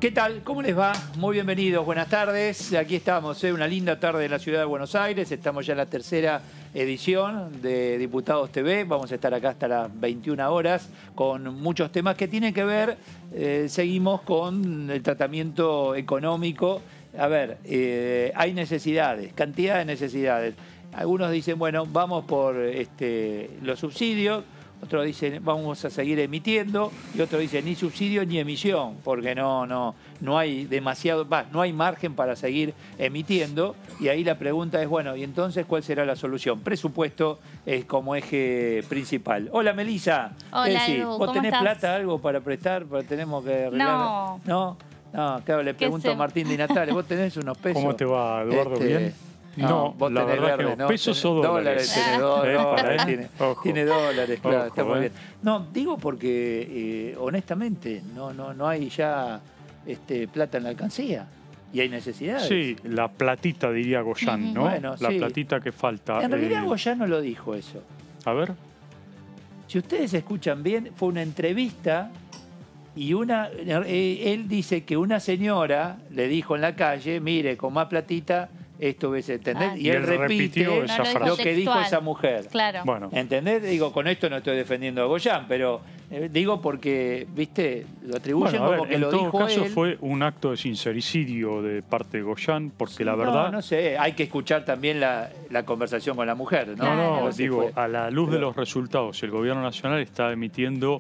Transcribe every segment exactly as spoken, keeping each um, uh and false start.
¿Qué tal? ¿Cómo les va? Muy bienvenidos, buenas tardes. Aquí estamos, ¿eh? Una linda tarde en la ciudad de Buenos Aires. Estamos ya en la tercera edición de Diputados T V. Vamos a estar acá hasta las veintiuna horas con muchos temas que tienen que ver, eh, seguimos con el tratamiento económico. A ver, eh, hay necesidades, cantidad de necesidades. Algunos dicen, bueno, vamos por este, los subsidios. Otros dicen, vamos a seguir emitiendo, y otros dicen, ni subsidio ni emisión, porque no, no, no hay demasiado, bah, no hay margen para seguir emitiendo. Y ahí la pregunta es, bueno, ¿y entonces cuál será la solución? Presupuesto es como eje principal. Hola, Melisa. Hola, Edu, ¿vos ¿Vos tenés estás? plata, algo para prestar? ¿Tenemos que arreglar? No. ¿No? No, claro, le pregunto se... a Martín Di Natale, ¿vos tenés unos pesos? ¿Cómo te va, Eduardo? Este, ¿Bien? No, No, vos la tenés verdad verde, que no. ¿no? ¿Pesos Tenés o dólares? Tiene dólares, Eh, dólares, eh, tiene, ojo. tiene dólares, claro, Ojo, está muy eh. bien. No, digo porque, eh, honestamente, no, no, no hay ya este, plata en la alcancía y hay necesidades. Sí, la platita, diría Goyán, ¿no? Bueno, la sí. platita que falta. En realidad eh, Goyán no lo dijo eso. A ver. Si ustedes escuchan bien, fue una entrevista y una, eh, él dice que una señora le dijo en la calle, mire, con más platita esto ves, ¿entendés? Ah. Y él Y él repite repitió esa No lo dijo frase. lo que dijo textual. esa mujer. Claro. Bueno, ¿Entendés? Digo, con esto no estoy defendiendo a Goyán, pero eh, digo porque, viste, lo atribuyen bueno, a ver, como que en lo todo dijo caso él. fue un acto de sincericidio de parte de Goyán, porque la verdad... No, no sé, hay que escuchar también la, la conversación con la mujer, ¿no? No, no, Claro. Así digo, fue. a la luz de Pero- los resultados, el gobierno nacional está emitiendo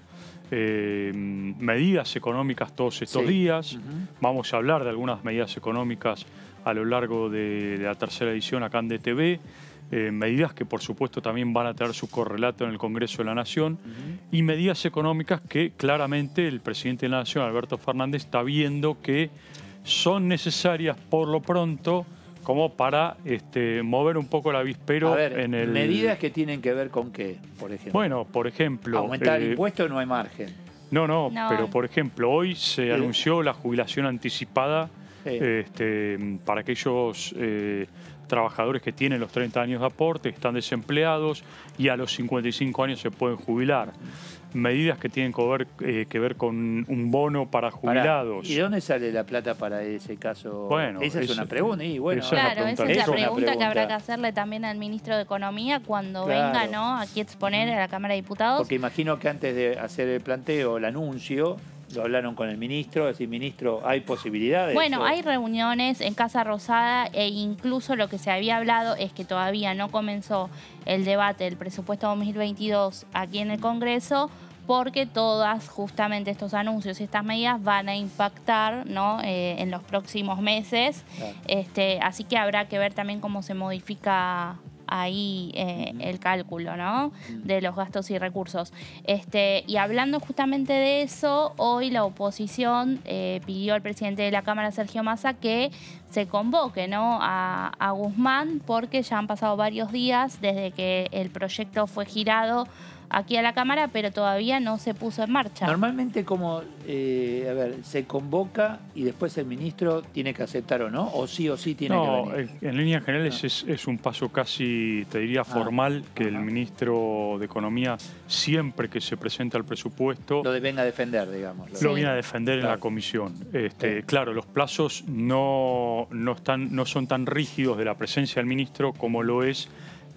eh, medidas económicas todos estos Sí. días. Ujú. Vamos a hablar de algunas medidas económicas a lo largo de, de la tercera edición acá en D T V. Eh, medidas que por supuesto también van a tener su correlato en el Congreso de la Nación, Ujú. y medidas económicas que claramente el presidente de la Nación, Alberto Fernández, está viendo que son necesarias por lo pronto como para este, mover un poco el avispero A ver, en el... medidas que tienen que ver con qué, por ejemplo. Bueno, por ejemplo... Aumentar el eh, impuesto no hay margen. no, no, No. pero por ejemplo, hoy se anunció la jubilación anticipada Sí. este, para aquellos eh, trabajadores que tienen los treinta años de aporte, que están desempleados y a los cincuenta y cinco años se pueden jubilar. Medidas que tienen que ver, eh, que ver con un bono para Pará, jubilados. ¿y de dónde sale la plata para ese caso? Bueno, esa es eso- una pregunta. Y bueno, esa es una Claro, esa pregunta es la Es una pregunta, que habrá pregunta. que hacerle también al ministro de Economía cuando Claro. venga, ¿no? Aquí a exponer a la Cámara de Diputados. porque imagino que antes de hacer el planteo, el anuncio, lo hablaron con el ministro, decir, ministro, ¿hay posibilidades? Bueno, O- hay reuniones en Casa Rosada e incluso lo que se había hablado es que todavía no comenzó el debate del presupuesto dos mil veintidós aquí en el Congreso, porque todas justamente estos anuncios y estas medidas van a impactar, ¿no? eh, en los próximos meses. Claro. Este, así que habrá que ver también cómo se modifica ahí eh, Ujú. el cálculo, ¿no? Ujú. De los gastos y recursos. Este, y hablando justamente de eso, hoy la oposición eh, pidió al presidente de la Cámara, Sergio Massa, que se convoque, ¿no? a, a Guzmán, porque ya han pasado varios días desde que el proyecto fue girado aquí a la Cámara, pero todavía no se puso en marcha. Normalmente como, eh, a ver, se convoca y después el ministro tiene que aceptar o no, o sí o sí tiene No, que venir. en, en líneas generales No. es, es un paso casi, te diría, formal, que el ajá. ministro de Economía, siempre que se presenta el presupuesto, Lo de venga a defender, digamos. lo Sí. viene a defender en Claro. la comisión. Este, Sí. Claro, los plazos no, no, están, no son tan rígidos de la presencia del ministro como lo es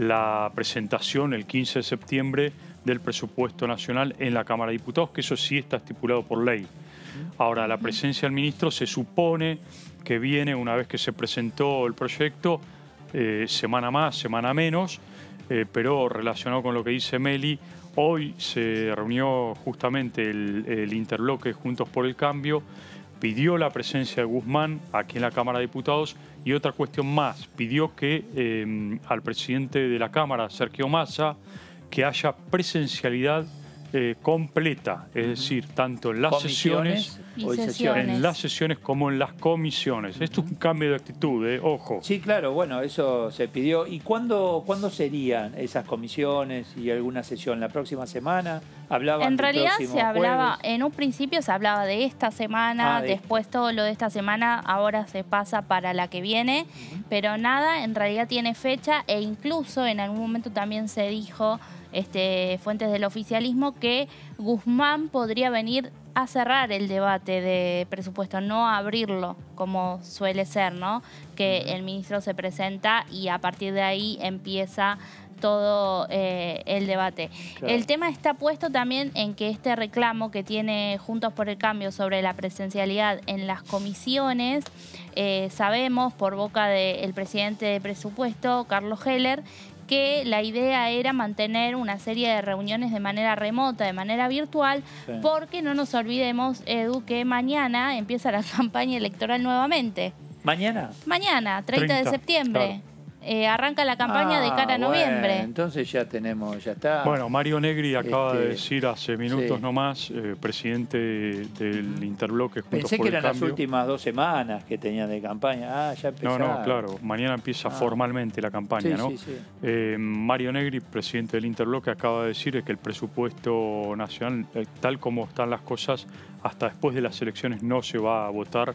la presentación el quince de septiembre del presupuesto nacional en la Cámara de Diputados, que eso sí está estipulado por ley. Ahora, la presencia del ministro se supone que viene una vez que se presentó el proyecto, eh, semana más, semana menos, eh, pero relacionado con lo que dice Meli, hoy se reunió justamente el, el interbloque Juntos por el Cambio, pidió la presencia de Guzmán aquí en la Cámara de Diputados y otra cuestión más, pidió que eh, al presidente de la Cámara, Sergio Massa, que haya presencialidad eh, completa, es decir, tanto en las Comisiones sesiones, Y o sesiones. en las sesiones como en las comisiones. Esto es un cambio de actitud, eh, ojo. Sí, claro, bueno, eso se pidió. ¿Y cuándo, cuándo serían esas comisiones y alguna sesión? ¿La próxima semana? ¿Hablaban En del realidad próximo se hablaba, jueves? en un principio se hablaba de esta semana, Ah, de después todo lo de esta semana ahora se pasa para la que viene, pero nada, en realidad tiene fecha e incluso en algún momento también se dijo, este, fuentes del oficialismo, que Guzmán podría venir a cerrar el debate de presupuesto, no a abrirlo como suele ser, ¿no? Que el ministro se presenta y a partir de ahí empieza todo eh, el debate. Claro. El tema está puesto también en que este reclamo que tiene Juntos por el Cambio sobre la presencialidad en las comisiones, eh, sabemos por boca del presidente de presupuesto, Carlos Heller, que la idea era mantener una serie de reuniones de manera remota, de manera virtual, sí. porque no nos olvidemos, Edu, que mañana empieza la campaña electoral nuevamente. ¿Mañana? Mañana, treinta de septiembre. Claro. Eh, arranca la campaña ah, de cara a noviembre. Bueno, entonces ya tenemos, ya está. Bueno, Mario Negri acaba este, de decir hace minutos sí. nomás, eh, presidente del Interbloque Juntos Pensé por que el eran Cambio. las últimas dos semanas que tenían de campaña. Ah, ya empezaron. No, no, claro. Mañana empieza ah. formalmente la campaña, sí, ¿no? Sí, sí. Eh, Mario Negri, presidente del Interbloque, acaba de decir que el presupuesto nacional, eh, tal como están las cosas, hasta después de las elecciones no se va a votar.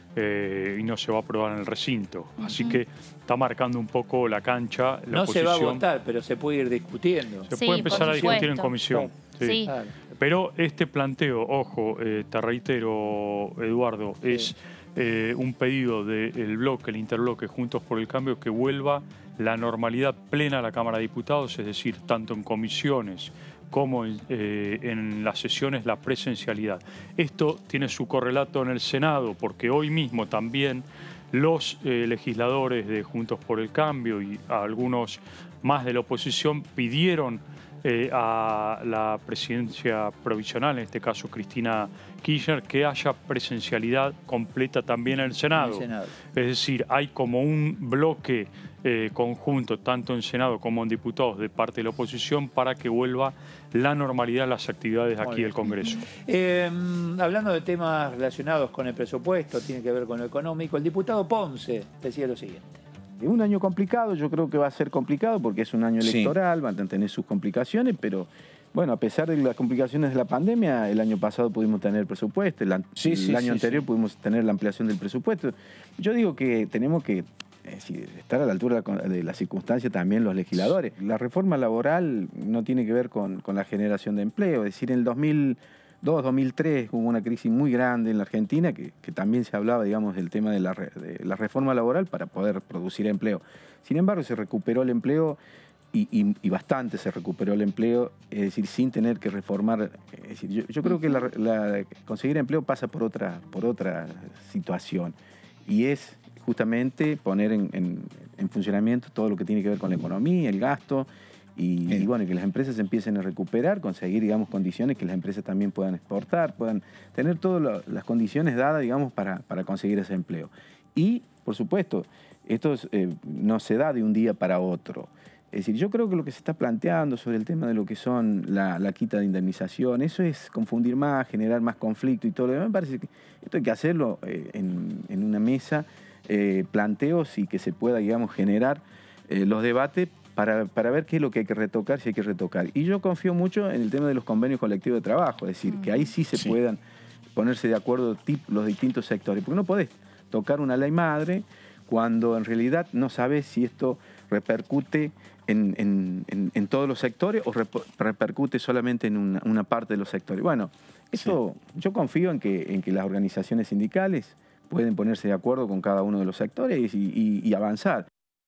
Eh, y no se va a aprobar en el recinto. Uh-huh. Así que está marcando un poco la cancha. La no oposición. Se va a votar, pero se puede ir discutiendo. Se sí, puede empezar a discutir en comisión. Sí. Sí. Claro. Pero este planteo, ojo, eh, te reitero, Eduardo, sí. es eh, un pedido del bloque, el Interbloque Juntos por el Cambio, que vuelva la normalidad plena a la Cámara de Diputados, es decir, tanto en comisiones como eh, en las sesiones, la presencialidad. Esto tiene su correlato en el Senado, porque hoy mismo también los eh, legisladores de Juntos por el Cambio y algunos más de la oposición pidieron eh, a la presidencia provisional, en este caso Cristina Kirchner, que haya presencialidad completa también en el Senado. En el Senado. Es decir, hay como un bloque eh, conjunto, tanto en Senado como en diputados, de parte de la oposición, para que vuelva la normalidad en las actividades aquí del Congreso. Eh, hablando de temas relacionados con el presupuesto, tiene que ver con lo económico, el diputado Ponce decía lo siguiente. Es un año complicado, yo creo que va a ser complicado porque es un año electoral, sí. van a tener sus complicaciones, pero bueno, a pesar de las complicaciones de la pandemia, el año pasado pudimos tener presupuesto, el, sí, el sí, año sí, anterior sí. pudimos tener la ampliación del presupuesto. Yo digo que tenemos que es decir, estar a la altura de las circunstancias también los legisladores. La reforma laboral no tiene que ver con, con la generación de empleo, es decir, en el dos mil dos, dos mil tres hubo una crisis muy grande en la Argentina que, que también se hablaba, digamos, del tema de la, de la reforma laboral para poder producir empleo. Sin embargo, se recuperó el empleo y, y, y bastante se recuperó el empleo, es decir, sin tener que reformar. Es decir, yo, yo creo que la, la, conseguir empleo pasa por otra, por otra situación y es justamente poner en, en, en funcionamiento todo lo que tiene que ver con la economía, el gasto, y, y bueno, que las empresas se empiecen a recuperar, conseguir, digamos, condiciones que las empresas también puedan exportar, puedan tener todas las condiciones dadas, digamos, para, para conseguir ese empleo. Y, por supuesto, esto eh, no se da de un día para otro. Es decir, yo creo que lo que se está planteando sobre el tema de lo que son la, la quita de indemnización, eso es confundir más, generar más conflicto y todo lo demás. Me parece que esto hay que hacerlo eh, en, en una mesa, Eh, planteos y que se pueda, digamos, generar eh, los debates para, para ver qué es lo que hay que retocar, si hay que retocar. Y yo confío mucho en el tema de los convenios colectivos de trabajo, es decir, que ahí sí se sí. puedan ponerse de acuerdo los distintos sectores, porque no podés tocar una ley madre cuando en realidad no sabes si esto repercute en, en, en, en todos los sectores o rep repercute solamente en una, una parte de los sectores. Bueno, esto sí. yo confío en que, en que las organizaciones sindicales pueden ponerse de acuerdo con cada uno de los sectores y, y, y avanzar.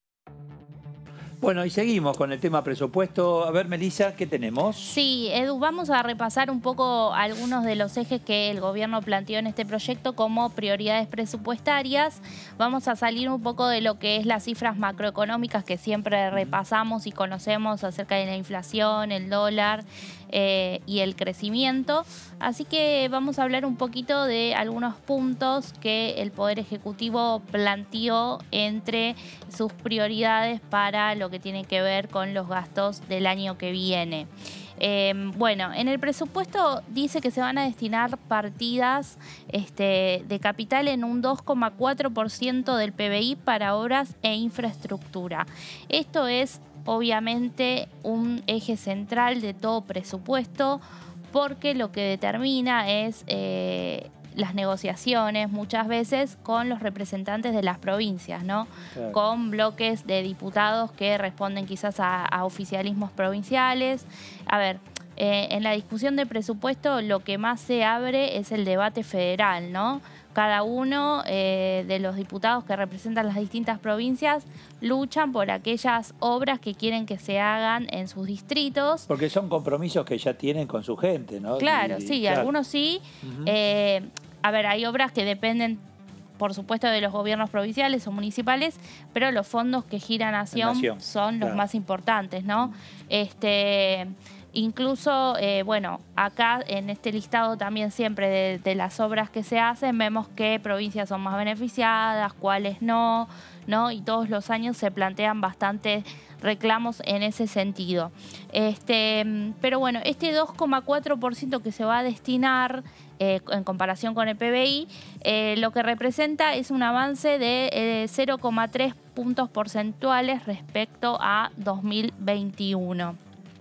Bueno, y seguimos con el tema presupuesto. A ver, Melissa, ¿qué tenemos? Sí, Edu, vamos a repasar un poco algunos de los ejes que el gobierno planteó en este proyecto como prioridades presupuestarias. Vamos a salir un poco de lo que es las cifras macroeconómicas que siempre repasamos y conocemos acerca de la inflación, el dólar eh, y el crecimiento. Así que vamos a hablar un poquito de algunos puntos que el Poder Ejecutivo planteó entre sus prioridades para lo que tiene que ver con los gastos del año que viene. Eh, bueno, en el presupuesto dice que se van a destinar partidas este, de capital en un dos coma cuatro por ciento del P B I para obras e infraestructura. Esto es obviamente un eje central de todo presupuesto porque lo que determina es eh, las negociaciones muchas veces con los representantes de las provincias, ¿no? Claro. Con bloques de diputados que responden quizás a, a oficialismos provinciales. A ver, eh, en la discusión de presupuesto lo que más se abre es el debate federal, ¿no? Cada uno eh, de los diputados que representan las distintas provincias luchan por aquellas obras que quieren que se hagan en sus distritos. Porque son compromisos que ya tienen con su gente, ¿no? Claro, y, sí, claro. algunos sí. Uh-huh. eh, a ver, hay obras que dependen, por supuesto, de los gobiernos provinciales o municipales, pero los fondos que gira Nación, Nación son los claro. más importantes, ¿no? Este... Incluso, eh, bueno, acá en este listado también siempre de, de las obras que se hacen, vemos qué provincias son más beneficiadas, cuáles no, ¿no? Y todos los años se plantean bastantes reclamos en ese sentido. Este, pero bueno, este dos coma cuatro por ciento que se va a destinar eh, en comparación con el P B I, eh, lo que representa es un avance de eh, cero coma tres puntos porcentuales respecto a dos mil veintiuno.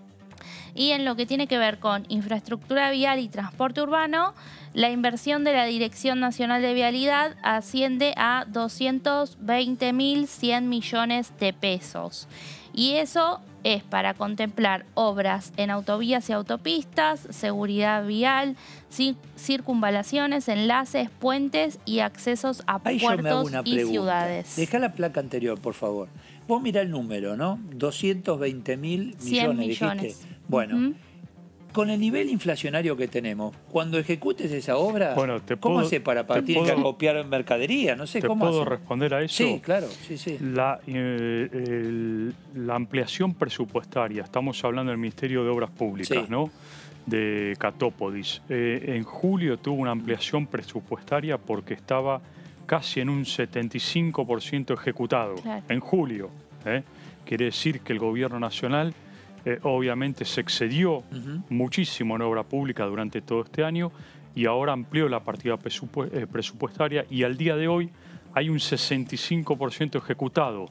Y en lo que tiene que ver con infraestructura vial y transporte urbano, la inversión de la Dirección Nacional de Vialidad asciende a doscientos veinte mil cien millones de pesos. Y eso es para contemplar obras en autovías y autopistas, seguridad vial, circunvalaciones, enlaces, puentes y accesos a Ahí puertos yo me hago una y pregunta. ciudades. Dejá la placa anterior, por favor. Vos mirá el número, ¿no? doscientos veinte mil millones, millones. dijiste. Bueno, Uh-huh. con el nivel inflacionario que tenemos, cuando ejecutes esa obra, bueno, te ¿cómo puedo, hace para, para tienen que copiar mercadería? No sé ¿Te cómo puedo hace? responder a eso? Sí, claro, sí, sí. La, eh, el, la ampliación presupuestaria, estamos hablando del Ministerio de Obras Públicas, Sí. ¿no? De Catópodis. Eh, en julio tuvo una ampliación presupuestaria porque estaba casi en un setenta y cinco por ciento ejecutado. Claro. En julio. ¿eh? Quiere decir que el Gobierno Nacional eh, obviamente se excedió Uh-huh. muchísimo en obra pública durante todo este año y ahora amplió la partida presupu eh, presupuestaria y al día de hoy hay un sesenta y cinco por ciento ejecutado.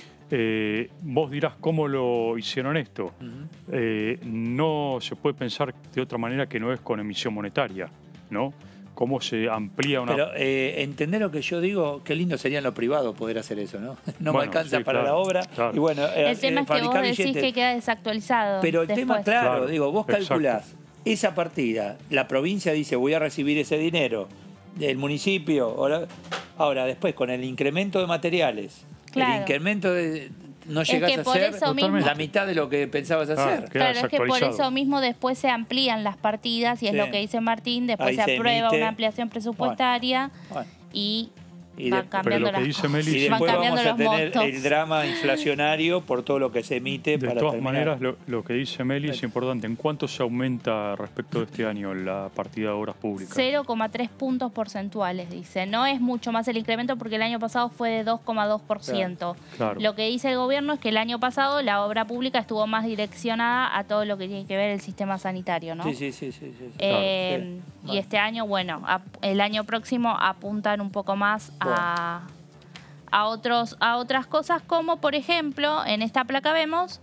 Eh, vos dirás cómo lo hicieron esto. Uh-huh. Eh, no se puede pensar de otra manera que no es con emisión monetaria, ¿no? Cómo se amplía una... Pero eh, entender lo que yo digo, qué lindo sería en lo privado poder hacer eso, ¿no? No Bueno, me alcanza sí, para claro, la obra. claro. Y bueno, eh, El tema eh, es que vos fabricar decís billetes. que queda desactualizado. Pero el tema, después. claro, Claro, digo, vos exacto. calculás esa partida, la provincia dice voy a recibir ese dinero, del municipio, ahora, ahora después con el incremento de materiales, Claro. el incremento de... No Es llegás que a por hacer eso mismo- la mitad de lo que pensabas Ah, hacer. queda Claro, es que por desactualizado. eso mismo después se amplían las partidas y es Sí. lo que dice Martín, después Ahí se se aprueba emite. una ampliación presupuestaria Bueno, y, y van de- cambiando Pero lo que las dice cosas. Meli- y Sí, van después cambiando vamos a los tener montos. el drama inflacionario por todo lo que se emite De para todas terminar. maneras, lo, lo que dice Meli es importante. ¿En cuánto se aumenta respecto de este año la partida de obras públicas? cero coma tres puntos porcentuales, dice. No es mucho más el incremento porque el año pasado fue de dos coma dos por ciento. Claro. Lo que dice el gobierno es que el año pasado la obra pública estuvo más direccionada a todo lo que tiene que ver el sistema sanitario, ¿no? Sí, sí, sí, sí, sí. Eh, Claro, sí. Y Bueno. este año, bueno, ap- el año próximo apuntan un poco más a, a, otros, a otras cosas, como por ejemplo, en esta placa vemos,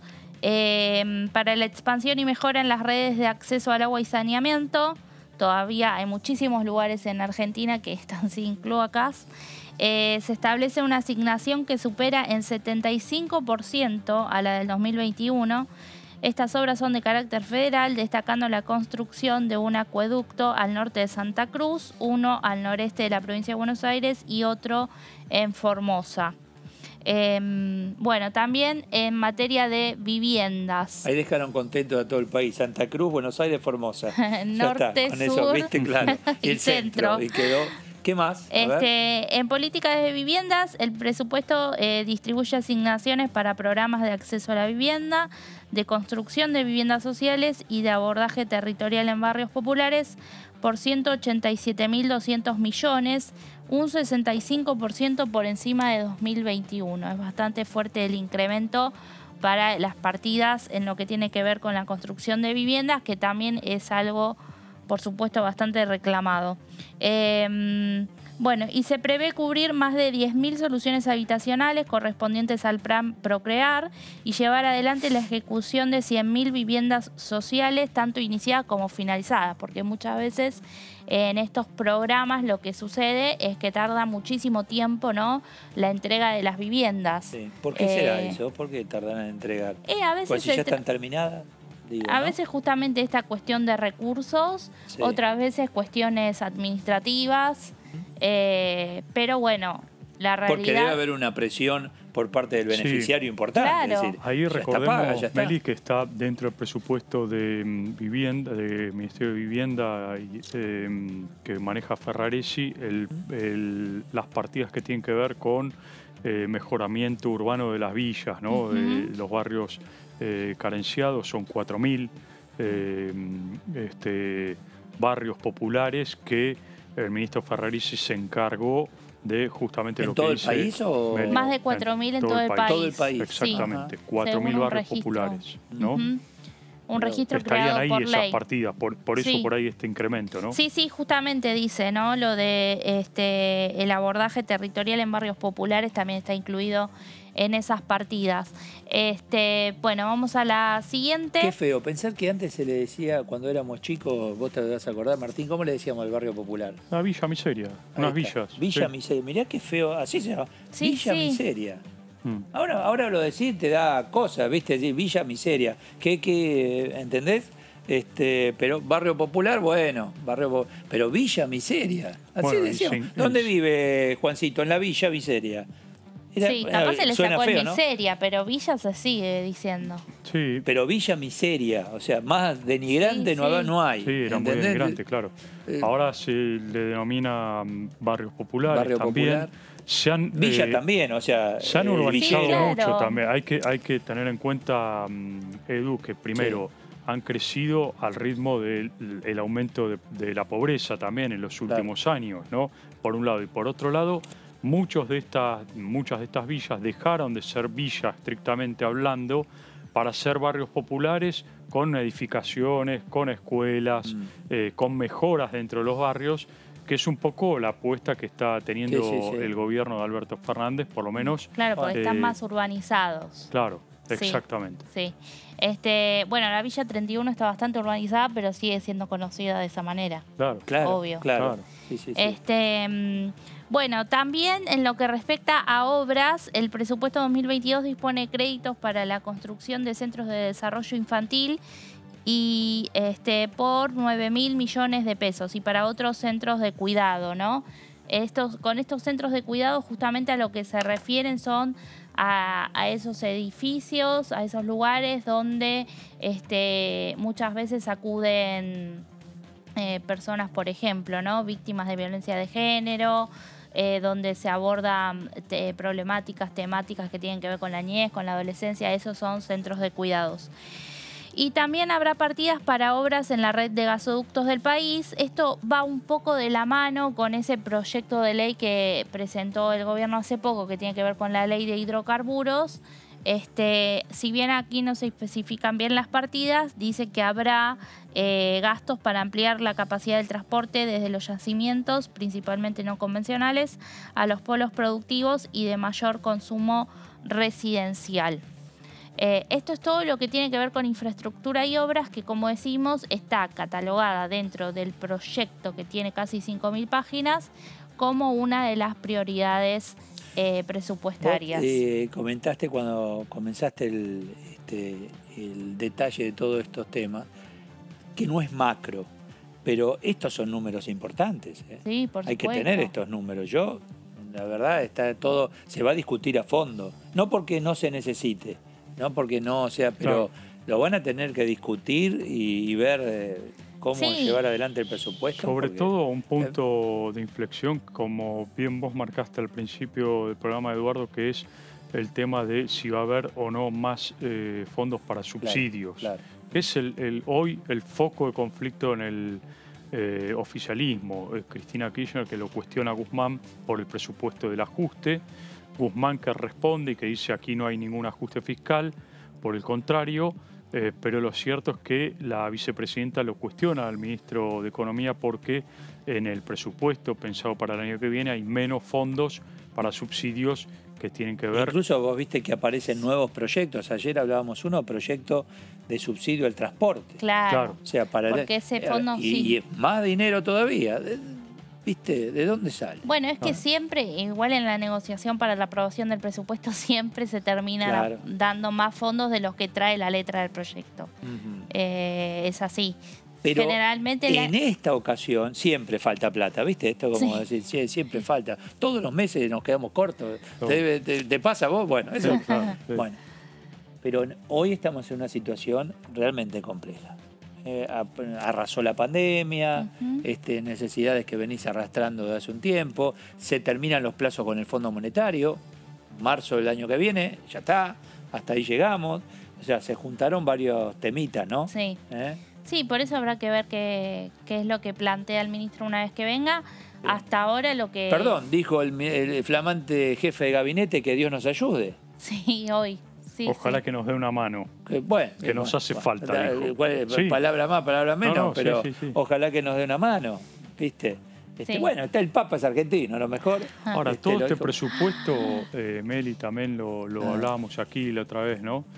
eh, para la expansión y mejora en las redes de acceso al agua y saneamiento. Todavía hay muchísimos lugares en Argentina que están sin cloacas. Eh, se establece una asignación que supera en setenta y cinco por ciento a la del dos mil veintiuno. Estas obras son de carácter federal, destacando la construcción de un acueducto al norte de Santa Cruz, uno al noreste de la provincia de Buenos Aires y otro en Formosa. Eh, bueno, también en materia de viviendas. Ahí dejaron contento a todo el país. Santa Cruz, Buenos Aires, Formosa. Ya Norte, está, con eso, sur ¿viste? Claro. Y, y el centro. centro. Y quedó... ¿Qué más? A ver. Este, en políticas de viviendas, el presupuesto eh, distribuye asignaciones para programas de acceso a la vivienda, de construcción de viviendas sociales y de abordaje territorial en barrios populares por ciento ochenta y siete mil doscientos millones, un sesenta y cinco por ciento por encima de dos mil veintiuno. Es bastante fuerte el incremento para las partidas en lo que tiene que ver con la construcción de viviendas, que también es algo, por supuesto, bastante reclamado. Eh, bueno, y se prevé cubrir más de diez mil soluciones habitacionales correspondientes al plan Procrear y llevar adelante la ejecución de cien mil viviendas sociales, tanto iniciadas como finalizadas, porque muchas veces eh, en estos programas lo que sucede es que tarda muchísimo tiempo, ¿no?, la entrega de las viviendas. Sí. ¿Por qué será Eh, eso? ¿Por qué tardan en entregar? Eh, a veces Pues si se ya tra- están terminadas. digo, A ¿no? veces justamente esta cuestión de recursos, Sí. otras veces cuestiones administrativas, eh, pero bueno, la realidad... Porque debe haber una presión por parte del beneficiario Sí. importante. Claro. Es decir, Ahí ya está recordemos, paga, ya está. Meli, que está dentro del presupuesto de mm, vivienda, de Ministerio de Vivienda y, eh, que maneja Ferraresi, el, el, las partidas que tienen que ver con eh, mejoramiento urbano de las villas, ¿no? Ujú. Eh, los barrios eh, carenciados son cuatro mil eh, este, barrios populares que el ministro Ferraresi se encargó de justamente ¿En lo todo que el dice país o...? Meli. Más de cuatro mil en todo el país. Todo el país. Exactamente, Sí. cuatro mil Según un barrios registro. populares, ¿no? Ujú. Un registro Estarían creado ahí por esas ley. partidas, por, por eso Sí. por ahí este incremento, ¿no? Sí, sí, justamente dice, ¿no? Lo de este el abordaje territorial en barrios populares también está incluido en esas partidas. Este, bueno, vamos a la siguiente. Qué feo. Pensar que antes se le decía, cuando éramos chicos, vos te vas a acordar, Martín, ¿cómo le decíamos al barrio popular? Una villa miseria, Ahí unas está. villas. Villa sí. Miseria. Mirá qué feo. Así se llama. Sí, Villa sí. Miseria. Mm. Ahora, ahora lo decís te da cosas, ¿viste? Decir Villa Miseria. ¿Qué, qué, ¿entendés? Este, pero barrio popular, bueno, barrio po- pero Villa Miseria. Así Bueno, decíamos. dicen- ¿Dónde es- vive Juancito? En la Villa Miseria. Era- Sí, capaz se le suena sacó feo, en ¿no? miseria, pero Villa se sigue diciendo. Sí, Pero Villa Miseria, o sea, más denigrante Sí, no, sí. no hay. sí, era muy ¿entendés? denigrante, claro. Eh, Ahora se le denomina mm, barrios populares Barrio también. popular. Se han, Villa eh, también, o sea. Se han eh, urbanizado Sí, claro. mucho también. Hay que, hay que tener en cuenta, mm, Edu, que primero han crecido al ritmo del el aumento de, de la pobreza también en los Claro. últimos años, ¿no? Por un lado. Y por otro lado, muchos de estas, muchas de estas villas dejaron de ser villas estrictamente hablando para ser barrios populares con edificaciones, con escuelas, Mm. eh, con mejoras dentro de los barrios, que es un poco la apuesta que está teniendo Sí, sí, sí. el gobierno de Alberto Fernández, por lo menos. Claro, porque Eh, están más urbanizados. Claro, Sí. exactamente. Sí. Este, bueno, la Villa treinta y uno está bastante urbanizada, pero sigue siendo conocida de esa manera. Claro. Claro, Obvio. claro. Claro. Sí, sí, sí. Este, mm, bueno, también en lo que respecta a obras, el presupuesto dos mil veintidós dispone créditos para la construcción de centros de desarrollo infantil y este por nueve mil millones de pesos y para otros centros de cuidado, ¿no? Estos, con estos centros de cuidado justamente a lo que se refieren son a, a esos edificios, a esos lugares donde este, muchas veces acuden eh, personas, por ejemplo, ¿no? Víctimas de violencia de género, eh, donde se abordan te- problemáticas, temáticas que tienen que ver con la niñez, con la adolescencia. Esos son centros de cuidados. Y también habrá partidas para obras en la red de gasoductos del país. Esto va un poco de la mano con ese proyecto de ley que presentó el gobierno hace poco, que tiene que ver con la ley de hidrocarburos. Este, si bien aquí no se especifican bien las partidas, dice que habrá eh, gastos para ampliar la capacidad del transporte desde los yacimientos, principalmente no convencionales, a los polos productivos y de mayor consumo residencial. Eh, esto es todo lo que tiene que ver con infraestructura y obras que, como decimos, está catalogada dentro del proyecto que tiene casi cinco mil páginas como una de las prioridades eh, presupuestarias. Vos, eh, comentaste cuando comenzaste el, este, el detalle de todos estos temas, que no es macro, pero estos son números importantes. ¿eh? Sí, por Hay que supuesto. tener estos números. Yo, la verdad, está todo, se va a discutir a fondo. No porque no se necesite, no porque no sea, pero Claro. lo van a tener que discutir y, y ver eh, cómo Sí. llevar adelante el presupuesto. Sobre porque- todo un punto de inflexión, como bien vos marcaste al principio del programa, Eduardo, que es el tema de si va a haber o no más eh, fondos para subsidios. Claro. Que es el, el- hoy el foco de conflicto en el eh, oficialismo. Eh, Cristina Kirchner, que lo cuestiona a Guzmán por el presupuesto del ajuste. Guzmán, que responde y que dice aquí no hay ningún ajuste fiscal, por el contrario. Eh, pero lo cierto es que la vicepresidenta lo cuestiona al ministro de Economía porque en el presupuesto pensado para el año que viene hay menos fondos para subsidios que tienen que ver... Incluso vos viste que aparecen nuevos proyectos. Ayer hablábamos uno, proyecto de subsidio al transporte. Claro. Claro. O sea, para Porque ese fondo, y, sí. y más dinero todavía. ¿Viste? ¿De dónde sale? Bueno, es que Ah. siempre, igual en la negociación para la aprobación del presupuesto, siempre se termina Claro. dando más fondos de los que trae la letra del proyecto. Ujú. Eh, es así. Pero Generalmente la- en esta ocasión siempre falta plata, ¿viste? Esto como Sí. decir, sí, siempre falta. Todos los meses nos quedamos cortos. Todo. ¿Te, te- te pasa a vos? Bueno, eso. Sí, claro, sí. Bueno, pero hoy estamos en una situación realmente compleja. Eh, ap- arrasó la pandemia, Ujú. este, necesidades que venís arrastrando de hace un tiempo, se terminan los plazos con el Fondo Monetario, marzo del año que viene, ya está, hasta ahí llegamos. O sea, se juntaron varios temitas, ¿no? Sí. ¿Eh? Sí, por eso habrá que ver qué, qué es lo que plantea el ministro una vez que venga. Hasta ahora lo que... Perdón, dijo el, mi- el flamante jefe de gabinete que Dios nos ayude. Sí, hoy. Sí, Ojalá sí. que nos dé una mano. Que, bueno, Que nos bueno, hace bueno, falta, da- dijo. cuál es- Sí. Palabra más, palabra menos, No, no, sí, pero sí, sí. ojalá que nos dé una mano, ¿viste? Este, Sí. Bueno, está el Papa, es argentino, a lo mejor. Ahora, Este, todo lo este hizo- presupuesto, eh, Meli, también lo, lo Ah. hablábamos aquí la otra vez, ¿no?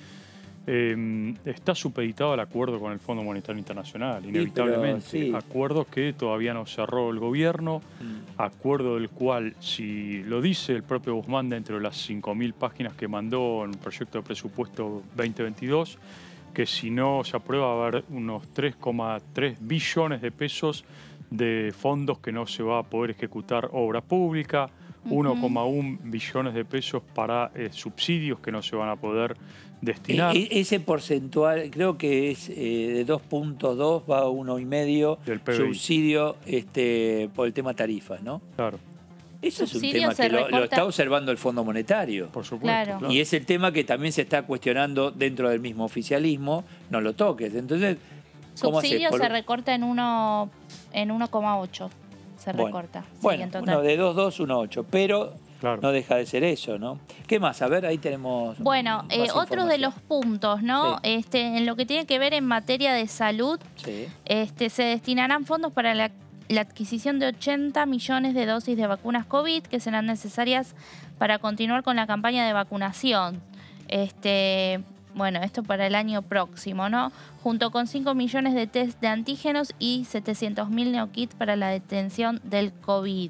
Eh, está supeditado al acuerdo con el Fondo Monetario Internacional, inevitablemente. sí. Acuerdo que todavía no cerró el gobierno, Mm. acuerdo del cual, si lo dice el propio Guzmán dentro de las cinco mil páginas que mandó en el proyecto de presupuesto veinte veintidós, que si no se aprueba va a haber unos tres coma tres billones de pesos de fondos que no se va a poder ejecutar obra pública, uno coma uno billones de pesos para eh, subsidios que no se van a poder destinar. E- e- ese porcentual, creo que es eh, de dos punto dos, va a uno y medio Del P B I. subsidio este, por el tema tarifas, ¿no? Claro, Eso es un Subsidio tema se que lo, lo recorta- está observando el Fondo Monetario. por supuesto. Claro. claro. Y es el tema que también se está cuestionando dentro del mismo oficialismo, no lo toques. Entonces, ¿cómo haces? Subsidio Por- se recorta en uno en uno coma ocho. Se Bueno, recorta. Sí, bueno, en total. uno de dos coma dos, uno coma ocho, pero Claro. no deja de ser eso, ¿no? ¿Qué más? A ver, ahí tenemos Bueno, más eh, otro de información. los puntos, ¿no? Sí. Este, en lo que tiene que ver en materia de salud, Sí. este, se destinarán fondos para la, la adquisición de ochenta millones de dosis de vacunas COVID que serán necesarias para continuar con la campaña de vacunación. Este, bueno, esto para el año próximo, ¿no? Junto con cinco millones de test de antígenos y setecientos mil neokits para la detención del COVID.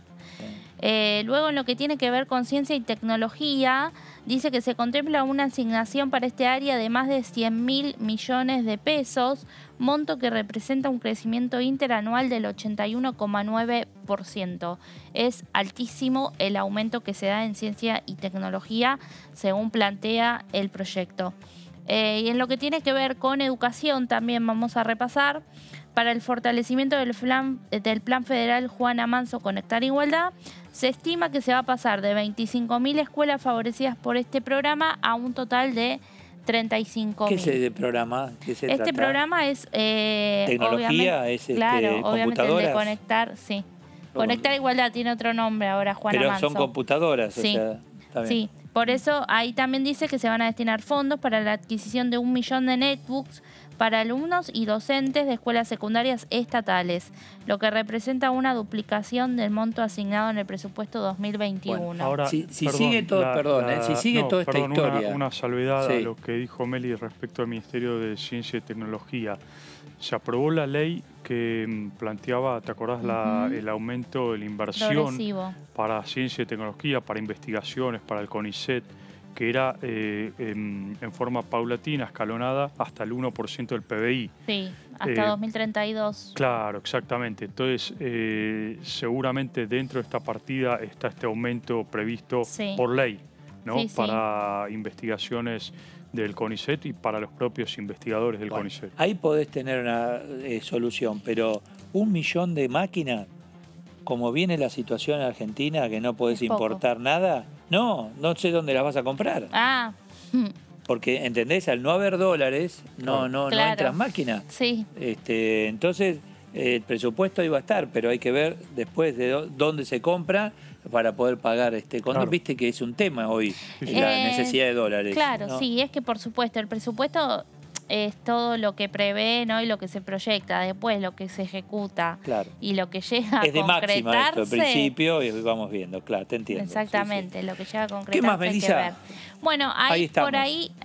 Eh, luego, en lo que tiene que ver con ciencia y tecnología, dice que se contempla una asignación para este área de más de cien mil millones de pesos, monto que representa un crecimiento interanual del ochenta y uno coma nueve por ciento. Es altísimo el aumento que se da en ciencia y tecnología, según plantea el proyecto. Eh, y en lo que tiene que ver con educación también vamos a repasar. Para el fortalecimiento del plan, del plan federal Juana Manso Conectar Igualdad, se estima que se va a pasar de veinticinco mil escuelas favorecidas por este programa a un total de treinta y cinco ¿Qué mil. es ese programa? ¿Qué se Este trata? programa es... eh, ¿Tecnología? obviamente- ¿Es, este, claro, obviamente el de computadoras? conectar, sí. ¿Cómo? Conectar Igualdad tiene otro nombre ahora, Juana Pero Manso. son computadoras, Sí. o sea, está bien. Sí, por eso ahí también dice que se van a destinar fondos para la adquisición de un millón de netbooks para alumnos y docentes de escuelas secundarias estatales, lo que representa una duplicación del monto asignado en el presupuesto dos mil veintiuno. Bueno, Ahora, Si- si sigue todo- perdón, eh, si sigue toda esta perdón, una- historia. Una, salvedad Sí. a lo que dijo Meli respecto al Ministerio de Ciencia y Tecnología. Se aprobó la ley que mm, planteaba, ¿te acordás? la, Ujú. el aumento de la inversión Progresivo. para ciencia y tecnología, para investigaciones, para el CONICET, que era eh, en, en forma paulatina, escalonada, hasta el uno por ciento del P B I. Sí, hasta Eh, dos mil treinta y dos. Claro, exactamente. Entonces, eh, seguramente dentro de esta partida está este aumento previsto Sí. por ley, ¿no? Sí, sí. Para investigaciones del CONICET y para los propios investigadores del Bueno, CONICET. ahí podés tener una eh, solución, pero un millón de máquinas, como viene la situación en Argentina, que no podés Es poco. importar nada, no, no sé dónde las vas a comprar. Ah, Porque, ¿entendés? Al no haber dólares, no, no, Claro. no entran máquinas. sí. Este, entonces, eh, el presupuesto iba a estar, pero hay que ver después de dó- dónde se compra para poder pagar este con Claro. viste que es un tema hoy, Sí, sí. la Eh, necesidad de dólares. Claro, ¿no? sí, es que por supuesto el presupuesto es todo lo que prevé, ¿no? Y lo que se proyecta, después lo que se ejecuta Claro. y lo que llega a Es de máxima esto, al concretarse. principio, y vamos viendo, claro, te entiendo. sí, sí. Exactamente, lo que llega a concretarse. ¿Qué más, hay que Melissa? ver. Bueno, Ahí ahí, estamos. por ahí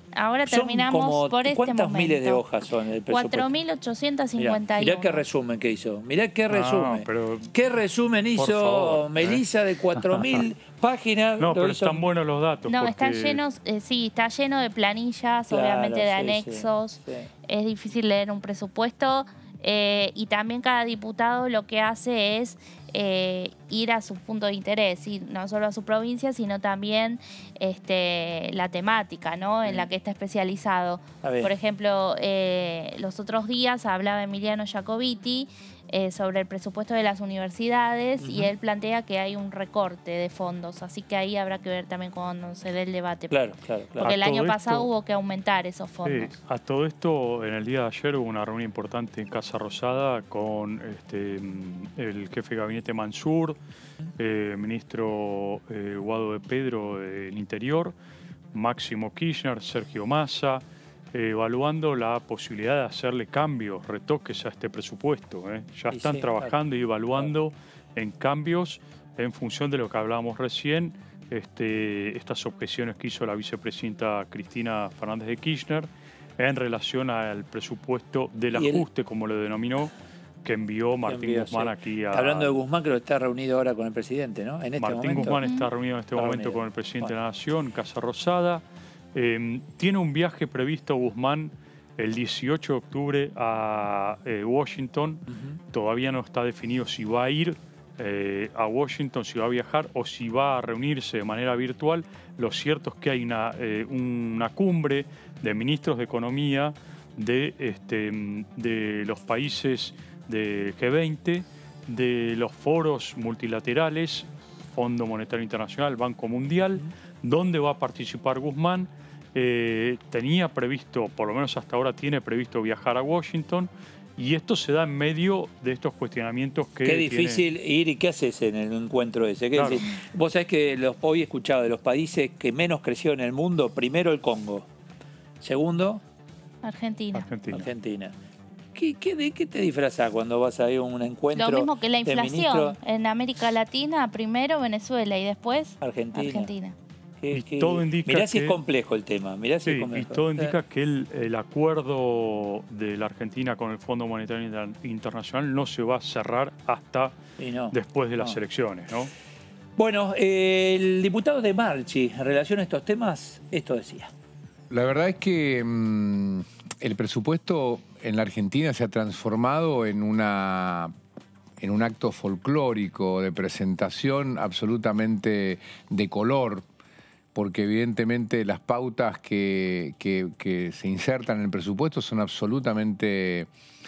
Ahora terminamos como, por este ¿cuántas momento. miles de hojas son el presupuesto? cuatro mil ochocientos cincuenta y uno. Mirá, mirá qué resumen que hizo. Mirá qué No, resumen. pero, ¿Qué resumen hizo favor, Melissa ¿eh? de cuatro mil páginas? No, Lo pero hizo... están buenos los datos. No, porque... está lleno, eh, sí, está lleno de planillas, Claro, obviamente de sí, anexos. sí, sí. Es difícil leer un presupuesto. Eh, y también cada diputado lo que hace es eh, ir a su punto de interés, y no solo a su provincia, sino también este, la temática, ¿no? En la que está especializado. Por ejemplo, eh, los otros días hablaba Emiliano Jacobiti eh, sobre el presupuesto de las universidades, uh-huh. y él plantea que hay un recorte de fondos, así que ahí habrá que ver también cuando se dé el debate. Claro, claro, claro. Porque el año esto, pasado hubo que aumentar esos fondos. Sí, a todo esto, en el día de ayer hubo una reunión importante en Casa Rosada con este, el jefe de gabinete Mansur, eh, ministro eh, Guado de Pedro del Interior, Máximo Kirchner, Sergio Massa, eh, evaluando la posibilidad de hacerle cambios, retoques a este presupuesto. ¿eh? Ya están sí, trabajando claro. y evaluando claro. en cambios en función de lo que hablábamos recién, este, estas objeciones que hizo la vicepresidenta Cristina Fernández de Kirchner en relación al presupuesto del ajuste, como lo denominó, que envió Martín envió, Guzmán sí. aquí a... Hablando de Guzmán, creo que está reunido ahora con el presidente, ¿no? En este Martín momento. Guzmán está reunido en este está momento reunido. con el presidente bueno. de la Nación, Casa Rosada. Eh, tiene un viaje previsto Guzmán el dieciocho de octubre a eh, Washington. Uh-huh. Todavía no está definido si va a ir eh, a Washington, si va a viajar o si va a reunirse de manera virtual. Lo cierto es que hay una, eh, una cumbre de ministros de Economía de, este, de los países de G veinte, de los foros multilaterales, Fondo Monetario Internacional, Banco Mundial, uh-huh. donde va a participar Guzmán. Eh, tenía previsto, por lo menos hasta ahora tiene previsto viajar a Washington, y esto se da en medio de estos cuestionamientos que... Qué difícil tiene... ir y qué haces en el encuentro ese. ¿Qué claro. decir? Vos sabés que los, hoy he escuchado de los países que menos creció en el mundo, primero el Congo, segundo... Argentina. Argentina. Argentina. ¿Qué, qué, ¿De qué te disfrazás cuando vas a ir a un encuentro? Lo mismo que la inflación. Ministro? En América Latina, primero Venezuela y después Argentina. Argentina. Y todo indica mirá que, si es complejo el tema. Mirá si sí, es complejo. Y todo indica que el, el acuerdo de la Argentina con el Fondo Monetario Internacional no se va a cerrar hasta no, después de las no. elecciones, ¿no? Bueno, eh, el diputado de Marchi, en relación a estos temas, esto decía. La verdad es que mmm, el presupuesto en la Argentina se ha transformado en una... en un acto folclórico de presentación absolutamente de color, porque evidentemente las pautas que, que, que se insertan en el presupuesto son absolutamente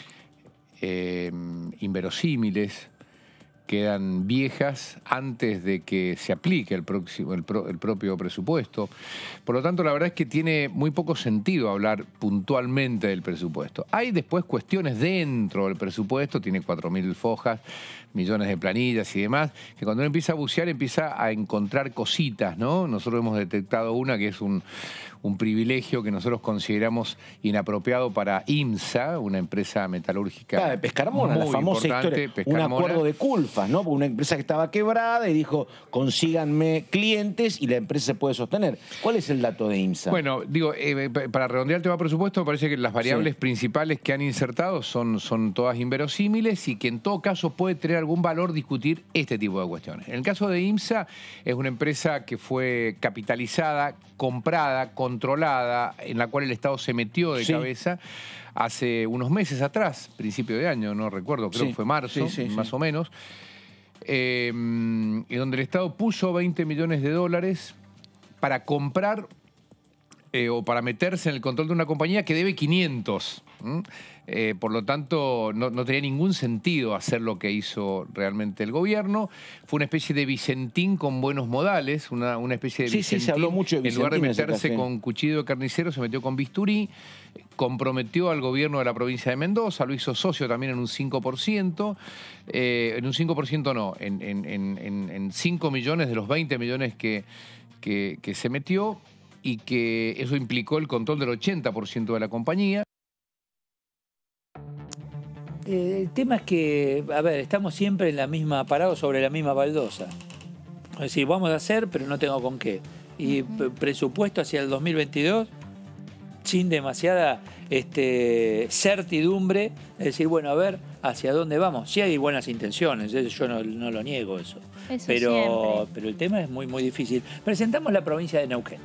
eh, inverosímiles, quedan viejas antes de que se aplique el, próximo, el, pro, el propio presupuesto. Por lo tanto, la verdad es que tiene muy poco sentido hablar puntualmente del presupuesto. Hay después cuestiones dentro del presupuesto, tiene cuatro mil fojas, millones de planillas y demás, que cuando uno empieza a bucear empieza a encontrar cositas, ¿no? Nosotros hemos detectado una que es un, un privilegio que nosotros consideramos inapropiado para IMSA, una empresa metalúrgica. Claro, de Pescarmona, la famosa historia, un acuerdo de culfas, ¿no? Una empresa que estaba quebrada y dijo, consíganme clientes y la empresa se puede sostener. ¿Cuál es el dato de IMSA? Bueno, digo, eh, para redondear el tema presupuesto, me parece que las variables sí. principales que han insertado son, son todas inverosímiles y que en todo caso puede tener algún valor discutir este tipo de cuestiones. En el caso de IMSA, es una empresa que fue capitalizada, comprada, controlada, en la cual el Estado se metió de sí. cabeza hace unos meses atrás, principio de año, no recuerdo, creo sí. que fue marzo, sí, sí, más sí. o menos, eh, y donde el Estado puso veinte millones de dólares para comprar eh, o para meterse en el control de una compañía que debe quinientos. ¿Mm? Eh, por lo tanto, no, no tenía ningún sentido hacer lo que hizo realmente el gobierno. Fue una especie de Vicentín con buenos modales, una, una especie de sí, Vicentín. Sí, se habló mucho de Vicentín. En lugar de meterse con cuchillo de carnicero, se metió con bisturí, comprometió al gobierno de la provincia de Mendoza, lo hizo socio también en un cinco por ciento, eh, en un cinco por ciento no, en, en, en, en cinco millones de los veinte millones que, que, que se metió, y que eso implicó el control del ochenta por ciento de la compañía. El tema es que, a ver, estamos siempre en la misma, parados sobre la misma baldosa. Es decir, vamos a hacer, pero no tengo con qué. Y uh-huh. presupuesto hacia el dos mil veintidós, sin demasiada este, certidumbre, es decir, bueno, a ver hacia dónde vamos. Sí hay buenas intenciones, yo no, no lo niego eso, eso pero, pero el tema es muy, muy difícil. Presentamos la provincia de Neuquén.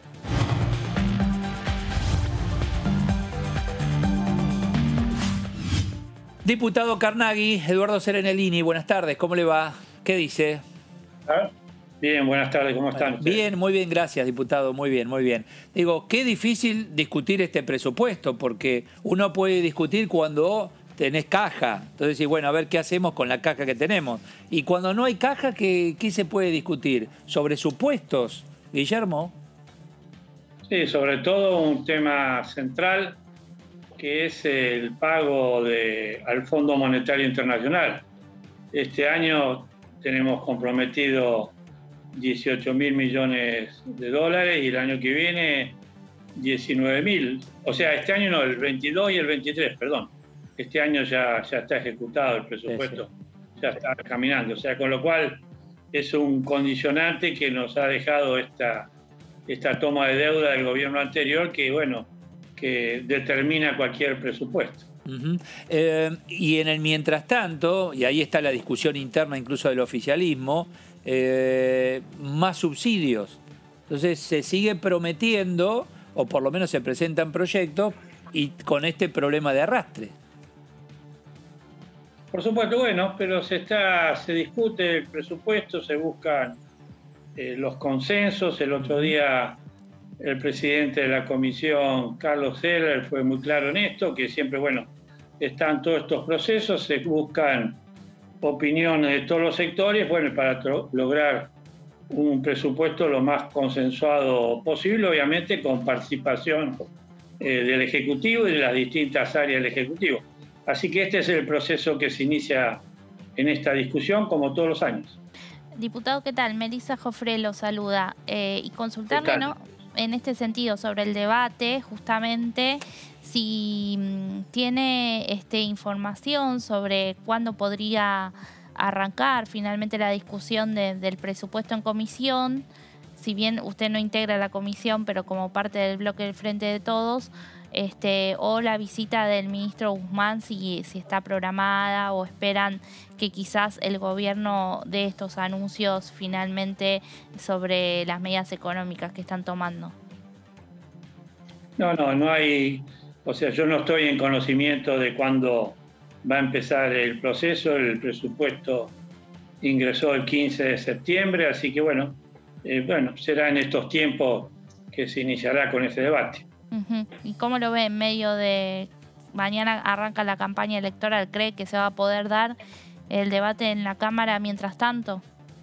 Diputado Carnaghi, Eduardo Serenellini, buenas tardes, ¿cómo le va? ¿Qué dice? Bien, buenas tardes, ¿cómo están ustedes? Bien, muy bien, gracias, diputado, muy bien, muy bien. Digo, qué difícil discutir este presupuesto, porque uno puede discutir cuando tenés caja. Entonces, bueno, a ver qué hacemos con la caja que tenemos. Y cuando no hay caja, ¿qué, qué se puede discutir? ¿Sobre supuestos, Guillermo? Sí, sobre todo un tema central, que es el pago de, al Fondo Monetario Internacional. Este año tenemos comprometido dieciocho mil millones de dólares y el año que viene diecinueve mil. O sea, este año no, el veintidós y el veintitrés, perdón. Este año ya, ya está ejecutado el presupuesto, sí, sí. Ya está caminando. O sea, con lo cual es un condicionante que nos ha dejado esta, esta toma de deuda del gobierno anterior que, bueno, que determina cualquier presupuesto. Uh-huh. eh, y en el mientras tanto, y ahí está la discusión interna incluso del oficialismo, eh, más subsidios. Entonces se sigue prometiendo, o por lo menos se presentan proyectos, y con este problema de arrastre. Por supuesto, bueno, pero se, está, se discute el presupuesto, se buscan eh, los consensos. El otro día el presidente de la comisión, Carlos Heller, fue muy claro en esto, que siempre, bueno, están todos estos procesos, se buscan opiniones de todos los sectores, bueno, para lograr un presupuesto lo más consensuado posible, obviamente con participación eh, del Ejecutivo y de las distintas áreas del Ejecutivo. Así que este es el proceso que se inicia en esta discusión, como todos los años. Diputado, ¿qué tal? Melissa Jofré lo saluda. Eh, y consultarle, ¿no?, en este sentido, sobre el debate, justamente, si mmm, tiene este, información sobre cuándo podría arrancar finalmente la discusión de, del presupuesto en comisión, si bien usted no integra la comisión, pero como parte del bloque del Frente de Todos, este, o la visita del ministro Guzmán, si, si está programada, o esperan que quizás el gobierno dé estos anuncios finalmente sobre las medidas económicas que están tomando. No, no, no hay, o sea, yo no estoy en conocimiento de cuándo va a empezar el proceso. El presupuesto ingresó el quince de septiembre, así que bueno, eh, bueno, será en estos tiempos que se iniciará con ese debate. Uh-huh. ¿Y cómo lo ve en medio de mañana arranca la campaña electoral? ¿Cree que se va a poder dar el debate en la Cámara mientras tanto?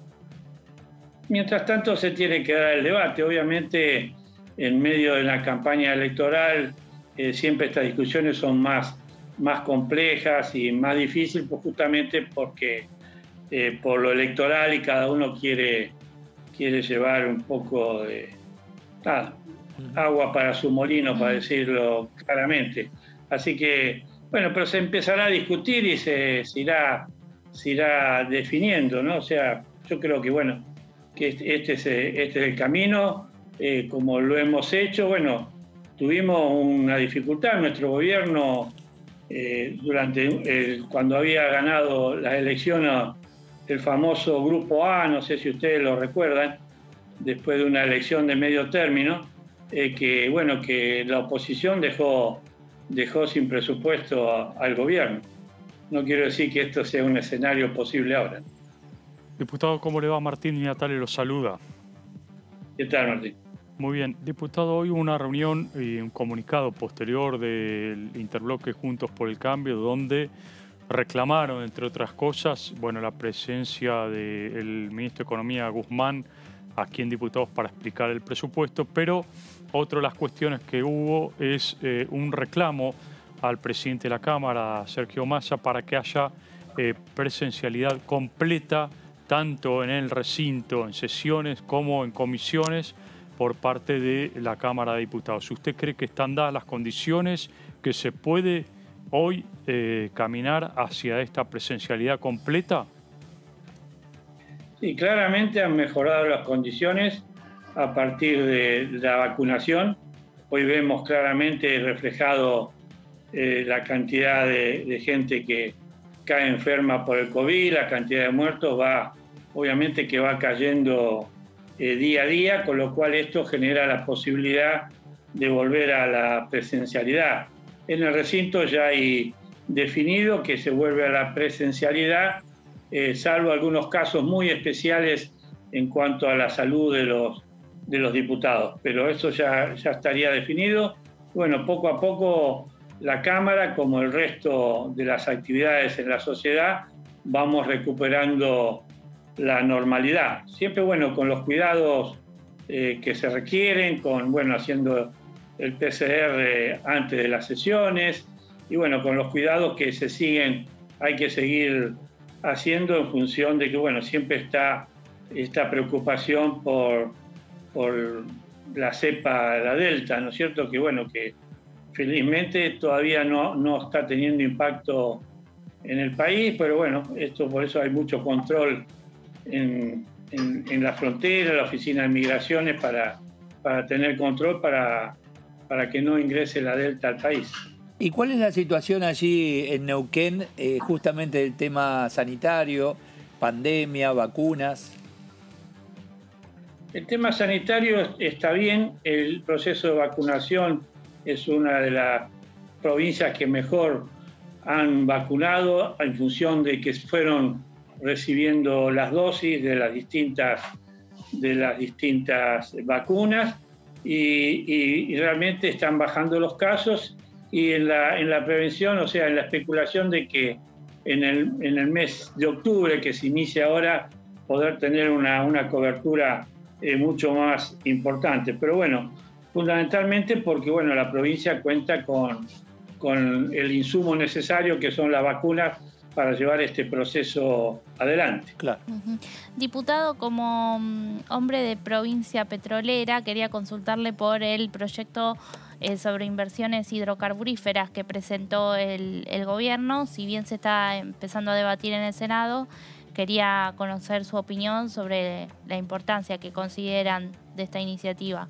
Mientras tanto se tiene que dar el debate. Obviamente, en medio de la campaña electoral, eh, siempre estas discusiones son más, más complejas y más difíciles, pues justamente porque eh, por lo electoral y cada uno quiere, quiere llevar un poco de nada, agua para su molino, para decirlo claramente. Así que, bueno, pero se empezará a discutir y se, se, irá, se irá definiendo, ¿no? O sea, yo creo que, bueno, que este, este, es, este es el camino, eh, como lo hemos hecho. Bueno, tuvimos una dificultad en nuestro gobierno eh, durante eh, cuando había ganado las elecciones el famoso Grupo A, no sé si ustedes lo recuerdan, después de una elección de medio término, Eh, que bueno, que la oposición dejó, dejó sin presupuesto a, al gobierno. No quiero decir que esto sea un escenario posible ahora. Diputado, ¿cómo le va? Martín Natale lo saluda. ¿Qué tal, Martín? Muy bien. Diputado, hoy hubo una reunión y un comunicado posterior del Interbloque Juntos por el Cambio, donde reclamaron, entre otras cosas, bueno, la presencia del ministro de Economía, Guzmán, aquí en Diputados para explicar el presupuesto, pero otra de las cuestiones que hubo es eh, un reclamo al presidente de la Cámara, Sergio Massa, para que haya eh, presencialidad completa, tanto en el recinto, en sesiones, como en comisiones, por parte de la Cámara de Diputados. ¿Usted cree que están dadas las condiciones, que se puede hoy eh, caminar hacia esta presencialidad completa? Sí, claramente han mejorado las condiciones a partir de la vacunación. Hoy vemos claramente reflejado eh, la cantidad de, de gente que cae enferma por el COVID, la cantidad de muertos va, obviamente que va cayendo eh, día a día, con lo cual esto genera la posibilidad de volver a la presencialidad. En el recinto ya hay definido que se vuelve a la presencialidad, eh, salvo algunos casos muy especiales en cuanto a la salud de los, de los diputados, pero eso ya, ya estaría definido. Bueno, poco a poco la Cámara, como el resto de las actividades en la sociedad, vamos recuperando la normalidad. Siempre, bueno, con los cuidados eh, que se requieren, con, bueno, haciendo el P C R antes de las sesiones y, bueno, con los cuidados que se siguen, hay que seguir haciendo en función de que, bueno, siempre está esta preocupación por, por la cepa, la Delta, ¿no es cierto? Que, bueno, que felizmente todavía no, no está teniendo impacto en el país, pero bueno, esto por eso hay mucho control en, en, en la frontera, la oficina de migraciones para, para tener control para, para que no ingrese la Delta al país. ¿Y cuál es la situación allí en Neuquén, eh, justamente del tema sanitario, pandemia, vacunas? El tema sanitario está bien, el proceso de vacunación es una de las provincias que mejor han vacunado en función de que fueron recibiendo las dosis de las distintas, de las distintas vacunas y, y, y realmente están bajando los casos y en la, en la prevención, o sea, en la especulación de que en el, en el mes de octubre, que se inicia ahora, poder tener una, una cobertura eh, mucho más importante. Pero bueno, fundamentalmente porque bueno, la provincia cuenta con, con el insumo necesario que son las vacunas para llevar este proceso adelante. Claro. Uh-huh. Diputado, como um, hombre de provincia petrolera, quería consultarle por el proyecto eh, sobre inversiones hidrocarburíferas que presentó el, el gobierno. Si bien se está empezando a debatir en el Senado, quería conocer su opinión sobre la importancia que consideran de esta iniciativa.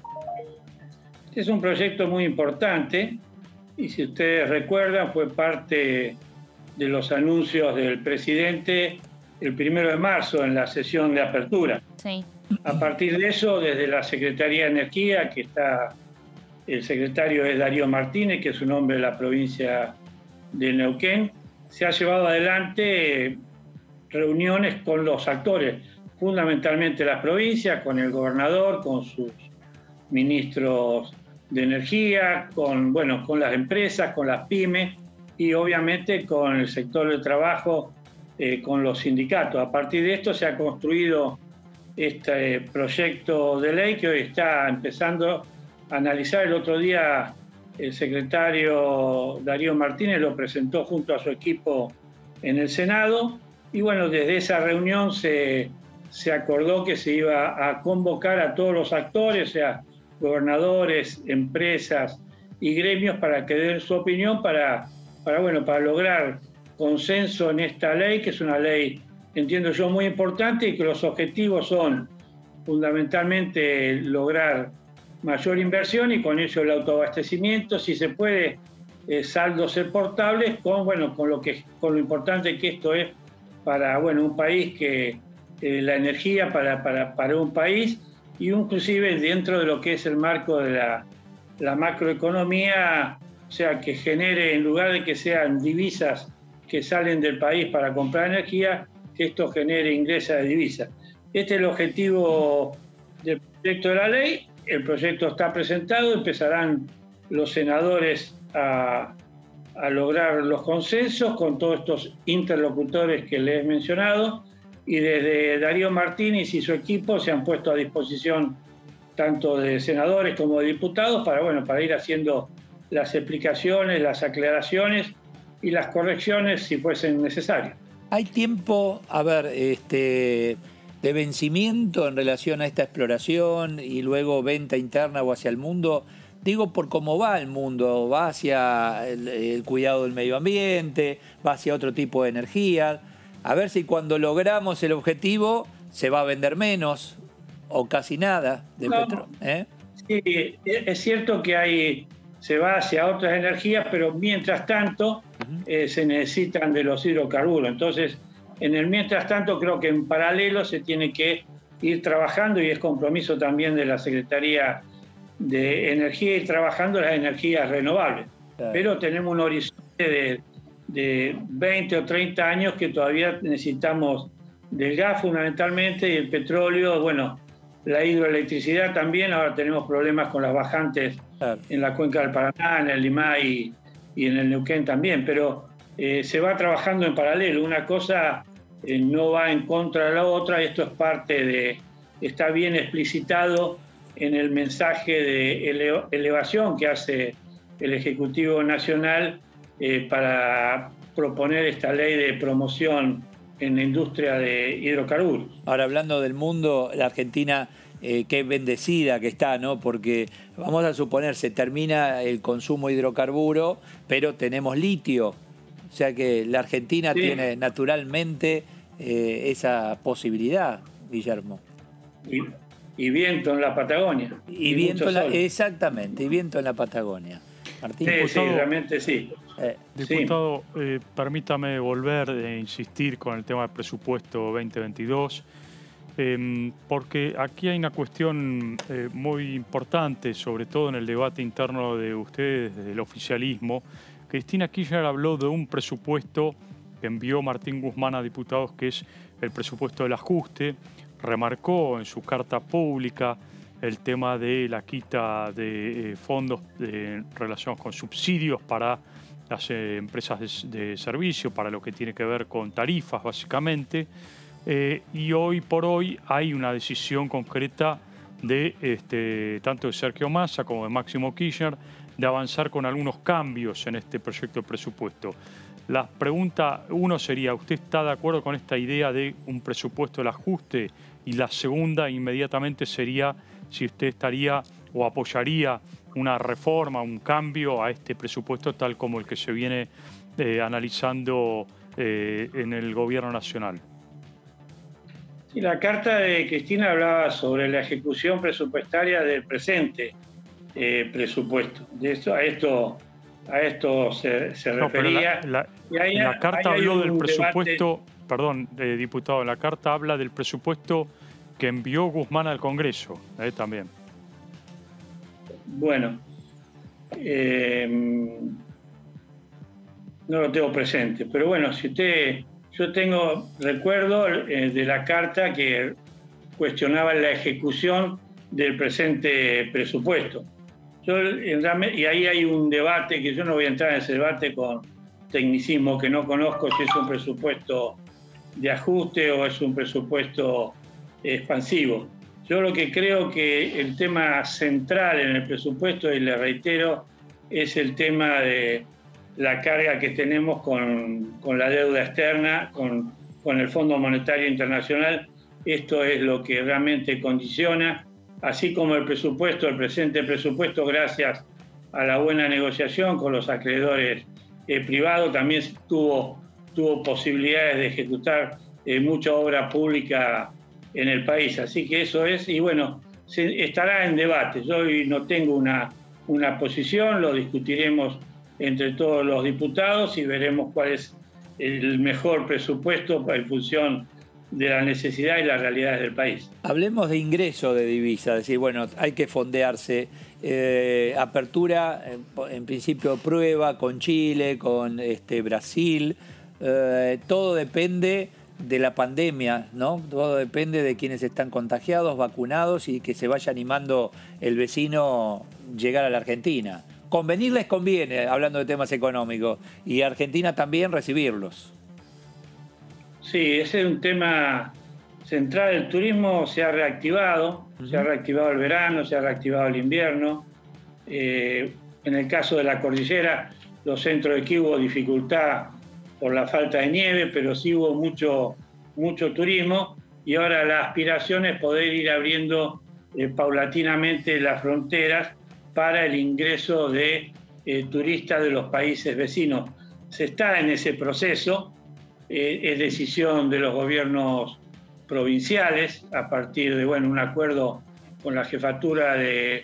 Es un proyecto muy importante y si ustedes recuerdan fue parte de los anuncios del presidente el primero de marzo en la sesión de apertura. Sí. A partir de eso, desde la Secretaría de Energía, que está, el secretario es Darío Martínez, que es un hombre de la provincia de Neuquén, se ha llevado adelante reuniones con los actores, fundamentalmente las provincias, con el gobernador, con sus ministros de energía, con, bueno, con las empresas, con las pymes y obviamente con el sector del trabajo, eh, con los sindicatos. A partir de esto se ha construido este proyecto de ley que hoy está empezando a analizar. El otro día el secretario Darío Martínez lo presentó junto a su equipo en el Senado y bueno, desde esa reunión se, se acordó que se iba a convocar a todos los actores, o sea, gobernadores, empresas y gremios para que den su opinión para, para, bueno, para lograr consenso en esta ley, que es una ley, entiendo yo, muy importante y que los objetivos son fundamentalmente lograr mayor inversión y con ello el autoabastecimiento, si se puede, eh, saldos exportables, con, bueno, con, lo que, con lo importante que esto es para bueno, un país, que eh, la energía para, para, para un país y inclusive dentro de lo que es el marco de la, la macroeconomía, o sea, que genere, en lugar de que sean divisas que salen del país para comprar energía, que esto genere ingresos de divisas. Este es el objetivo del proyecto de la ley. El proyecto está presentado, empezarán los senadores a, a lograr los consensos con todos estos interlocutores que les he mencionado. Y desde Darío Martínez y su equipo se han puesto a disposición tanto de senadores como de diputados para, bueno, para ir haciendo las explicaciones, las aclaraciones y las correcciones si fuesen necesarias. ¿Hay tiempo, a ver, este, de vencimiento en relación a esta exploración y luego venta interna o hacia el mundo? Digo, por cómo va el mundo, va hacia el, el cuidado del medio ambiente, va hacia otro tipo de energía. A ver si cuando logramos el objetivo se va a vender menos o casi nada de no, petróleo. ¿eh? Sí, es cierto que hay, se va hacia otras energías, pero mientras tanto uh-huh. eh, se necesitan de los hidrocarburos. Entonces, en el mientras tanto, creo que en paralelo se tiene que ir trabajando, y es compromiso también de la Secretaría de Energía, ir trabajando las energías renovables. Claro. Pero tenemos un horizonte de, de veinte o treinta años que todavía necesitamos del gas fundamentalmente, y el petróleo, bueno, la hidroelectricidad también. Ahora tenemos problemas con las bajantes claro. en la cuenca del Paraná, en el Limay y, y en el Neuquén también, pero eh, se va trabajando en paralelo. Una cosa eh, no va en contra de la otra, esto es parte de, está bien explicitado en el mensaje de ele, elevación que hace el Ejecutivo Nacional eh, para proponer esta ley de promoción en la industria de hidrocarburos. Ahora, hablando del mundo, la Argentina, eh, qué bendecida que está, ¿no? Porque vamos a suponer, se termina el consumo de hidrocarburo, pero tenemos litio. O sea que la Argentina sí. tiene naturalmente eh, esa posibilidad, Guillermo. Y, y viento en la Patagonia. Y, y viento en la, exactamente, y viento en la Patagonia. Martín. Sí, diputado, sí, realmente sí. Eh, diputado, sí. eh, permítame volver e insistir con el tema del presupuesto veinte veintidós, eh, porque aquí hay una cuestión eh, muy importante, sobre todo en el debate interno de ustedes, del oficialismo. Cristina Kirchner habló de un presupuesto que envió Martín Guzmán a diputados, que es el presupuesto del ajuste. Remarcó en su carta pública el tema de la quita de eh, fondos de, relacionados con subsidios para las eh, empresas de, de servicio, para lo que tiene que ver con tarifas, básicamente. Eh, y hoy por hoy hay una decisión concreta de este, tanto de Sergio Massa como de Máximo Kirchner de avanzar con algunos cambios en este proyecto de presupuesto. La pregunta uno sería, ¿usted está de acuerdo con esta idea de un presupuesto del ajuste? Y la segunda inmediatamente sería si usted estaría o apoyaría una reforma, un cambio a este presupuesto tal como el que se viene eh, analizando eh, en el Gobierno Nacional. Sí, la carta de Cristina hablaba sobre la ejecución presupuestaria del presente eh, presupuesto. De esto, a esto, a esto se, se no, refería. La, la, hay, la carta habló del presupuesto, debate. perdón, eh, diputado, la carta habla del presupuesto que envió Guzmán al Congreso, eh, también. Bueno, eh, no lo tengo presente, pero bueno, si usted, yo tengo recuerdo eh, de la carta que cuestionaba la ejecución del presente presupuesto. Yo, y ahí hay un debate, que yo no voy a entrar en ese debate con tecnicismo, que no conozco si es un presupuesto de ajuste o es un presupuesto expansivo. Yo lo que creo que el tema central en el presupuesto, y le reitero, es el tema de la carga que tenemos con, con la deuda externa, con, con el Fondo Monetario Internacional. Esto es lo que realmente condiciona, así como el presupuesto, el presente presupuesto, gracias a la buena negociación con los acreedores eh, privados, también tuvo, tuvo posibilidades de ejecutar eh, mucha obra pública en el país. Así que eso es, y bueno, se, estará en debate. Yo hoy no tengo una, una posición, lo discutiremos entre todos los diputados y veremos cuál es el mejor presupuesto en función de la necesidad y las realidades del país. Hablemos de ingreso de divisas, es decir, bueno, hay que fondearse. Eh, apertura, en, en principio prueba con Chile, con este, Brasil, eh, todo depende de la pandemia, ¿no? Todo depende de quienes están contagiados, vacunados y que se vaya animando el vecino llegar a la Argentina. Convenir les conviene, hablando de temas económicos, y Argentina también recibirlos. Sí, ese es un tema central. El turismo se ha reactivado, uh-huh. se ha reactivado el verano, se ha reactivado el invierno. Eh, en el caso de la cordillera, los centros de esquí hubo dificultad por la falta de nieve, pero sí hubo mucho, mucho turismo, y ahora la aspiración es poder ir abriendo eh, paulatinamente las fronteras para el ingreso de eh, turistas de los países vecinos. Se está en ese proceso, eh, es decisión de los gobiernos provinciales, a partir de bueno, un acuerdo con la jefatura de,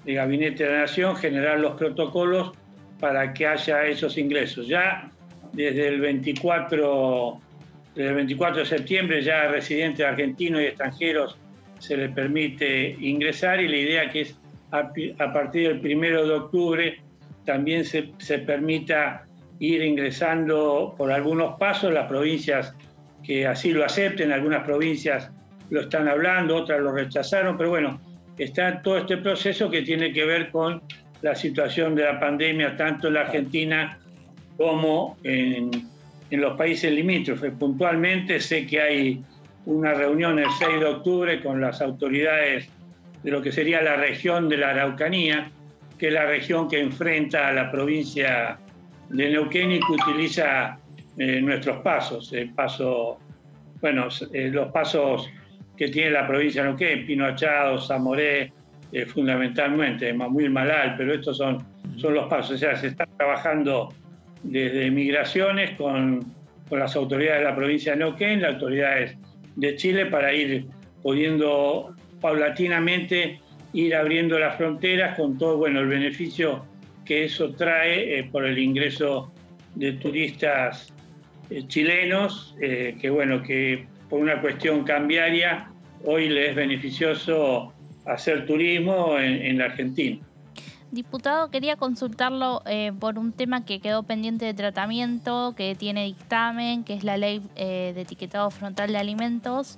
de Gabinete de la Nación generar los protocolos para que haya esos ingresos. Ya desde el veinticuatro, desde el veinticuatro de septiembre ya a residentes argentinos y extranjeros se les permite ingresar, y la idea que es a, a partir del primero de octubre también se, se permita ir ingresando por algunos pasos. Las provincias que así lo acepten, algunas provincias lo están hablando, otras lo rechazaron, pero bueno, está todo este proceso que tiene que ver con la situación de la pandemia, tanto en la Argentina como en, en los países limítrofes. Puntualmente sé que hay una reunión el seis de octubre con las autoridades de lo que sería la región de la Araucanía, que es la región que enfrenta a la provincia de Neuquén y que utiliza eh, nuestros pasos, el paso, bueno, eh, los pasos que tiene la provincia de Neuquén, Pino Achado, Zamoré, eh, fundamentalmente, Mamuil Malal, pero estos son, son los pasos. O sea, se está trabajando desde migraciones con, con las autoridades de la provincia de Neuquén, las autoridades de Chile, para ir pudiendo paulatinamente ir abriendo las fronteras con todo, bueno, el beneficio que eso trae eh, por el ingreso de turistas eh, chilenos, eh, que bueno, que por una cuestión cambiaria hoy les es beneficioso hacer turismo en, en la Argentina. Diputado, quería consultarlo eh, por un tema que quedó pendiente de tratamiento, que tiene dictamen, que es la ley eh, de etiquetado frontal de alimentos.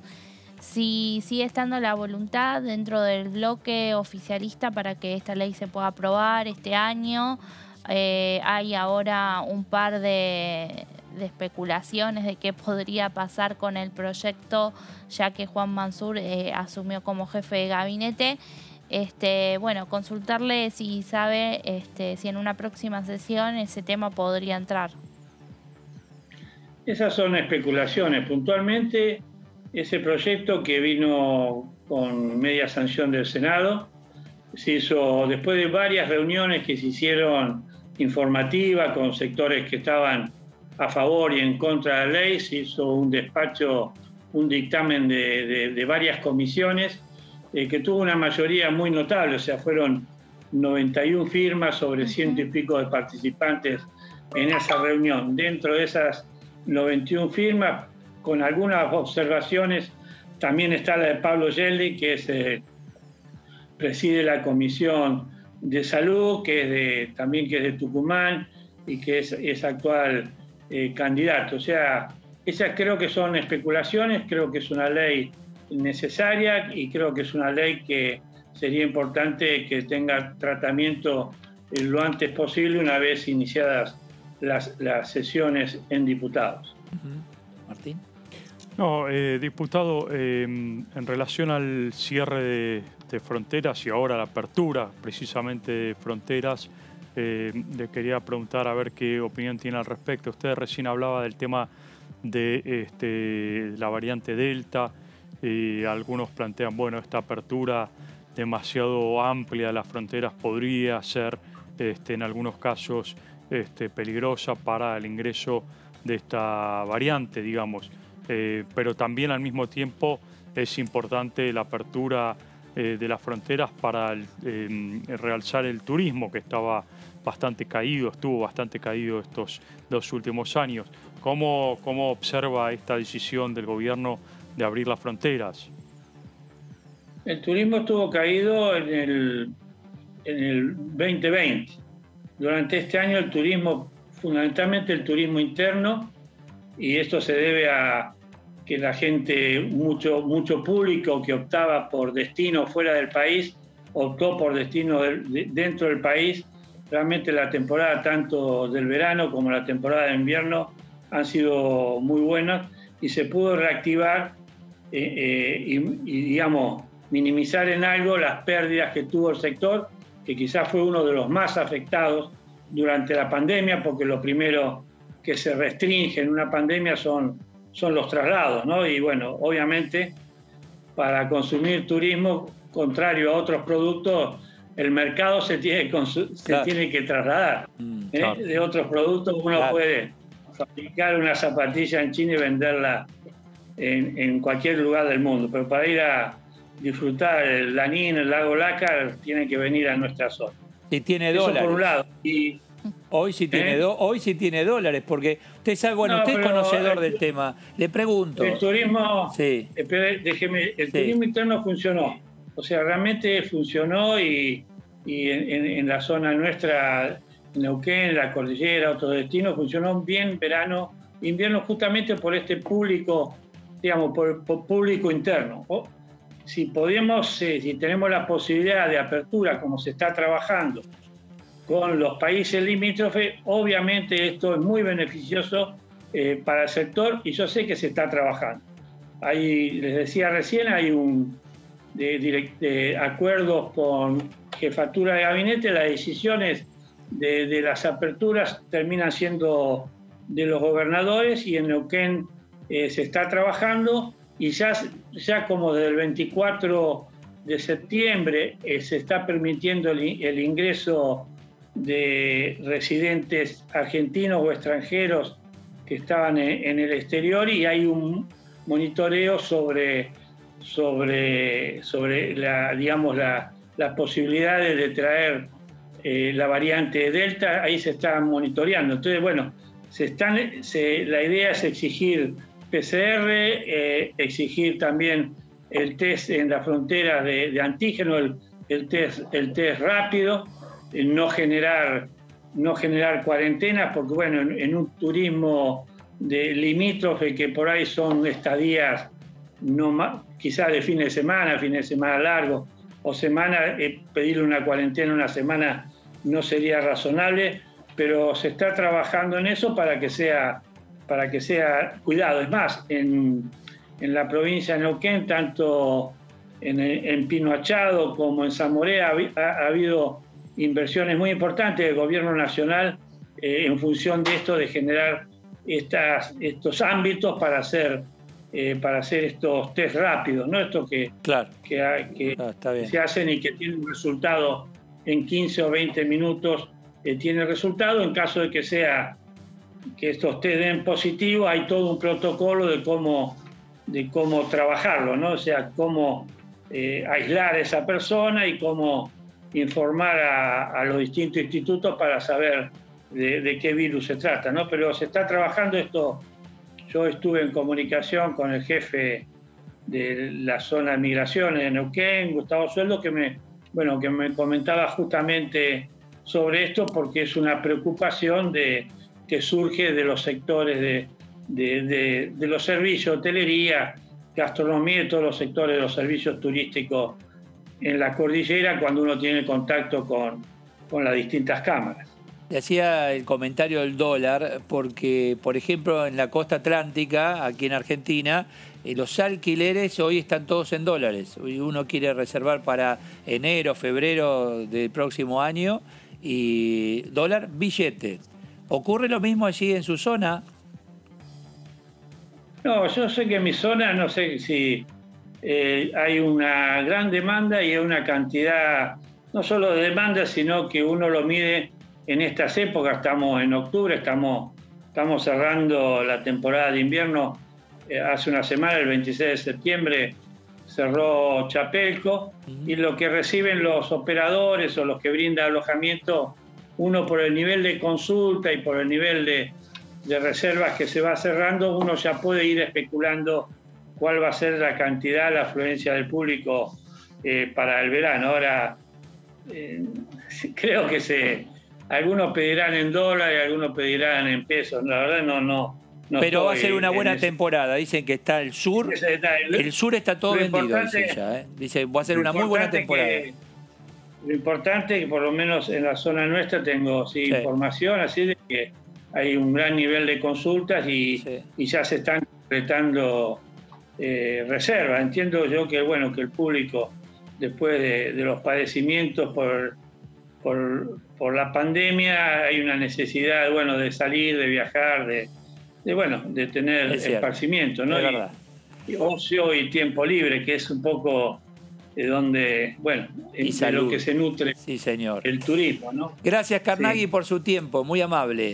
Si sigue estando la voluntad dentro del bloque oficialista para que esta ley se pueda aprobar este año. Eh, hay ahora un par de, de especulaciones de qué podría pasar con el proyecto, ya que Juan Mansur eh, asumió como jefe de gabinete. Este, bueno, consultarle si sabe este, si en una próxima sesión ese tema podría entrar. Esas son especulaciones. Puntualmente, ese proyecto que vino con media sanción del Senado se hizo después de varias reuniones que se hicieron informativas con sectores que estaban a favor y en contra de la ley. Se hizo un despacho, un dictamen de, de, de varias comisiones eh, que tuvo una mayoría muy notable, o sea, fueron noventa y una firmas sobre ciento y pico de participantes en esa reunión. Dentro de esas noventa y una firmas, con algunas observaciones, también está la de Pablo Yeldi, que es, eh, preside la Comisión de Salud, que es de, también que es de Tucumán y que es, es actual eh, candidato. O sea, esas creo que son especulaciones, creo que es una ley necesaria y creo que es una ley que sería importante que tenga tratamiento eh, lo antes posible una vez iniciadas las, las sesiones en diputados. Uh-huh. Martín. No, eh, diputado, eh, en relación al cierre de, de fronteras y ahora la apertura precisamente de fronteras, eh, le quería preguntar a ver qué opinión tiene al respecto. Usted recién hablaba del tema de este, la variante Delta y algunos plantean, bueno, esta apertura demasiado amplia de las fronteras podría ser este, en algunos casos este, peligrosa para el ingreso de esta variante, digamos. Eh, pero también al mismo tiempo es importante la apertura eh, de las fronteras para el, eh, realzar el turismo, que estaba bastante caído, estuvo bastante caído estos dos últimos años. ¿Cómo, cómo observa esta decisión del gobierno de abrir las fronteras? El turismo estuvo caído en el, en el veinte veinte. Durante este año el turismo, fundamentalmente el turismo interno, y esto se debe a que la gente, mucho, mucho público que optaba por destino fuera del país, optó por destino de, dentro del país. Realmente la temporada tanto del verano como la temporada de invierno han sido muy buenas y se pudo reactivar eh, eh, y, y, digamos, minimizar en algo las pérdidas que tuvo el sector, que quizás fue uno de los más afectados durante la pandemia, porque lo primero que se restringe en una pandemia son, son los traslados, ¿no? Y bueno, obviamente, para consumir turismo, contrario a otros productos, el mercado se tiene, se claro. tiene que trasladar. Mm, ¿eh? Claro. De otros productos uno claro. puede fabricar una zapatilla en China y venderla en, en cualquier lugar del mundo, pero para ir a, disfrutar el Lanín, el lago Lácar, tienen que venir a nuestra zona. Si tiene Eso dólares. por un lado. Y, Hoy sí tiene, ¿Eh? do, hoy sí tiene dólares, porque usted sabe, bueno, No, usted es pero conocedor el- del tema. Le pregunto. El turismo, Sí. espere, déjeme, el Sí. turismo interno funcionó. O sea, realmente funcionó y, y en, en- en la zona nuestra, Neuquén, la cordillera, otros destinos, funcionó bien verano, invierno, justamente por este público, digamos, por, por público interno. O, si podemos, eh, si tenemos la posibilidad de apertura, como se está trabajando con los países limítrofes, obviamente esto es muy beneficioso eh, para el sector y yo sé que se está trabajando. Hay, les decía recién, hay un de, direct, de acuerdos con jefatura de gabinete, las decisiones de, de las aperturas terminan siendo de los gobernadores y en Neuquén eh, se está trabajando y ya, ya como desde el veinticuatro de septiembre eh, se está permitiendo el, el ingreso de residentes argentinos o extranjeros que estaban en, en el exterior y hay un monitoreo sobre, sobre, sobre la, digamos, la, las posibilidades de traer eh, la variante Delta, ahí se está monitoreando. Entonces, bueno, se están, se, la idea es exigir P C R, eh, exigir también el test en la frontera de, de antígeno, el, el, test, el test rápido, no generar, no generar cuarentenas, porque bueno, en, en un turismo de limítrofe que por ahí son estadías no, quizás de fin de semana, fin de semana largo o semana, eh, pedirle una cuarentena una semana no sería razonable, pero se está trabajando en eso para que sea, para que sea cuidado. Es más, en, en la provincia de Neuquén, tanto en, en Pino Achado como en Zamoré ha, ha, ha habido inversiones muy importantes del gobierno nacional eh, en función de esto, de generar estas, estos ámbitos para hacer, eh, para hacer estos test rápidos, ¿no? Esto que, claro. que, que, ah, está bien. se hacen y que tienen un resultado en quince o veinte minutos, eh, tiene resultado. En caso de que sea que estos test den positivo, hay todo un protocolo de cómo, de cómo trabajarlo, ¿no? O sea, cómo eh, aislar a esa persona y cómo informar a, a los distintos institutos para saber de, de qué virus se trata, ¿no? Pero se está trabajando esto. Yo estuve en comunicación con el jefe de la zona de migraciones de Neuquén, Gustavo Sueldo, que me, bueno, que me comentaba justamente sobre esto porque es una preocupación de, que surge de los sectores de, de, de, de los servicios, hotelería, gastronomía y todos los sectores de los servicios turísticos en la cordillera cuando uno tiene contacto con, con las distintas cámaras. Le hacía el comentario del dólar porque, por ejemplo, en la costa atlántica, aquí en Argentina, eh, los alquileres hoy están todos en dólares. Hoy uno quiere reservar para enero, febrero del próximo año y dólar, billete. ¿Ocurre lo mismo allí en su zona? No, yo sé que en mi zona, no sé si eh, hay una gran demanda y hay una cantidad, no solo de demanda, sino que uno lo mide en estas épocas. Estamos en octubre, estamos, estamos cerrando la temporada de invierno. Eh, hace una semana, el veintiséis de septiembre, cerró Chapelco, uh-huh. Y lo que reciben los operadores o los que brindan alojamiento, uno por el nivel de consulta y por el nivel de, de reservas que se va cerrando, uno ya puede ir especulando cuál va a ser la cantidad, la afluencia del público eh, para el verano. Ahora, eh, creo que se... Algunos pedirán en dólares, algunos pedirán en pesos. La verdad no, no, no. Pero va a ser una buena ese... temporada. Dicen que está el sur. El, el sur está todo vendido, dice ya. ¿eh? Dice, va a ser una muy buena temporada. Que, lo importante es que por lo menos en la zona nuestra tengo sí, sí. información, así de que hay un gran nivel de consultas y, sí. y ya se están completando eh, reservas. Entiendo yo que bueno que el público, después de, de los padecimientos por, por, por la pandemia, hay una necesidad bueno, de salir, de viajar, de, de, bueno, de tener esparcimiento, ¿no? Y, y ocio y tiempo libre, que es un poco de donde, bueno, de lo que se nutre sí, señor. el turismo, ¿no? Gracias, Carnaghi, sí. por su tiempo, muy amable.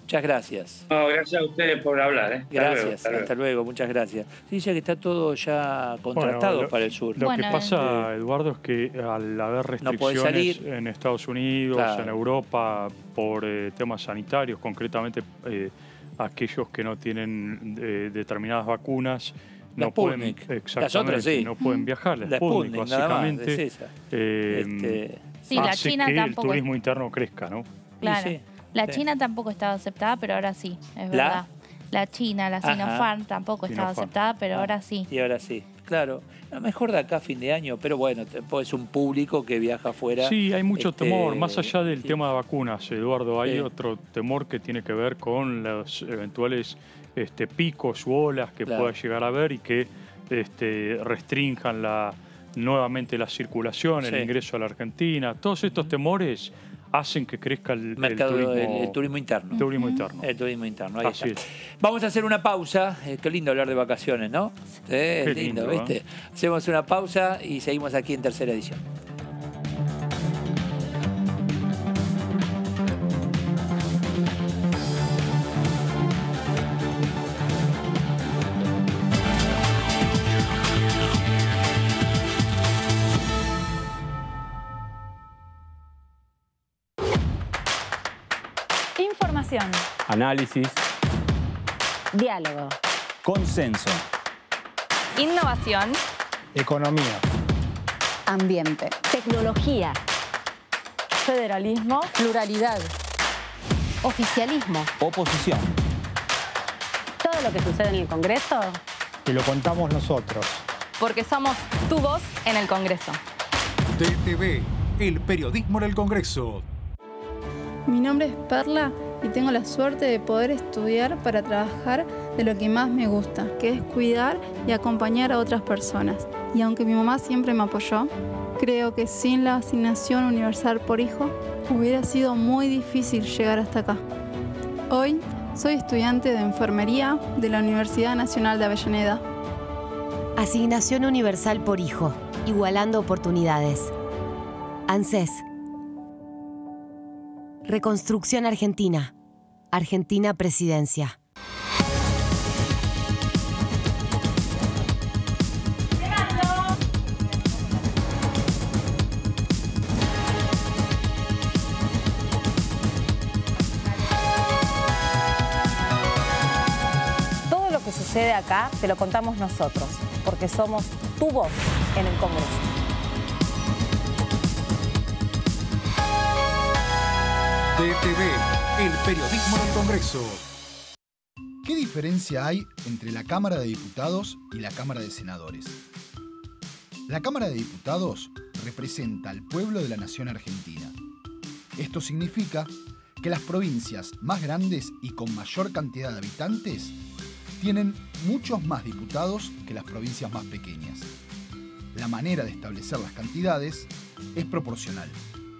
Muchas gracias. No, gracias a ustedes por hablar. ¿eh? Gracias, hasta luego, hasta luego. hasta luego, muchas gracias. Dice que está todo ya contratado bueno, lo, para el sur. Lo bueno, que pasa, eh, Eduardo, es que al haber restricciones no salir. en Estados Unidos, Claro. en Europa, por eh, temas sanitarios, concretamente eh, aquellos que no tienen eh, determinadas vacunas, La no pueden, Sputnik. exactamente, Las otras sí. no pueden viajar. La, La Sputnik, Sputnik, nada más, básicamente, es esa. eh, Este, Sí, la hace China que tampoco- el turismo interno crezca, ¿no? Claro. sí, La sí. China tampoco estaba aceptada, pero ahora sí, es ¿La? verdad. La China, la Ajá. Sinopharm tampoco estaba Sinopharm. aceptada, pero Ah, ahora sí. Y ahora sí, claro. A lo mejor de acá a fin de año, pero bueno, es un público que viaja afuera. Sí, hay mucho este, temor. Más allá del sí. tema de vacunas, Eduardo, hay Sí. otro temor que tiene que ver con los eventuales este, picos u olas que Claro. pueda llegar a haber y que este, restrinjan la, nuevamente la circulación, Sí. el ingreso a la Argentina. Todos estos temores hacen que crezca el, el Mercado, turismo, el, el turismo interno. el turismo interno. El turismo interno, ahí Así está. es. Vamos a hacer una pausa. Eh, qué lindo hablar de vacaciones, ¿no? Eh, Qué es lindo, lindo, ¿viste? Hacemos una pausa y seguimos aquí en tercera edición. Información, Análisis, diálogo, consenso, innovación, economía, ambiente, tecnología, federalismo, pluralidad, oficialismo. oposición. Todo lo que sucede en el Congreso, y lo contamos nosotros. porque somos tu voz en el Congreso. T T V, el periodismo en el Congreso. Mi nombre es Perla y tengo la suerte de poder estudiar para trabajar de lo que más me gusta, que es cuidar y acompañar a otras personas. Y aunque mi mamá siempre me apoyó, creo que sin la asignación universal por hijo hubiera sido muy difícil llegar hasta acá. Hoy soy estudiante de enfermería de la Universidad Nacional de Avellaneda. Asignación universal por hijo, igualando oportunidades. ANSES. Reconstrucción Argentina. Argentina Presidencia. Todo lo que sucede acá te lo contamos nosotros, porque somos tu voz en el Congreso. T T V, el periodismo en el Congreso. ¿Qué diferencia hay entre la Cámara de Diputados y la Cámara de Senadores? La Cámara de Diputados representa al pueblo de la nación argentina. Esto significa que las provincias más grandes y con mayor cantidad de habitantes tienen muchos más diputados que las provincias más pequeñas. La manera de establecer las cantidades es proporcional.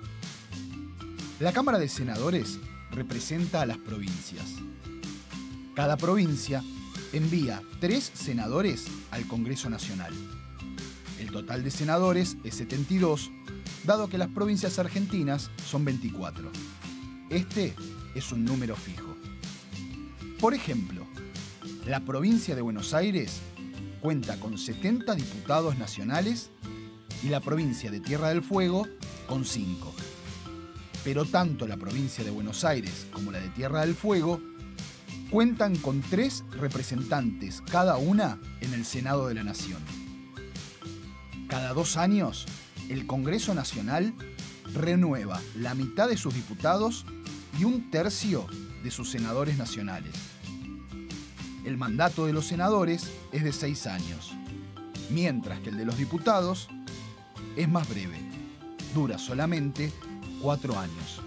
La Cámara de Senadores representa a las provincias. Cada provincia envía tres senadores al Congreso Nacional. El total de senadores es setenta y dos, dado que las provincias argentinas son veinticuatro. Este es un número fijo. Por ejemplo, la provincia de Buenos Aires cuenta con setenta diputados nacionales y la provincia de Tierra del Fuego con cinco. Pero tanto la provincia de Buenos Aires como la de Tierra del Fuego cuentan con tres representantes cada una en el Senado de la Nación. Cada dos años, el Congreso Nacional renueva la mitad de sus diputados y un tercio de sus senadores nacionales. El mandato de los senadores es de seis años, mientras que el de los diputados es más breve, dura solamente cuatro años.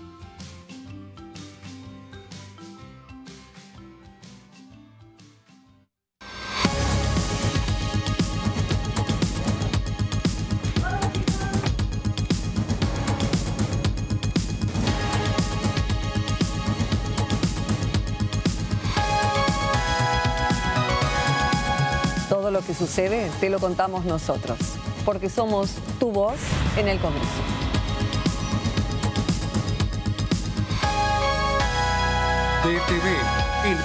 Todo lo que sucede te lo contamos nosotros, porque somos tu voz en el Congreso. T T V,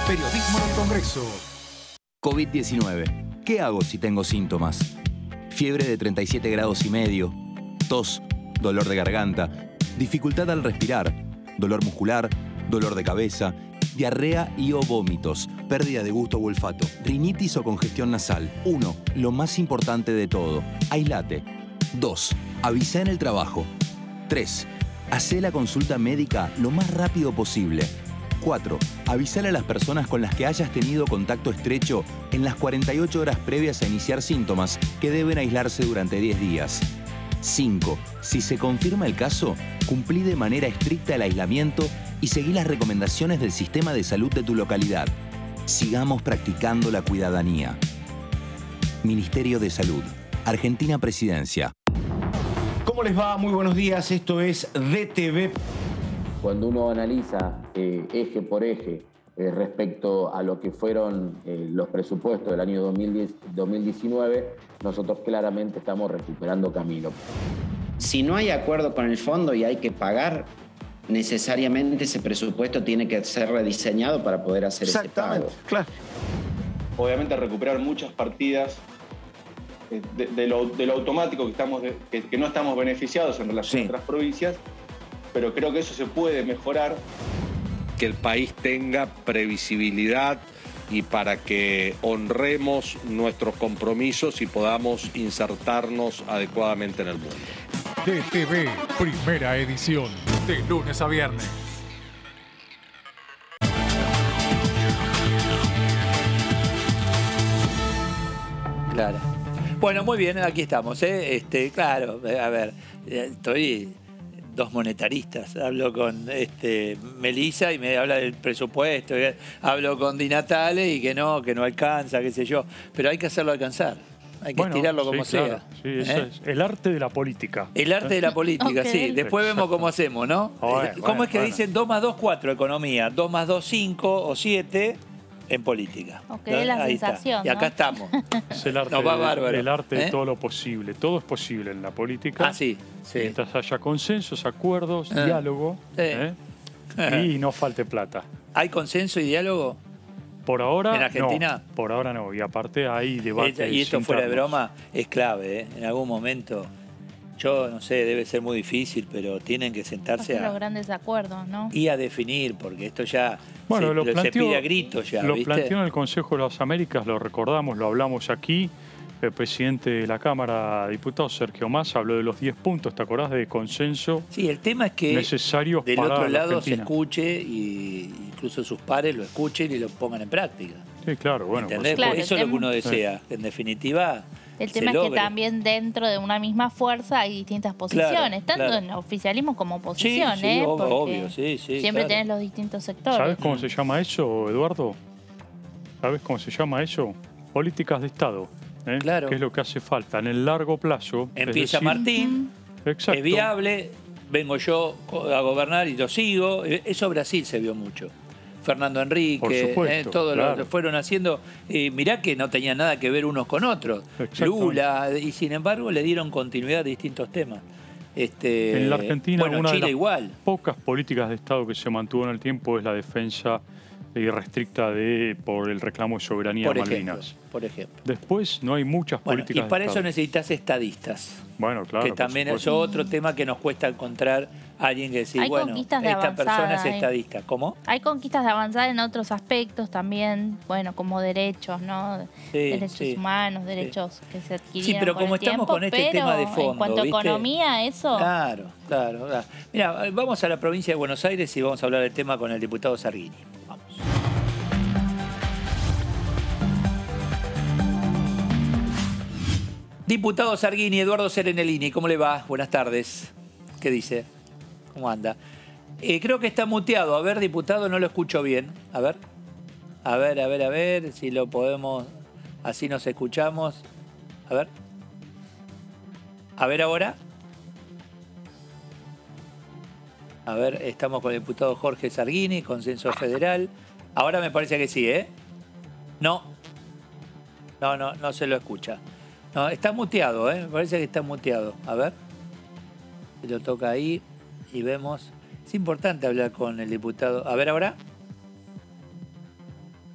periodismo del Congreso. COVID diecinueve. ¿Qué hago si tengo síntomas? Fiebre de treinta y siete grados y medio, tos, dolor de garganta, dificultad al respirar, dolor muscular, dolor de cabeza, diarrea y o vómitos, pérdida de gusto o olfato, rinitis o congestión nasal. uno. Lo más importante de todo, aislate. dos. Avisa en el trabajo. tres. Hacé la consulta médica lo más rápido posible. cuatro. Avisar a las personas con las que hayas tenido contacto estrecho en las cuarenta y ocho horas previas a iniciar síntomas que deben aislarse durante diez días. cinco. Si se confirma el caso, cumplí de manera estricta el aislamiento y seguí las recomendaciones del sistema de salud de tu localidad. Sigamos practicando la cuidadanía. Ministerio de Salud. Argentina Presidencia. ¿Cómo les va? Muy buenos días. Esto es D T V. Cuando uno analiza eh, eje por eje eh, respecto a lo que fueron eh, los presupuestos del año dos mil diez, dos mil diecinueve, nosotros claramente estamos recuperando camino. Si no hay acuerdo con el fondo y hay que pagar, necesariamente ese presupuesto tiene que ser rediseñado para poder hacer ese pago. Claro. Obviamente recuperar muchas partidas de, de, lo, de lo automático que, estamos de, que, que no estamos beneficiados en relación sí. a otras provincias, pero creo que eso se puede mejorar. Que el país tenga previsibilidad y para que honremos nuestros compromisos y podamos insertarnos adecuadamente en el mundo. D T V, primera edición, de lunes a viernes. Claro. Bueno, muy bien, aquí estamos, ¿eh? Este, claro, a ver, estoy dos monetaristas. Hablo con este Melissa y me habla del presupuesto. Hablo con Di Natale y que no, que no alcanza, qué sé yo. Pero hay que hacerlo alcanzar. Hay que bueno, estirarlo como sí, sea. Claro. Sí, eso ¿Eh? es el arte de la política. El arte de la política, Okay. sí. Después vemos cómo hacemos, ¿no? Bueno, ¿Cómo bueno, es que bueno. dicen dos más dos, cuatro, economía? dos más dos, cinco o siete en política. Ok, ¿no? La Ahí sensación, está. Y acá ¿no? estamos. Es el arte, Nos va bárbaro. el arte ¿Eh? de todo lo posible. Todo es posible en la política. Ah, sí. sí. Mientras haya consensos, acuerdos, Ah. diálogo Sí. ¿eh? y no falte plata. ¿Hay consenso y diálogo? Por ahora, ¿En Argentina? no. Por ahora no. Y aparte hay debate. Y esto fuera de internos. broma es clave, ¿eh? En algún momento, yo no sé, debe ser muy difícil, pero tienen que sentarse Hacer a, los grandes acuerdos, ¿no? y a definir, porque esto ya Bueno, se, lo se planteó, pide a gritos ya, Lo ¿viste? planteó en el Consejo de las Américas, lo recordamos, lo hablamos aquí. El presidente de la Cámara de Diputados, Sergio Massa, habló de los diez puntos, ¿te acordás? De consenso Sí, el tema es que necesarios del para otro la lado se Argentina. escuche y incluso sus pares lo escuchen y lo pongan en práctica. Sí, claro, bueno. ¿Entendés? Claro, Porque eso el es lo que tema- uno desea. En definitiva, El se tema es que logre. también dentro de una misma fuerza hay distintas posiciones, tanto claro. en oficialismo como oposición, Sí, sí, ¿eh? ob- Porque obvio, sí, sí, siempre claro. tenés los distintos sectores. ¿Sabes cómo se llama eso, Eduardo? ¿Sabes cómo se llama eso? Políticas de Estado. ¿eh? Claro. Que es lo que hace falta en el largo plazo. es Empieza decir, Martín, Exacto. es viable, vengo yo a gobernar y lo sigo. Eso Brasil se vio mucho. Fernando Enrique, Por supuesto, eh, todo claro. lo fueron haciendo. Eh, mirá que no tenían nada que ver unos con otros. Exactamente. Lula, y sin embargo le dieron continuidad a distintos temas. Este, En la Argentina, bueno, una Chile de las igual. pocas políticas de Estado que se mantuvo en el tiempo es la defensa irrestricta de por el reclamo de soberanía Por de ejemplo, Malvinas. por ejemplo. Después no hay muchas Bueno, políticas y para de eso Estado. necesitas estadistas. Bueno, claro. que por también es supuesto. otro tema que nos cuesta encontrar a alguien que decir, Hay bueno, conquistas de esta persona es avanzada, eh. estadista. ¿Cómo? Hay conquistas de avanzar en otros aspectos también, bueno, como derechos, ¿no? Sí, derechos sí, humanos, derechos que se adquirieron Sí, pero con como el estamos tiempo, con este pero tema de fondo, en cuanto a ¿viste? economía, eso... Claro, claro, claro. Mira, vamos a la provincia de Buenos Aires y vamos a hablar del tema con el diputado Sarguini. Vamos. Diputado Sarguini, Eduardo Serenellini, ¿cómo le va? Buenas tardes. ¿Qué dice? ¿Cómo anda? Eh, creo que está muteado. A ver, diputado, no lo escucho bien. A ver. A ver, a ver, a ver, si lo podemos... Así nos escuchamos. A ver. A ver ahora. A ver, estamos con el diputado Jorge Sarguini, Consenso Federal. Ahora me parece que sí, ¿eh? No. No, no, no se lo escucha. No, está muteado, ¿eh? Me parece que está muteado. A ver. Se lo toca ahí y vemos. Es importante hablar con el diputado. A ver ahora.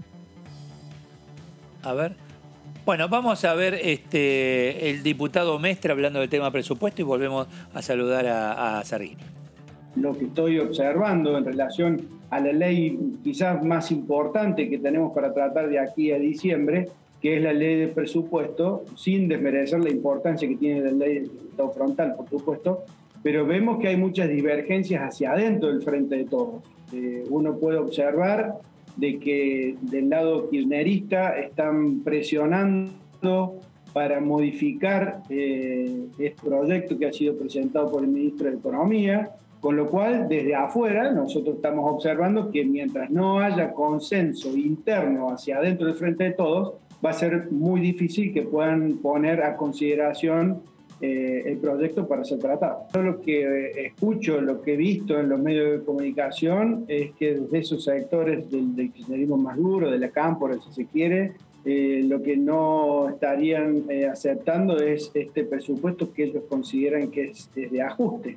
A ver. Bueno, vamos a ver este, el diputado Mestre hablando del tema presupuesto y volvemos a saludar a, a Zarghini. Lo que estoy observando en relación a la ley quizás más importante que tenemos para tratar de aquí a diciembre, que es la ley de presupuesto, sin desmerecer la importancia que tiene la ley del Estado frontal, por supuesto, pero vemos que hay muchas divergencias hacia adentro del Frente de Todos. Eh, uno puede observar de que del lado kirchnerista están presionando para modificar eh, este proyecto que ha sido presentado por el ministro de Economía, con lo cual desde afuera nosotros estamos observando que mientras no haya consenso interno hacia adentro del Frente de Todos, va a ser muy difícil que puedan poner a consideración eh, el proyecto para ser tratado. Yo lo que eh, escucho, lo que he visto en los medios de comunicación es que desde esos sectores del, del kirchnerismo más duro, de la cámpora, si se quiere, eh, lo que no estarían eh, aceptando es este presupuesto que ellos consideran que es, es de ajuste.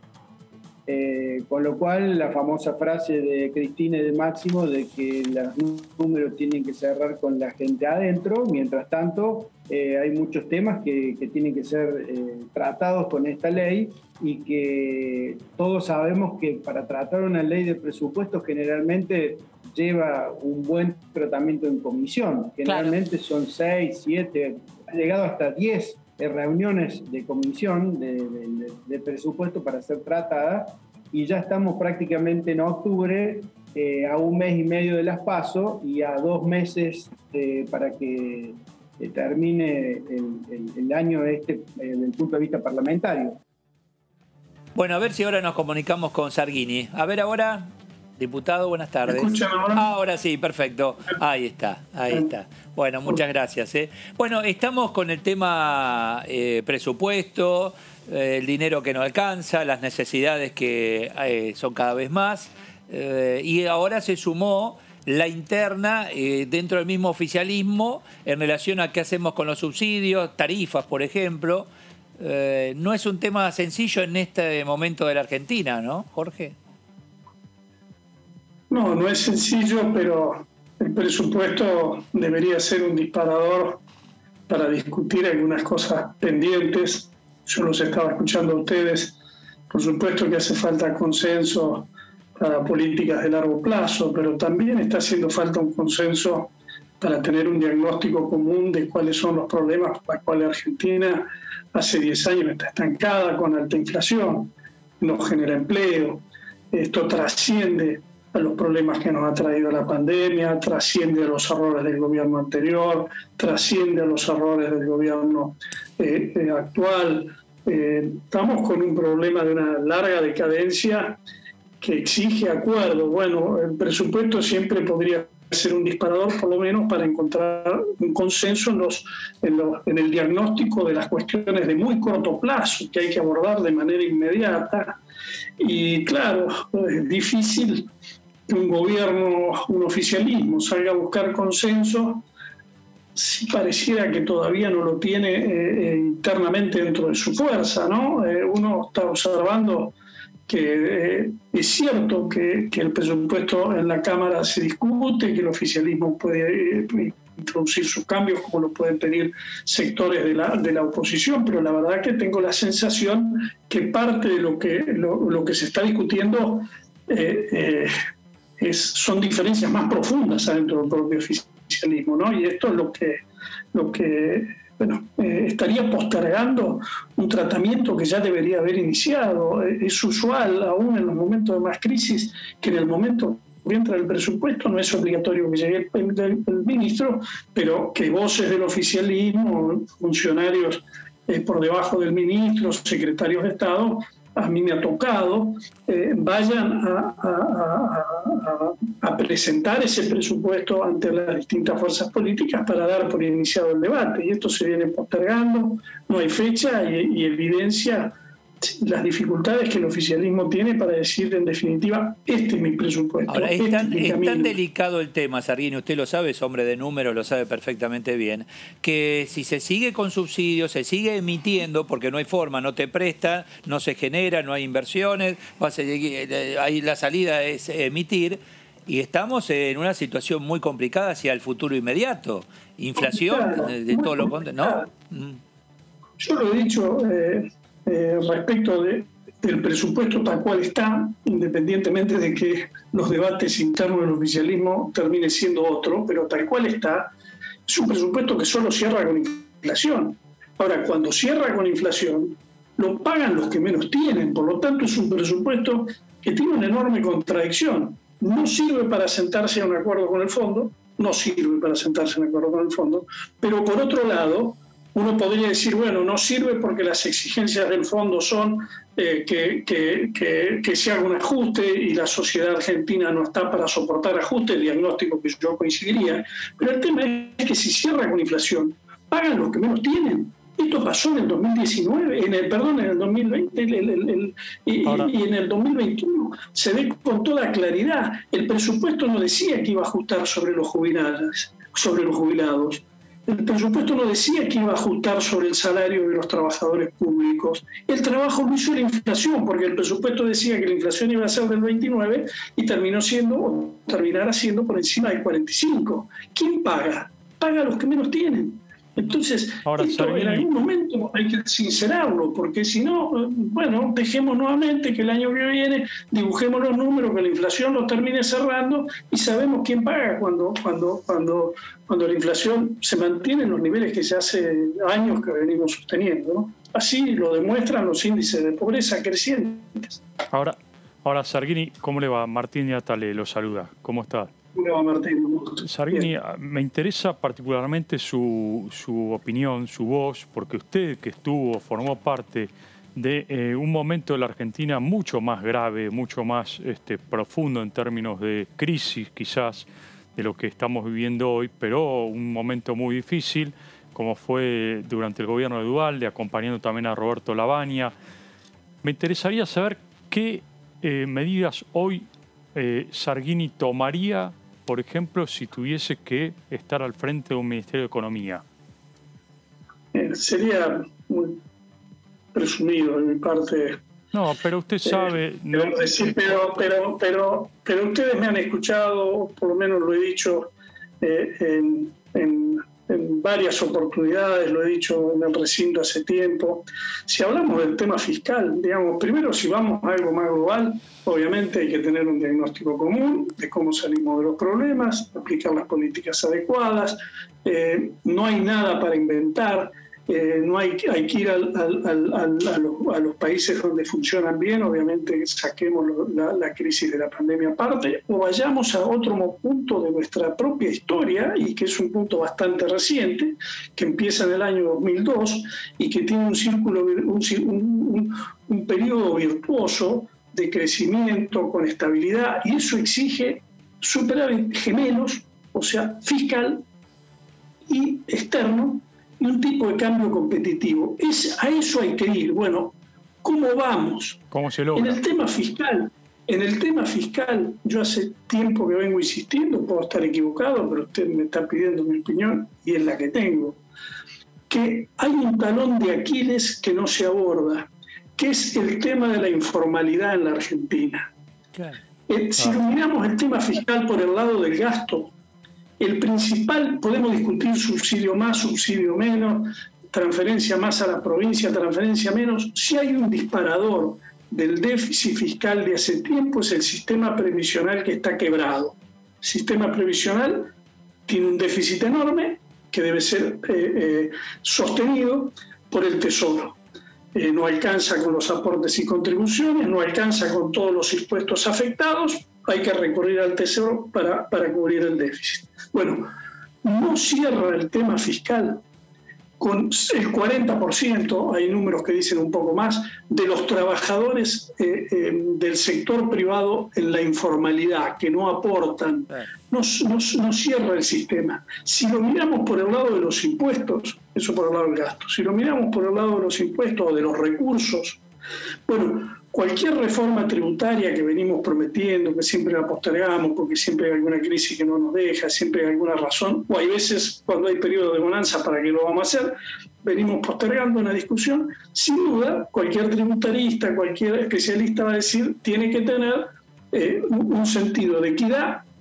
Eh, con lo cual la famosa frase de Cristina y de Máximo de que los números tienen que cerrar con la gente adentro, mientras tanto eh, hay muchos temas que, que tienen que ser eh, tratados con esta ley y que todos sabemos que para tratar una ley de presupuesto generalmente lleva un buen tratamiento en comisión, generalmente claro. Son seis, siete, ha llegado hasta diez reuniones de comisión de, de, de presupuesto para ser tratada y ya estamos prácticamente en octubre, eh, a un mes y medio de las PASO y a dos meses eh, para que eh, termine el, el, el año este eh, desde el punto de vista parlamentario. Bueno, a ver si ahora nos comunicamos con Zarghini. A ver ahora... Diputado, buenas tardes. Ahora? ahora sí, perfecto. Ahí está, ahí está. Bueno, muchas gracias. ¿eh? Bueno, estamos con el tema eh, presupuesto, eh, el dinero que no alcanza, las necesidades que eh, son cada vez más. Eh, y ahora se sumó la interna eh, dentro del mismo oficialismo en relación a qué hacemos con los subsidios, tarifas, por ejemplo. Eh, no es un tema sencillo en este momento de la Argentina, ¿no, Jorge? No, no es sencillo, pero el presupuesto debería ser un disparador para discutir algunas cosas pendientes. Yo los estaba escuchando a ustedes. Por supuesto que hace falta consenso para políticas de largo plazo, pero también está haciendo falta un consenso para tener un diagnóstico común de cuáles son los problemas por los cuales Argentina hace diez años está estancada con alta inflación, no genera empleo. Esto trasciende a los problemas que nos ha traído la pandemia, trasciende a los errores del gobierno anterior, trasciende a los errores del gobierno eh, eh, actual. Eh, estamos con un problema de una larga decadencia que exige acuerdo. Bueno, el presupuesto siempre podría ser un disparador, por lo menos, para encontrar un consenso en, los, en, los, en el diagnóstico de las cuestiones de muy corto plazo que hay que abordar de manera inmediata. Y claro, es difícil que un gobierno, un oficialismo salga a buscar consenso si pareciera que todavía no lo tiene eh, internamente dentro de su fuerza, ¿no? Eh, uno está observando que eh, es cierto que, que el presupuesto en la Cámara se discute, que el oficialismo puede eh, introducir sus cambios como lo pueden pedir sectores de la, de la oposición, pero la verdad que tengo la sensación que parte de lo que, lo, lo que se está discutiendo eh, eh, Es, son diferencias más profundas dentro del propio oficialismo, ¿no? Y esto es lo que, lo que bueno, eh, estaría postergando un tratamiento que ya debería haber iniciado. Es usual, aún en los momentos de más crisis, que en el momento que entra el presupuesto no es obligatorio que llegue el, el, el ministro, pero que voces del oficialismo, funcionarios eh, por debajo del ministro, secretarios de Estado, a mí me ha tocado, eh, vayan a, a, a, a presentar ese presupuesto ante las distintas fuerzas políticas para dar por iniciado el debate. Y esto se viene postergando, no hay fecha y, y evidencia las dificultades que el oficialismo tiene para decir, en definitiva, este es mi presupuesto. Ahora, es tan, este es es tan delicado el tema, Zarghini, usted lo sabe, es hombre de números, lo sabe perfectamente bien, que si se sigue con subsidios, se sigue emitiendo, porque no hay forma, no te prestan, no se genera, no hay inversiones, va a seguir, ahí la salida es emitir, y estamos en una situación muy complicada hacia el futuro inmediato. Inflación, de, de todo lo contrario, ¿no? Yo lo he dicho eh, eh, respecto de, del presupuesto tal cual está, independientemente de que los debates internos del oficialismo termine siendo otro, pero tal cual está, es un presupuesto que solo cierra con inflación. Ahora, cuando cierra con inflación, lo pagan los que menos tienen, por lo tanto es un presupuesto que tiene una enorme contradicción. No sirve para sentarse a un acuerdo con el fondo, no sirve para sentarse a un acuerdo con el fondo, pero por otro lado, uno podría decir, bueno, no sirve porque las exigencias del fondo son eh, que, que, que, que se haga un ajuste y la sociedad argentina no está para soportar ajustes, diagnóstico que yo coincidiría, pero el tema es que si cierra con inflación, pagan los que menos tienen. Esto pasó en el dos mil diecinueve, en el, perdón, en el dos mil veinte el, el, el, el, y, y en el dos mil veintiuno se ve con toda claridad. El presupuesto no decía que iba a ajustar sobre los jubilados, sobre los jubilados. El presupuesto no decía que iba a ajustar sobre el salario de los trabajadores públicos. El trabajo lo hizo la inflación, porque el presupuesto decía que la inflación iba a ser del veintinueve y terminó siendo, o terminará siendo por encima del cuarenta y cinco. ¿Quién paga? Paga los que menos tienen. Entonces, Ahora, esto Sargini, en algún momento hay que sincerarlo, porque si no, bueno, dejemos nuevamente que el año que viene dibujemos los números, que la inflación los termine cerrando y sabemos quién paga cuando, cuando, cuando, cuando la inflación se mantiene en los niveles que ya hace años que venimos sosteniendo, ¿no? Así lo demuestran los índices de pobreza crecientes. Ahora, ahora Sargini, ¿cómo le va? Martín Atale lo saluda. ¿Cómo está? Sargini, me interesa particularmente su, su opinión, su voz, porque usted que estuvo, formó parte de eh, un momento de la Argentina mucho más grave, mucho más este, profundo en términos de crisis quizás de lo que estamos viviendo hoy, pero un momento muy difícil, como fue durante el gobierno de Duhalde, acompañando también a Roberto Lavagna. Me interesaría saber qué eh, medidas hoy eh, Sargini tomaría, por ejemplo, si tuviese que estar al frente de un Ministerio de Economía. Eh, sería muy presumido de mi parte. No, pero usted sabe... Eh, no, decir, pero, pero, pero, pero ustedes me han escuchado, por lo menos lo he dicho eh, en, en, en varias oportunidades, lo he dicho en el recinto hace tiempo. Si hablamos del tema fiscal, digamos, primero si vamos a algo más global, obviamente hay que tener un diagnóstico común de cómo salimos de los problemas, aplicar las políticas adecuadas, eh, no hay nada para inventar, eh, no hay, hay que ir al, al, al, al, a, los, a los países donde funcionan bien, obviamente saquemos lo, la, la crisis de la pandemia aparte, o vayamos a otro punto de nuestra propia historia, y que es un punto bastante reciente, que empieza en el año dos mil dos y que tiene un círculo, un, un, un periodo virtuoso de crecimiento con estabilidad, y eso exige superávit gemelos, o sea, fiscal y externo, y un tipo de cambio competitivo. Es, a eso hay que ir. Bueno, ¿cómo vamos? ¿Cómo se logra? En el tema fiscal, en el tema fiscal, yo hace tiempo que vengo insistiendo, puedo estar equivocado, pero usted me está pidiendo mi opinión y es la que tengo, que hay un talón de Aquiles que no se aborda, que es el tema de la informalidad en la Argentina. Claro. Eh, si ah. miramos el tema fiscal por el lado del gasto, el principal, podemos discutir subsidio más, subsidio menos, transferencia más a la provincia, transferencia menos. Si hay un disparador del déficit fiscal de hace tiempo, es el sistema previsional que está quebrado. El sistema previsional tiene un déficit enorme que debe ser eh, eh, sostenido por el Tesoro. Eh, no alcanza con los aportes y contribuciones, no alcanza con todos los impuestos afectados, hay que recurrir al Tesoro para, para cubrir el déficit. Bueno, no cierra el tema fiscal con el cuarenta por ciento, hay números que dicen un poco más, de los trabajadores eh, eh, del sector privado en la informalidad, que no aportan, no, no, no cierra el sistema. Si lo miramos por el lado de los impuestos, eso por el lado del gasto, si lo miramos por el lado de los impuestos o de los recursos, bueno, cualquier reforma tributaria que venimos prometiendo, que siempre la postergamos porque siempre hay alguna crisis que no nos deja, siempre hay alguna razón, o hay veces cuando hay periodo de bonanza para que lo vamos a hacer, venimos postergando una discusión, sin duda cualquier tributarista, cualquier especialista va a decir, tiene que tener eh, un, un sentido de equidad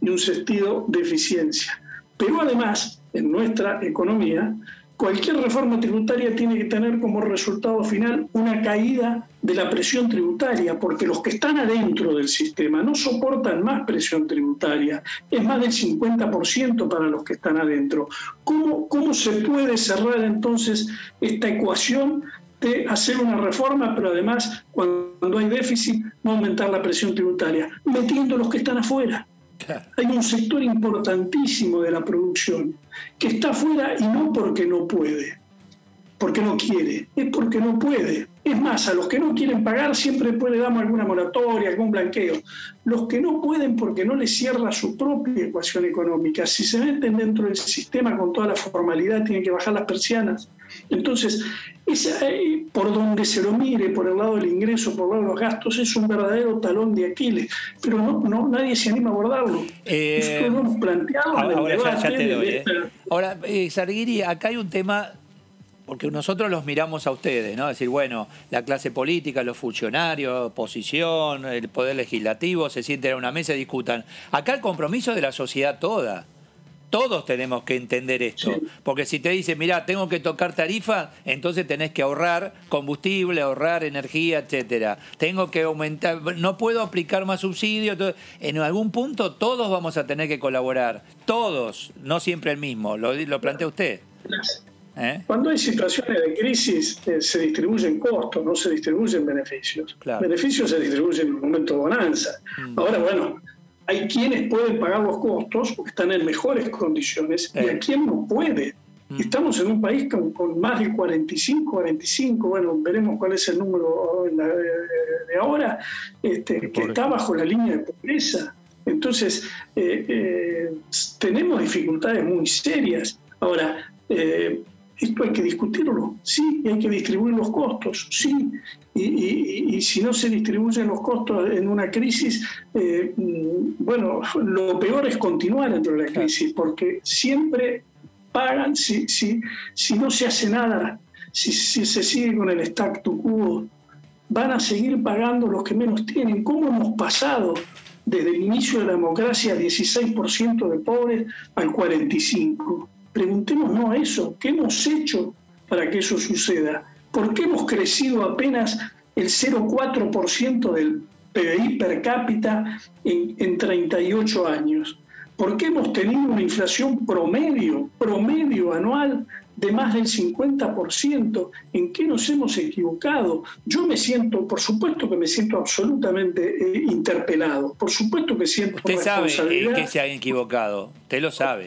y un sentido de eficiencia. Pero además, en nuestra economía, cualquier reforma tributaria tiene que tener como resultado final una caída de la presión tributaria, porque los que están adentro del sistema no soportan más presión tributaria, es más del cincuenta por ciento para los que están adentro. ¿Cómo, cómo se puede cerrar entonces esta ecuación de hacer una reforma, pero además cuando hay déficit no aumentar la presión tributaria? Metiendo a los que están afuera. Hay un sector importantísimo de la producción que está afuera y no porque no puede, porque no quiere, es porque no puede. Es más, a los que no quieren pagar siempre después le damos alguna moratoria, algún blanqueo. Los que no pueden porque no les cierra su propia ecuación económica. Si se meten dentro del sistema con toda la formalidad, tienen que bajar las persianas. Entonces, esa, eh, por donde se lo mire, por el lado del ingreso, por el lado de los gastos, es un verdadero talón de Aquiles. Pero no, no nadie se anima a abordarlo. Eh, Esto lo hemos planteado. Ahora, ahora ya, ya te doy. De, Eh. Ahora, eh, Sarguiri, acá hay un tema... Porque nosotros los miramos a ustedes, ¿no? Es decir, bueno, la clase política, los funcionarios, oposición, el poder legislativo, se sienten a una mesa y discutan. Acá el compromiso de la sociedad toda. Todos tenemos que entender esto. Sí. Porque si te dicen, mirá, tengo que tocar tarifa, entonces tenés que ahorrar combustible, ahorrar energía, etcétera. Tengo que aumentar, no puedo aplicar más subsidios. En algún punto todos vamos a tener que colaborar. Todos, no siempre el mismo. Lo, lo plantea usted. Gracias. ¿Eh? Cuando hay situaciones de crisis eh, se distribuyen costos, no se distribuyen beneficios. Claro. Beneficios se distribuyen en un momento de bonanza. Mm. Ahora, bueno, hay quienes pueden pagar los costos porque están en mejores condiciones eh. y a quien no puede. Mm. Estamos en un país con, con más de cuarenta y cinco, cuarenta y cinco, bueno, veremos cuál es el número de, de ahora, este, que está bajo la línea de pobreza. Entonces, eh, eh, tenemos dificultades muy serias. Ahora, eh, esto hay que discutirlo, sí, y hay que distribuir los costos, sí, y, y, y si no se distribuyen los costos en una crisis, eh, bueno, lo peor es continuar dentro de la crisis, porque siempre pagan, si, si, si no se hace nada, si, si se sigue con el statu quo, van a seguir pagando los que menos tienen. ¿Cómo hemos pasado desde el inicio de la democracia dieciséis por ciento de pobres al cuarenta y cinco por ciento? Preguntémonos eso, ¿qué hemos hecho para que eso suceda? ¿Por qué hemos crecido apenas el cero coma cuatro por ciento del P B I per cápita en, en treinta y ocho años? ¿Por qué hemos tenido una inflación promedio, promedio anual de más del cincuenta por ciento? ¿En qué nos hemos equivocado? Yo me siento, por supuesto que me siento absolutamente eh, interpelado, por supuesto que siento Usted sabe en qué se han equivocado, usted lo sabe.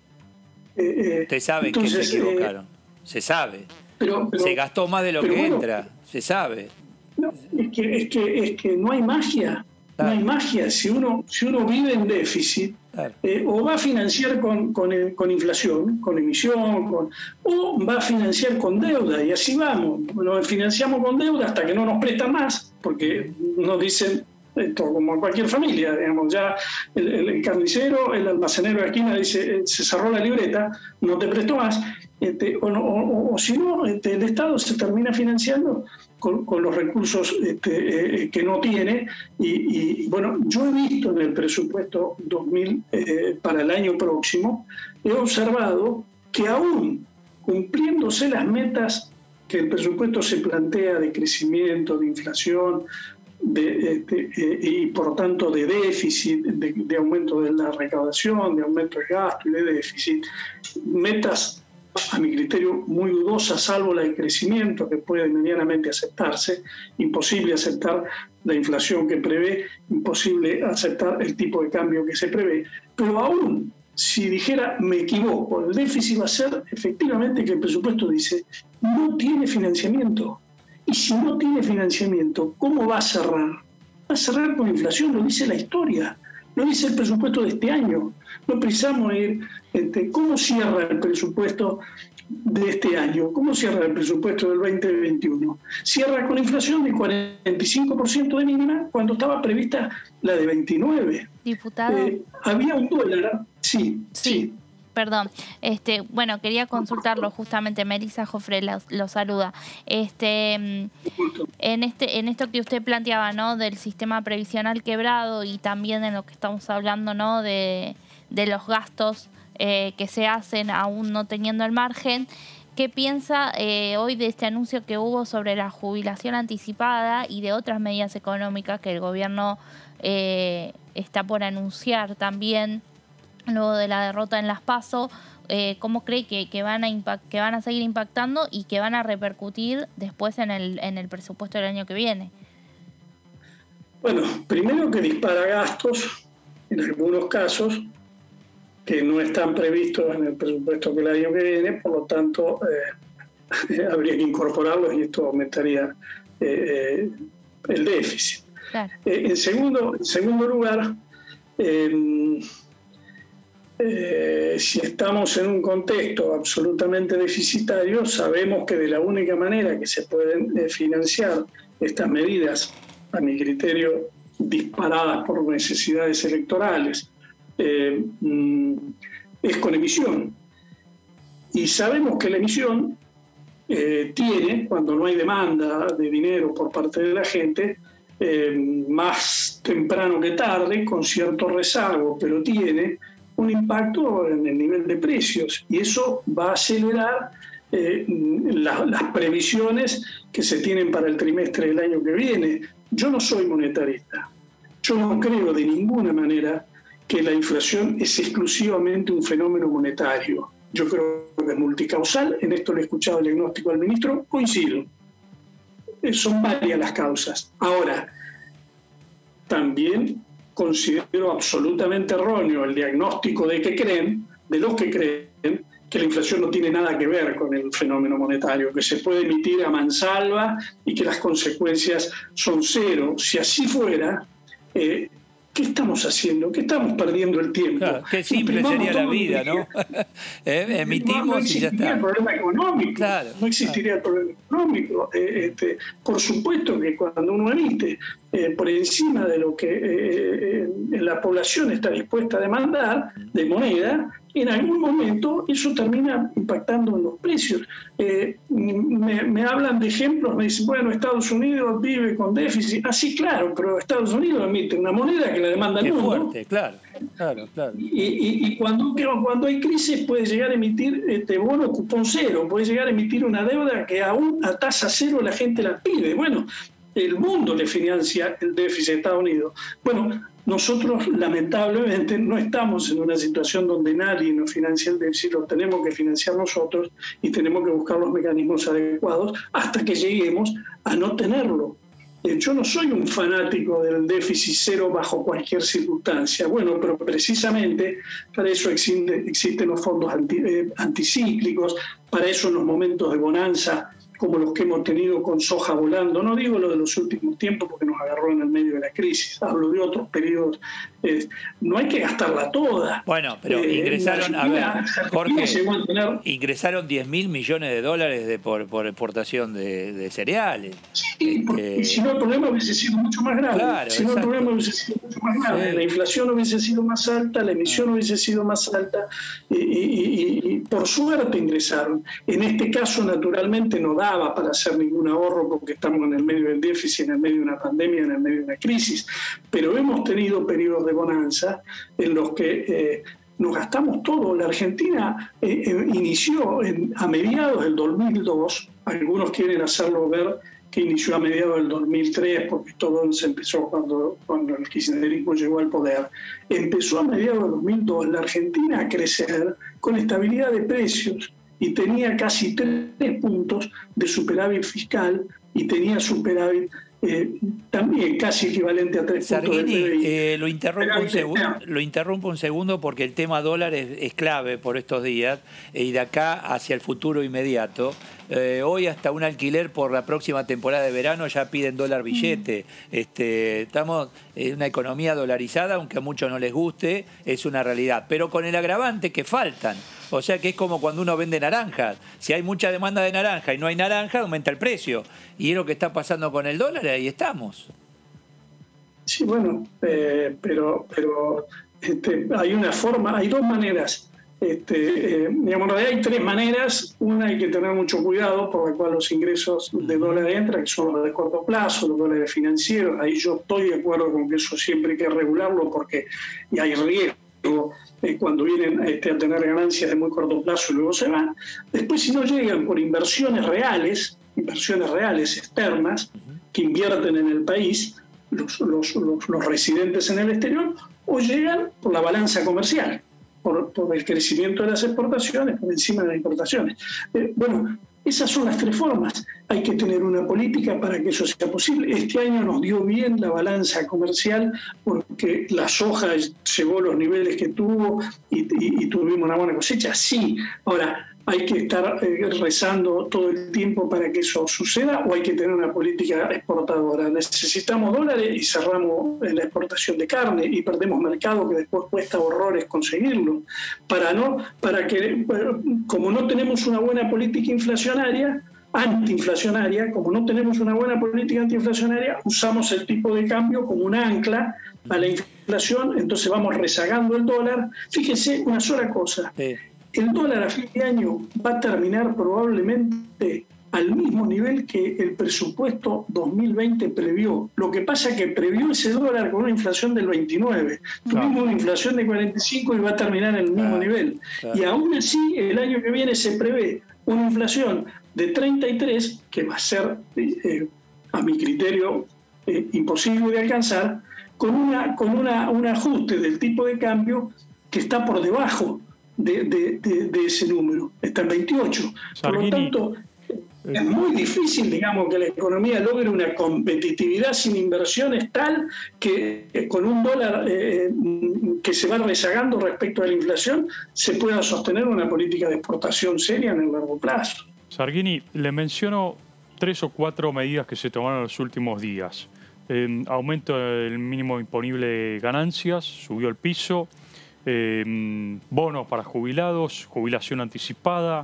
Eh, Usted sabe entonces, que se equivocaron, eh, se sabe. Pero, pero, se gastó más de lo que bueno, entra, se sabe. No, es, que, es, que, es que no hay magia, claro. No hay magia. Si uno, si uno vive en déficit, claro. eh, o va a financiar con, con, con inflación, con emisión, con, o va a financiar con deuda, y así vamos. Lo financiamos con deuda hasta que no nos prestan más, porque nos dicen... Esto, como en cualquier familia, digamos, ya el, el carnicero, el almacenero de esquina dice, se cerró la libreta, no te prestó más, este, o, no, o, o si no, este, el Estado se termina financiando con, con los recursos este, eh, que no tiene, y, y bueno, yo he visto en el presupuesto dos mil eh, para el año próximo, he observado que aún cumpliéndose las metas que el presupuesto se plantea de crecimiento, de inflación, De, de, de, y por tanto de déficit, de, de aumento de la recaudación, de aumento del gasto y de déficit, metas a mi criterio muy dudosas, salvo la de crecimiento que puede medianamente aceptarse, imposible aceptar la inflación que prevé, imposible aceptar el tipo de cambio que se prevé, pero aún si dijera me equivoco, el déficit va a ser efectivamente que el presupuesto dice no tiene financiamiento. Y si no tiene financiamiento, ¿cómo va a cerrar? Va a cerrar con inflación, lo dice la historia, lo dice el presupuesto de este año. No precisamos ir, este, ¿cómo cierra el presupuesto de este año? ¿Cómo cierra el presupuesto del veinte veintiuno? Cierra con inflación del cuarenta y cinco por ciento de mínima cuando estaba prevista la de veintinueve. Diputado. Eh, había un dólar, sí, sí. sí. Perdón, este, bueno, quería consultarlo justamente, Melissa Jofre lo, lo saluda. Este, en este, en esto que usted planteaba, ¿no? Del sistema previsional quebrado y también en lo que estamos hablando, ¿no? De, de los gastos eh, que se hacen aún no teniendo el margen. ¿Qué piensa eh, hoy de este anuncio que hubo sobre la jubilación anticipada y de otras medidas económicas que el gobierno eh, está por anunciar también? Luego de la derrota en las PASO, eh, ¿cómo cree que, que, van a impact, que van a seguir impactando y que van a repercutir después en el, en el presupuesto del año que viene? Bueno, primero que dispara gastos, en algunos casos, que no están previstos en el presupuesto del año que viene, por lo tanto, eh, habría que incorporarlos y esto aumentaría eh, el déficit. Claro. Eh, en, segundo, en segundo lugar, eh, Eh, si estamos en un contexto absolutamente deficitario, sabemos que de la única manera que se pueden eh, financiar estas medidas, a mi criterio, disparadas por necesidades electorales, eh, mm, es con emisión. Y sabemos que la emisión eh, tiene, cuando no hay demanda de dinero por parte de la gente, eh, más temprano que tarde, con cierto rezago, pero tiene un impacto en el nivel de precios y eso va a acelerar eh, la, las previsiones que se tienen para el trimestre del año que viene. Yo no soy monetarista, yo no creo de ninguna manera que la inflación es exclusivamente un fenómeno monetario. Yo creo que es multicausal, en esto le he escuchado el diagnóstico al ministro, coincido. Eh, son varias las causas. Ahora, también considero absolutamente erróneo el diagnóstico de que creen, de los que creen, que la inflación no tiene nada que ver con el fenómeno monetario, que se puede emitir a mansalva y que las consecuencias son cero. Si así fuera, eh, ¿qué estamos haciendo? ¿Qué estamos perdiendo el tiempo? Claro, qué simple sería la vida, ¿no? eh, emitimos no, no y ya está. No existiría el problema económico. Claro, no existiría claro. el problema económico. Eh, este, por supuesto que cuando uno emite eh, por encima de lo que eh, eh, la población está dispuesta a demandar de moneda, en algún momento eso termina impactando en los precios. Eh, me, me hablan de ejemplos, me dicen, bueno, Estados Unidos vive con déficit. Ah, sí, claro, pero Estados Unidos emite una moneda que la demanda el mundo. Fuerte, claro, claro, claro. Y, y, y cuando, cuando hay crisis puede llegar a emitir este bono cupón cero, puede llegar a emitir una deuda que aún a tasa cero la gente la pide. Bueno, el mundo le financia el déficit de Estados Unidos. Bueno, nosotros lamentablemente no estamos en una situación donde nadie nos financia el déficit, lo tenemos que financiar nosotros y tenemos que buscar los mecanismos adecuados hasta que lleguemos a no tenerlo. Yo no soy un fanático del déficit cero bajo cualquier circunstancia. Bueno, pero precisamente para eso existe, existen los fondos anti, eh, anticíclicos, para eso en los momentos de bonanza como los que hemos tenido con soja volando. No digo lo de los últimos tiempos porque nos agarró en el medio de la crisis, hablo de otros periodos. Eh, no hay que gastarla toda. Bueno, pero eh, ingresaron, a ver, Jorge, a tener... ingresaron diez mil millones de dólares de, por, por exportación de, de cereales. Sí, este... y si no el problema hubiese sido mucho más grave. Claro, si no el problema hubiese sido mucho más grave. Sí. La inflación hubiese sido más alta, la emisión ah. hubiese sido más alta y, y, y, y por suerte ingresaron. En este caso, naturalmente, no da para hacer ningún ahorro porque estamos en el medio del déficit, en el medio de una pandemia, en el medio de una crisis, pero hemos tenido periodos de bonanza en los que eh, nos gastamos todo. La Argentina eh, eh, inició en, a mediados del dos mil dos, algunos quieren hacerlo ver que inició a mediados del dos mil tres porque todo se empezó cuando, cuando el kirchnerismo llegó al poder. Empezó a mediados del dos mil dos la Argentina a crecer con estabilidad de precios y tenía casi tres puntos de superávit fiscal y tenía superávit eh, también casi equivalente a tres Sargini, puntos de P B I. Eh, lo, interrumpo un segundo, lo interrumpo un segundo porque el tema dólar es, es clave por estos días eh, y de acá hacia el futuro inmediato. Eh, hoy hasta un alquiler por la próxima temporada de verano ya piden dólar billete. Este, estamos en una economía dolarizada, aunque a muchos no les guste, es una realidad. Pero con el agravante que faltan. O sea que es como cuando uno vende naranjas. Si hay mucha demanda de naranja y no hay naranja, aumenta el precio. Y es lo que está pasando con el dólar, ahí estamos. Sí, bueno, eh, pero, pero este, hay una forma, hay dos maneras Este, eh, digamos, en realidad hay tres maneras. Una, hay que tener mucho cuidado, por la cual los ingresos de dólares entran, que son los de corto plazo, los dólares financieros. Ahí yo estoy de acuerdo con que eso siempre hay que regularlo, porque y hay riesgo eh, cuando vienen este, a tener ganancias de muy corto plazo y luego se van. Después, si no llegan por inversiones reales, inversiones reales externas, que invierten en el país, los, los, los, los residentes en el exterior, o llegan por la balanza comercial. Por, por el crecimiento de las exportaciones por encima de las importaciones. Eh, bueno, esas son las tres formas. Hay que tener una política para que eso sea posible. Este año nos dio bien la balanza comercial porque la soja llegó a los niveles que tuvo y, y, y tuvimos una buena cosecha. Sí, ahora hay que estar eh, rezando todo el tiempo para que eso suceda, o hay que tener una política exportadora. Necesitamos dólares y cerramos la exportación de carne y perdemos mercado que después cuesta horrores conseguirlo. Para no, para que, como no tenemos una buena política inflacionaria, antiinflacionaria, como no tenemos una buena política antiinflacionaria, usamos el tipo de cambio como un ancla a la inflación, entonces vamos rezagando el dólar. Fíjense una sola cosa. Sí. El dólar a fin de año va a terminar probablemente al mismo nivel que el presupuesto dos mil veinte previó. Lo que pasa es que previó ese dólar con una inflación del veintinueve. Claro. Tuvimos una inflación de cuarenta y cinco y va a terminar en el mismo claro. nivel. Claro. Y aún así, el año que viene se prevé una inflación de treinta y tres, que va a ser, eh, a mi criterio, eh, imposible de alcanzar, con, una, con una, un ajuste del tipo de cambio que está por debajo De, de, de, de ese número, está en veintiocho. Sargini. Por lo tanto, es muy difícil, digamos, que la economía logre una competitividad sin inversiones tal que eh, con un dólar eh, que se va rezagando respecto a la inflación se pueda sostener una política de exportación seria en el largo plazo. Sargini, le menciono tres o cuatro medidas que se tomaron en los últimos días. Eh, aumento del mínimo imponible de ganancias, subió el piso. Eh, bonos para jubilados, jubilación anticipada,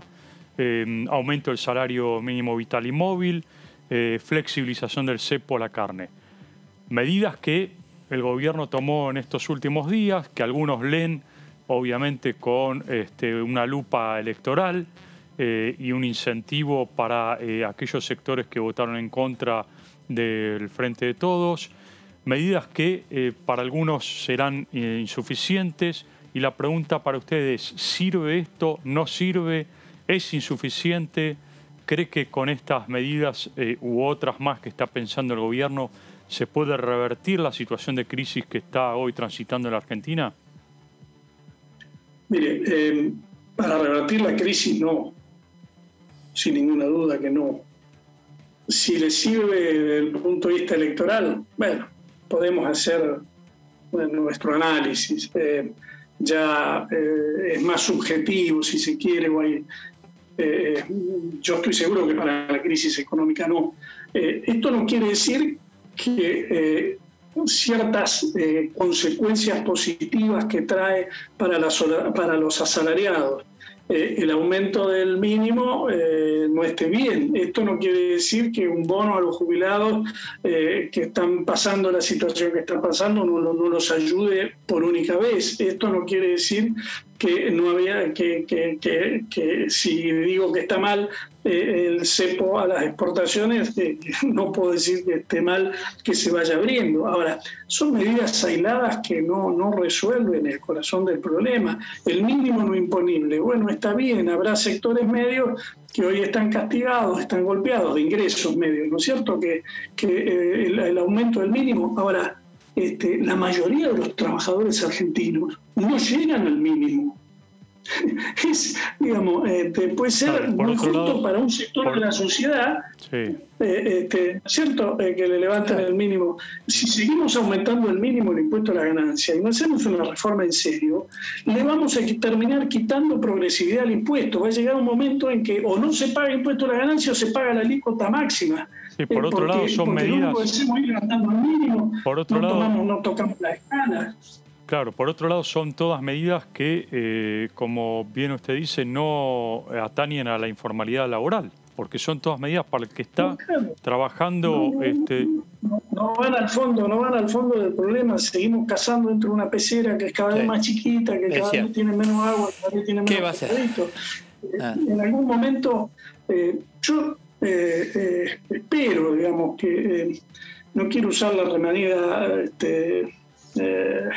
eh, aumento del salario mínimo vital y móvil, eh, flexibilización del cepo a la carne. Medidas que el gobierno tomó en estos últimos días, que algunos leen obviamente con este, una lupa electoral eh, y un incentivo para eh, aquellos sectores que votaron en contra del Frente de Todos. Medidas que eh, para algunos serán eh, insuficientes, y la pregunta para ustedes, ¿sirve esto? ¿No sirve? ¿Es insuficiente? ¿Cree que con estas medidas eh, u otras más que está pensando el gobierno se puede revertir la situación de crisis que está hoy transitando en la Argentina? Mire, eh, para revertir la crisis no, sin ninguna duda que no. Si le sirve desde el punto de vista electoral, bueno, podemos hacer bueno, nuestro análisis. Eh, ya eh, es más subjetivo, si se quiere. O hay, eh, yo estoy seguro que para la crisis económica no. Eh, esto no quiere decir que eh, ciertas eh, consecuencias positivas que trae para, la, para los asalariados. Eh, el aumento del mínimo eh, no esté bien. Esto no quiere decir que un bono a los jubilados eh, que están pasando la situación que están pasando no, no, no los ayude por única vez. Esto no quiere decir que no había que, que, que, que si digo que está mal eh, el cepo a las exportaciones, eh, no puedo decir que esté mal que se vaya abriendo. Ahora, son medidas aisladas que no, no resuelven el corazón del problema. El mínimo no imponible, bueno, está bien, habrá sectores medios que hoy están castigados, están golpeados de ingresos medios, ¿no es cierto? Que, que eh, el, el aumento del mínimo. Ahora, Este, la mayoría de los trabajadores argentinos no llegan al mínimo. Es, digamos, este, puede ser claro, muy justo lado, para un sector por... de la sociedad, sí. eh, este, ¿cierto? Eh, que le levanten el mínimo. Si seguimos aumentando el mínimo el impuesto a la ganancia y no hacemos una reforma en serio, le vamos a terminar quitando progresividad al impuesto. Va a llegar un momento en que o no se paga impuesto a la ganancia o se paga la alícuota máxima. Sí, por eh, otro porque, lado son medidas. No podemos ir levantando el mínimo, por otro no, lado, tomamos, no tocamos la escala. Claro, por otro lado son todas medidas que, eh, como bien usted dice, no atañen a la informalidad laboral, porque son todas medidas para el que está no, claro. trabajando... No, no, este... no, no van al fondo, no van al fondo del problema. Seguimos cazando dentro de una pecera que es cada vez sí. más chiquita, que cada vez tiene menos agua, cada vez tiene menos... ¿Qué va a hacer? Ah. En algún momento, eh, yo eh, eh, espero, digamos, que eh, no quiero usar la remanida... Este, Eh,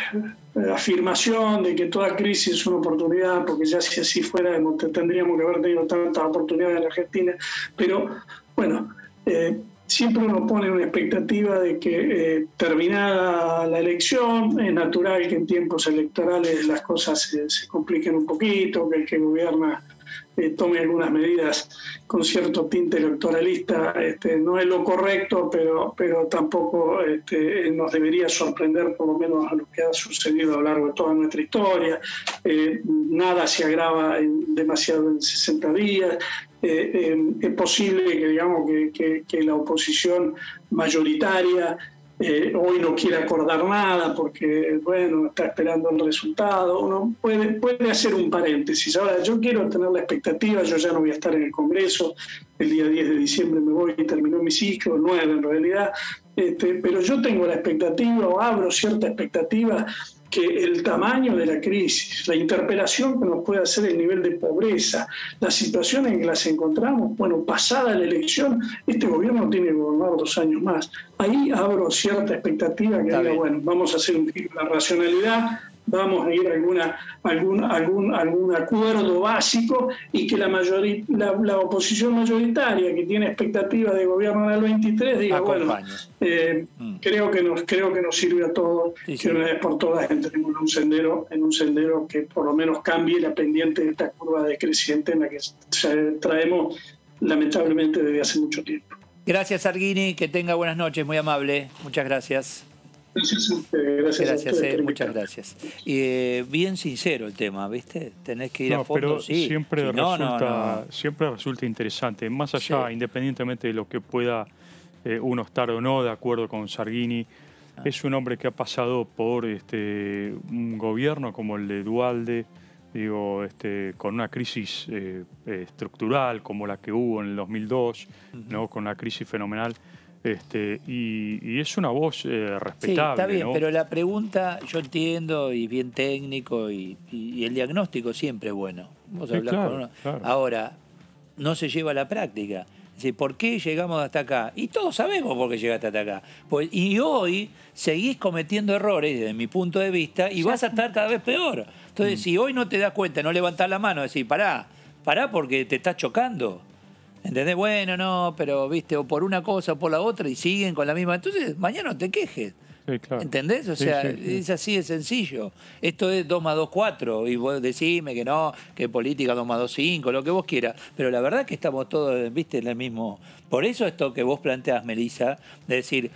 afirmación de que toda crisis es una oportunidad, porque ya si así fuera tendríamos que haber tenido tantas oportunidades en Argentina, pero bueno, eh, siempre uno pone una expectativa de que eh, terminada la elección, es natural que en tiempos electorales las cosas se, se compliquen un poquito, que el que gobierna eh, tome algunas medidas con cierto tinte electoralista. Este, no es lo correcto, pero, pero tampoco este, nos debería sorprender, por lo menos a lo que ha sucedido a lo largo de toda nuestra historia. Eh, nada se agrava en, demasiado en sesenta días. Eh, eh, es posible que, digamos, que, que, que la oposición mayoritaria Eh, hoy no quiere acordar nada porque, bueno, está esperando el resultado. Uno puede, puede hacer un paréntesis. Ahora, yo quiero tener la expectativa, yo ya no voy a estar en el Congreso, el día diez de diciembre me voy y terminó mi ciclo, nueve en realidad, este, pero yo tengo la expectativa, o abro cierta expectativa, que el tamaño de la crisis, la interpelación que nos puede hacer el nivel de pobreza, la situación en que las encontramos, bueno, pasada la elección, este gobierno tiene que gobernar dos años más. Ahí abro cierta expectativa que diga, bueno, vamos a hacer un giro de la racionalidad, vamos a ir a alguna, algún, algún, algún acuerdo básico y que la, mayoría, la, la oposición mayoritaria que tiene expectativas de gobierno del veintitrés diga, Acompaña. bueno, eh, mm. creo, que nos, creo que nos sirve a todos sí, que sí. una vez por todas entremos en un sendero, en un sendero que por lo menos cambie la pendiente de esta curva decreciente en la que traemos lamentablemente desde hace mucho tiempo. Gracias, Arguini, que tenga buenas noches, muy amable, muchas gracias. Gracias a usted, gracias, gracias a usted, eh, muchas gracias. Y, eh, bien sincero el tema, ¿viste? Tenés que ir no, a fondo, pero sí. Siempre, sí, resulta, no, no, no. siempre resulta interesante, más allá, sí. independientemente de lo que pueda eh, uno estar o no de acuerdo con Sarguini, ah. es un hombre que ha pasado por este, un gobierno como el de Duhalde, digo, este, con una crisis eh, eh, estructural como la que hubo en el dos mil dos, uh-huh. ¿no? Con una crisis fenomenal. Este, y, y es una voz eh, respetable. Sí, está bien, ¿no? pero la pregunta, yo entiendo, y bien técnico, y, y, y el diagnóstico siempre es bueno. Vos sí, hablás claro, con uno. Claro. Ahora, no se lleva a la práctica. Dice, ¿por qué llegamos hasta acá? Y todos sabemos por qué llegaste hasta acá. Pues, y hoy seguís cometiendo errores, desde mi punto de vista, y vas a estar cada vez peor. Entonces, mm. si hoy no te das cuenta, no levantás la mano, decís, pará, pará porque te estás chocando. ¿Entendés? Bueno, no, pero viste, o por una cosa o por la otra y siguen con la misma. Entonces, mañana no te quejes. Sí, claro. ¿Entendés? O sí, sea, sí, sí. es así de sencillo. Esto es dos más dos, cuatro. Y vos decime que no, que política dos más dos, cinco, lo que vos quieras. Pero la verdad es que estamos todos, viste, en el mismo. Por eso esto que vos planteás, Melissa, de decir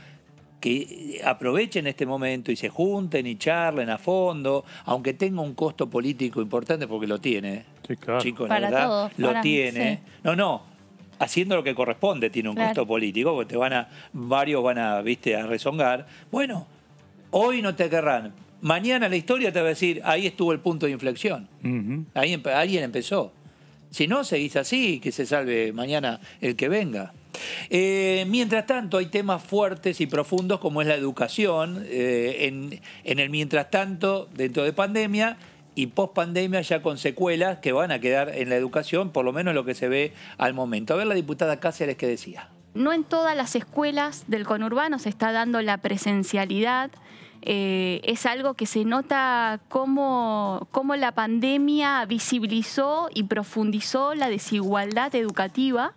que aprovechen este momento y se junten y charlen a fondo, aunque tenga un costo político importante, porque lo tiene. Sí, claro. Chicos, para la verdad, todos, lo para, tiene. Sí. No, no. Haciendo lo que corresponde tiene un claro. costo político, porque te van a, varios van a, viste, a rezongar. Bueno, hoy no te querrán. Mañana la historia te va a decir, ahí estuvo el punto de inflexión. Uh-huh. Ahí empe- alguien empezó. Si no, seguís así, que se salve mañana el que venga. Eh, mientras tanto, hay temas fuertes y profundos como es la educación. Eh, en, en el mientras tanto, dentro de pandemia, y post pandemia ya con secuelas que van a quedar en la educación, por lo menos lo que se ve al momento. A ver la diputada Cáceres qué decía. No en todas las escuelas del conurbano se está dando la presencialidad. Eh, es algo que se nota cómo, cómo la pandemia visibilizó y profundizó la desigualdad educativa.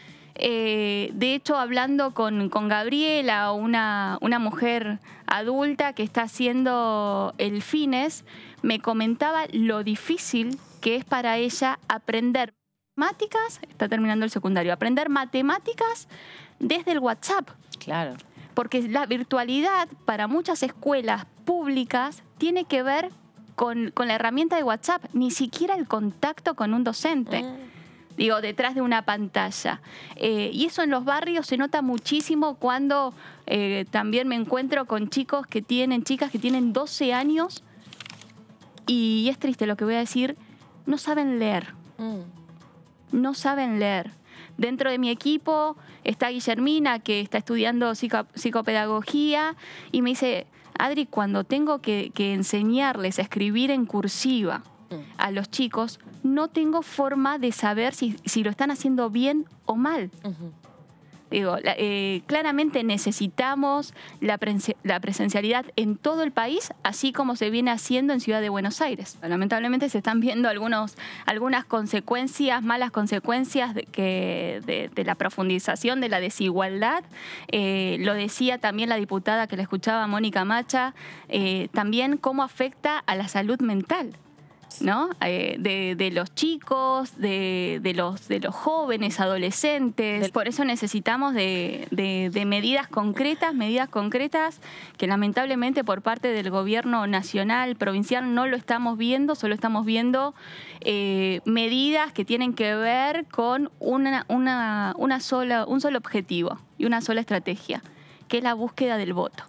Eh, de hecho, hablando con, con Gabriela, una, una mujer adulta que está haciendo el FINES, me comentaba lo difícil que es para ella aprender matemáticas, está terminando el secundario, aprender matemáticas desde el WhatsApp. Claro. Porque la virtualidad para muchas escuelas públicas tiene que ver con, con la herramienta de WhatsApp, ni siquiera el contacto con un docente. Mm. Digo, detrás de una pantalla. Eh, y eso en los barrios se nota muchísimo cuando eh, también me encuentro con chicos que tienen, chicas que tienen doce años y es triste lo que voy a decir, no saben leer. Mm. No saben leer. Dentro de mi equipo está Guillermina, que está estudiando psico, psicopedagogía, y me dice, Adri, cuando tengo que, que enseñarles a escribir en cursiva mm. a los chicos, no tengo forma de saber si, si lo están haciendo bien o mal. Uh-huh. Digo, la, eh, claramente necesitamos la, pre- la presencialidad en todo el país, así como se viene haciendo en Ciudad de Buenos Aires. Lamentablemente se están viendo algunos, algunas consecuencias, malas consecuencias de, que, de, de la profundización de la desigualdad. Eh, lo decía también la diputada que la escuchaba, Mónica Macha, eh, también cómo afecta a la salud mental, ¿no? Eh, de, de los chicos, de, de, los, de los jóvenes, adolescentes. Por eso necesitamos de, de, de medidas concretas, medidas concretas que lamentablemente por parte del gobierno nacional, provincial, no lo estamos viendo, solo estamos viendo eh, medidas que tienen que ver con una, una, una sola, un solo objetivo y una sola estrategia, que es la búsqueda del voto.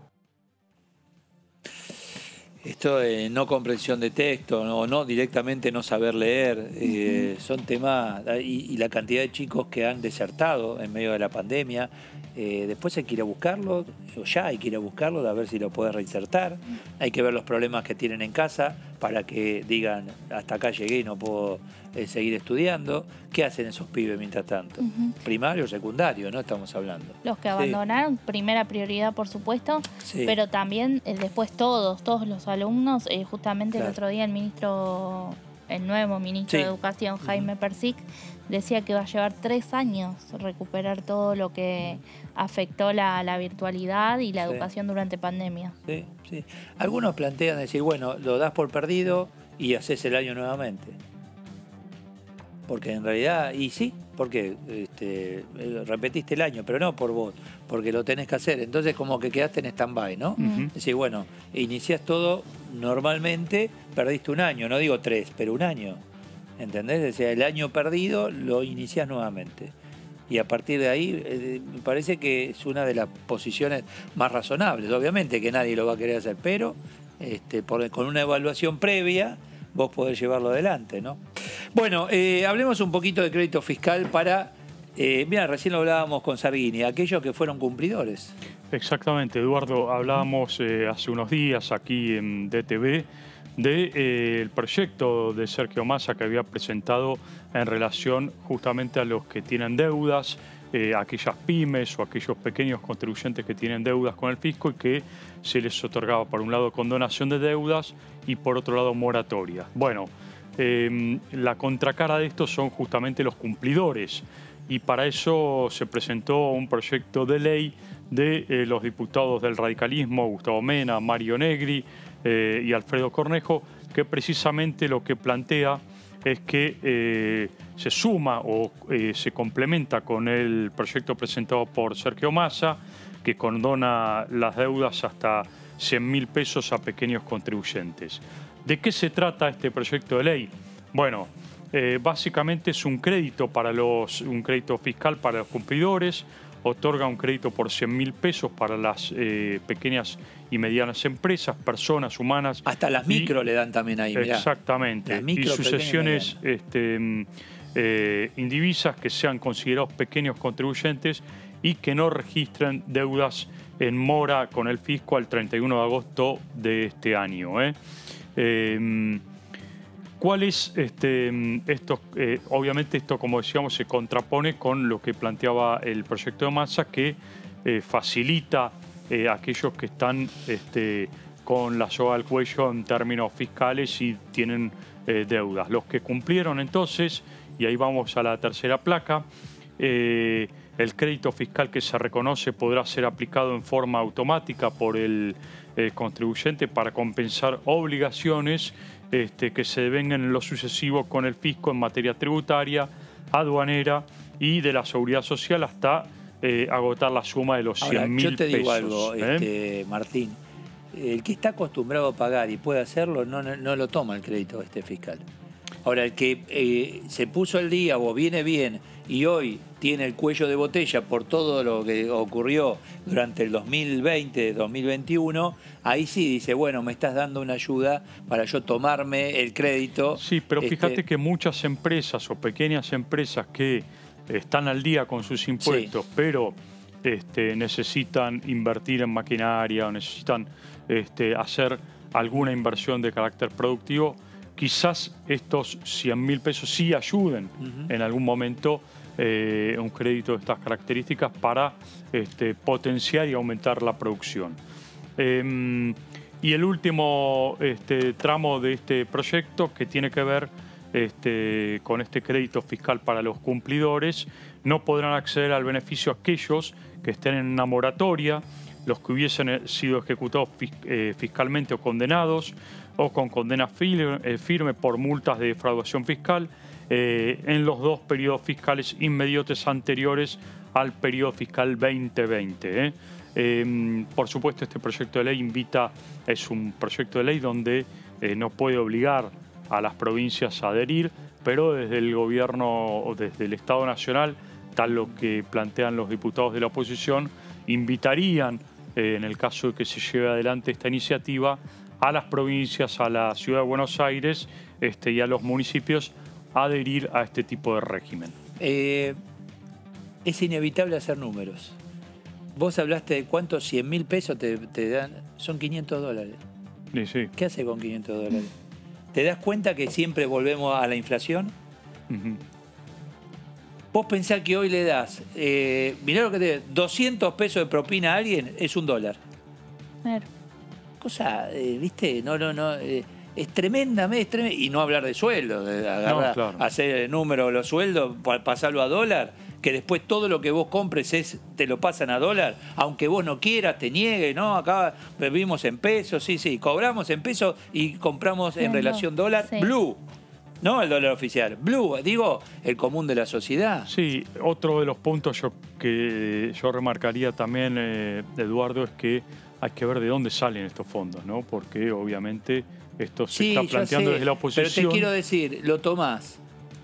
Esto de no comprensión de texto, o no, no directamente no saber leer, eh, uh-huh. son temas, y, y la cantidad de chicos que han desertado en medio de la pandemia, eh, después hay que ir a buscarlo, o ya hay que ir a buscarlo, a ver si lo puede reinsertar, hay que ver los problemas que tienen en casa para que digan, hasta acá llegué y no puedo eh, seguir estudiando. ¿Qué hacen esos pibes mientras tanto? Uh-huh. Primario o secundario, ¿no? Estamos hablando. Los que abandonaron, sí. primera prioridad, por supuesto, sí. pero también eh, después todos, todos los alumnos, eh, justamente claro. el otro día el ministro, el nuevo ministro sí. de Educación, Jaime uh-huh. Persic, decía que va a llevar tres años recuperar todo lo que afectó la, la virtualidad y la sí. educación durante pandemia. Sí, sí. Algunos plantean decir, bueno, lo das por perdido y haces el año nuevamente. Porque en realidad, y sí, porque este, repetiste el año, pero no por vos, porque lo tenés que hacer. Entonces como que quedaste en stand-by, ¿no? Uh-huh. Es decir, bueno, iniciás todo normalmente, perdiste un año, no digo tres, pero un año. ¿Entendés? O sea, el año perdido lo iniciás nuevamente. Y a partir de ahí, eh, me parece que es una de las posiciones más razonables. Obviamente que nadie lo va a querer hacer, pero este, por, con una evaluación previa vos podés llevarlo adelante, ¿no? Bueno, eh, hablemos un poquito de crédito fiscal para... Eh, mira, recién lo hablábamos con Sarguini, aquellos que fueron cumplidores. Exactamente, Eduardo. Hablábamos eh, hace unos días aquí en D T V del de, eh, proyecto de Sergio Massa que había presentado en relación justamente a los que tienen deudas, eh, aquellas pymes o aquellos pequeños contribuyentes que tienen deudas con el fisco y que se les otorgaba por un lado condonación de deudas y por otro lado moratoria. Bueno, eh, la contracara de esto son justamente los cumplidores y para eso se presentó un proyecto de ley de eh, los diputados del radicalismo, Gustavo Mena, Mario Negri eh, y Alfredo Cornejo, que precisamente lo que plantea es que eh, se suma o eh, se complementa con el proyecto presentado por Sergio Massa, que condona las deudas hasta cien mil pesos a pequeños contribuyentes. ¿De qué se trata este proyecto de ley? Bueno, eh, básicamente es un crédito, para los, un crédito fiscal para los cumplidores, otorga un crédito por cien mil pesos para las eh, pequeñas y medianas empresas, personas humanas. Hasta las micro y, le dan también ahí, mirá. Exactamente. Micro, y sucesiones y este, eh, indivisas que sean considerados pequeños contribuyentes y que no registren deudas en mora con el fisco al treinta y uno de agosto de este año. ¿eh? Eh, ¿Cuál es este, esto? Eh, obviamente esto, como decíamos, se contrapone con lo que planteaba el proyecto de Massa, que eh, facilita eh, a aquellos que están este, con la soga al cuello en términos fiscales y tienen eh, deudas. Los que cumplieron entonces, y ahí vamos a la tercera placa, eh, el crédito fiscal que se reconoce podrá ser aplicado en forma automática por el eh, contribuyente para compensar obligaciones este, que se devengan en lo sucesivo con el fisco en materia tributaria, aduanera y de la seguridad social hasta eh, agotar la suma de los cien mil pesos. Yo te digo pesos, algo, ¿eh? este, Martín. El que está acostumbrado a pagar y puede hacerlo, no, no, no lo toma el crédito este fiscal. Ahora, el que eh, se puso al día o viene bien y hoy tiene el cuello de botella por todo lo que ocurrió durante el dos mil veinte, dos mil veintiuno, ahí sí dice, bueno, me estás dando una ayuda para yo tomarme el crédito. Sí, pero fíjate este... que muchas empresas o pequeñas empresas que están al día con sus impuestos, sí. pero este, necesitan invertir en maquinaria o necesitan este, hacer alguna inversión de carácter productivo, quizás estos cien mil pesos sí ayuden uh-huh. en algún momento eh, un crédito de estas características para este, potenciar y aumentar la producción. Eh, y el último este, tramo de este proyecto, que tiene que ver este, con este crédito fiscal para los cumplidores, no podrán acceder al beneficio aquellos que estén en una moratoria, los que hubiesen sido ejecutados fiscalmente o condenados, o con condena firme por multas de defraudación fiscal eh, en los dos periodos fiscales inmediatos anteriores al periodo fiscal veinte veinte. ¿eh? Eh, por supuesto, este proyecto de ley invita, es un proyecto de ley donde eh, no puede obligar a las provincias a adherir, pero desde el gobierno o desde el Estado Nacional, tal lo que plantean los diputados de la oposición, invitarían, eh, en el caso de que se lleve adelante esta iniciativa, a las provincias, a la Ciudad de Buenos Aires este, y a los municipios a adherir a este tipo de régimen. Eh, es inevitable hacer números. Vos hablaste de cuántos cien mil pesos te, te dan, son quinientos dólares. Sí, sí. ¿Qué hace con quinientos dólares? ¿Te das cuenta que siempre volvemos a la inflación? Uh-huh. Vos pensás que hoy le das, eh, mirá lo que te doscientos pesos de propina a alguien, es un dólar. Claro. Cosa, eh, viste, no, no, no, eh, es tremendamente, es tremenda, y no hablar de sueldos, de agarrar, no, claro. hacer el número de los sueldos, pasarlo a dólar, que después todo lo que vos compres es, te lo pasan a dólar, aunque vos no quieras, te niegue, ¿no? Acá vivimos en pesos, sí, sí, cobramos en pesos y compramos en relación dólar, sí. Blue. No el dólar oficial, Blue, digo, el común de la sociedad. Sí, otro de los puntos yo, que yo remarcaría también, eh, Eduardo, es que hay que ver de dónde salen estos fondos, ¿no? Porque obviamente esto se sí, está planteando sé, desde la oposición. Pero te quiero decir, lo tomás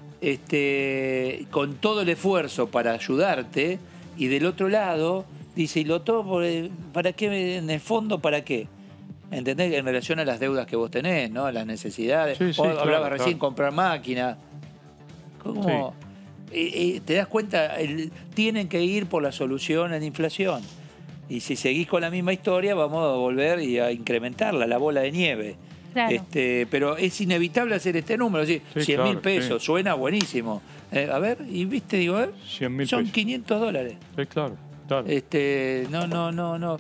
este, con todo el esfuerzo para ayudarte y del otro lado dice, ¿y lo tomo para qué? En el fondo, ¿para qué? ¿Entendés? En relación a las deudas que vos tenés, ¿no? Las necesidades. Sí, sí, vos claro, hablabas recién, claro. comprar máquina. ¿Cómo? Sí. Eh, eh, ¿Te das cuenta? El, tienen que ir por la solución a la inflación. Y si seguís con la misma historia, vamos a volver y a incrementarla, la bola de nieve. Claro. Este, pero es inevitable hacer este número. ¿Sí? Sí, cien mil claro, pesos, sí. Suena buenísimo. Eh, a ver, y viste, digo, a ver, cien mil son pesos. quinientos dólares. Sí, claro, claro. Este, no, no, no, no.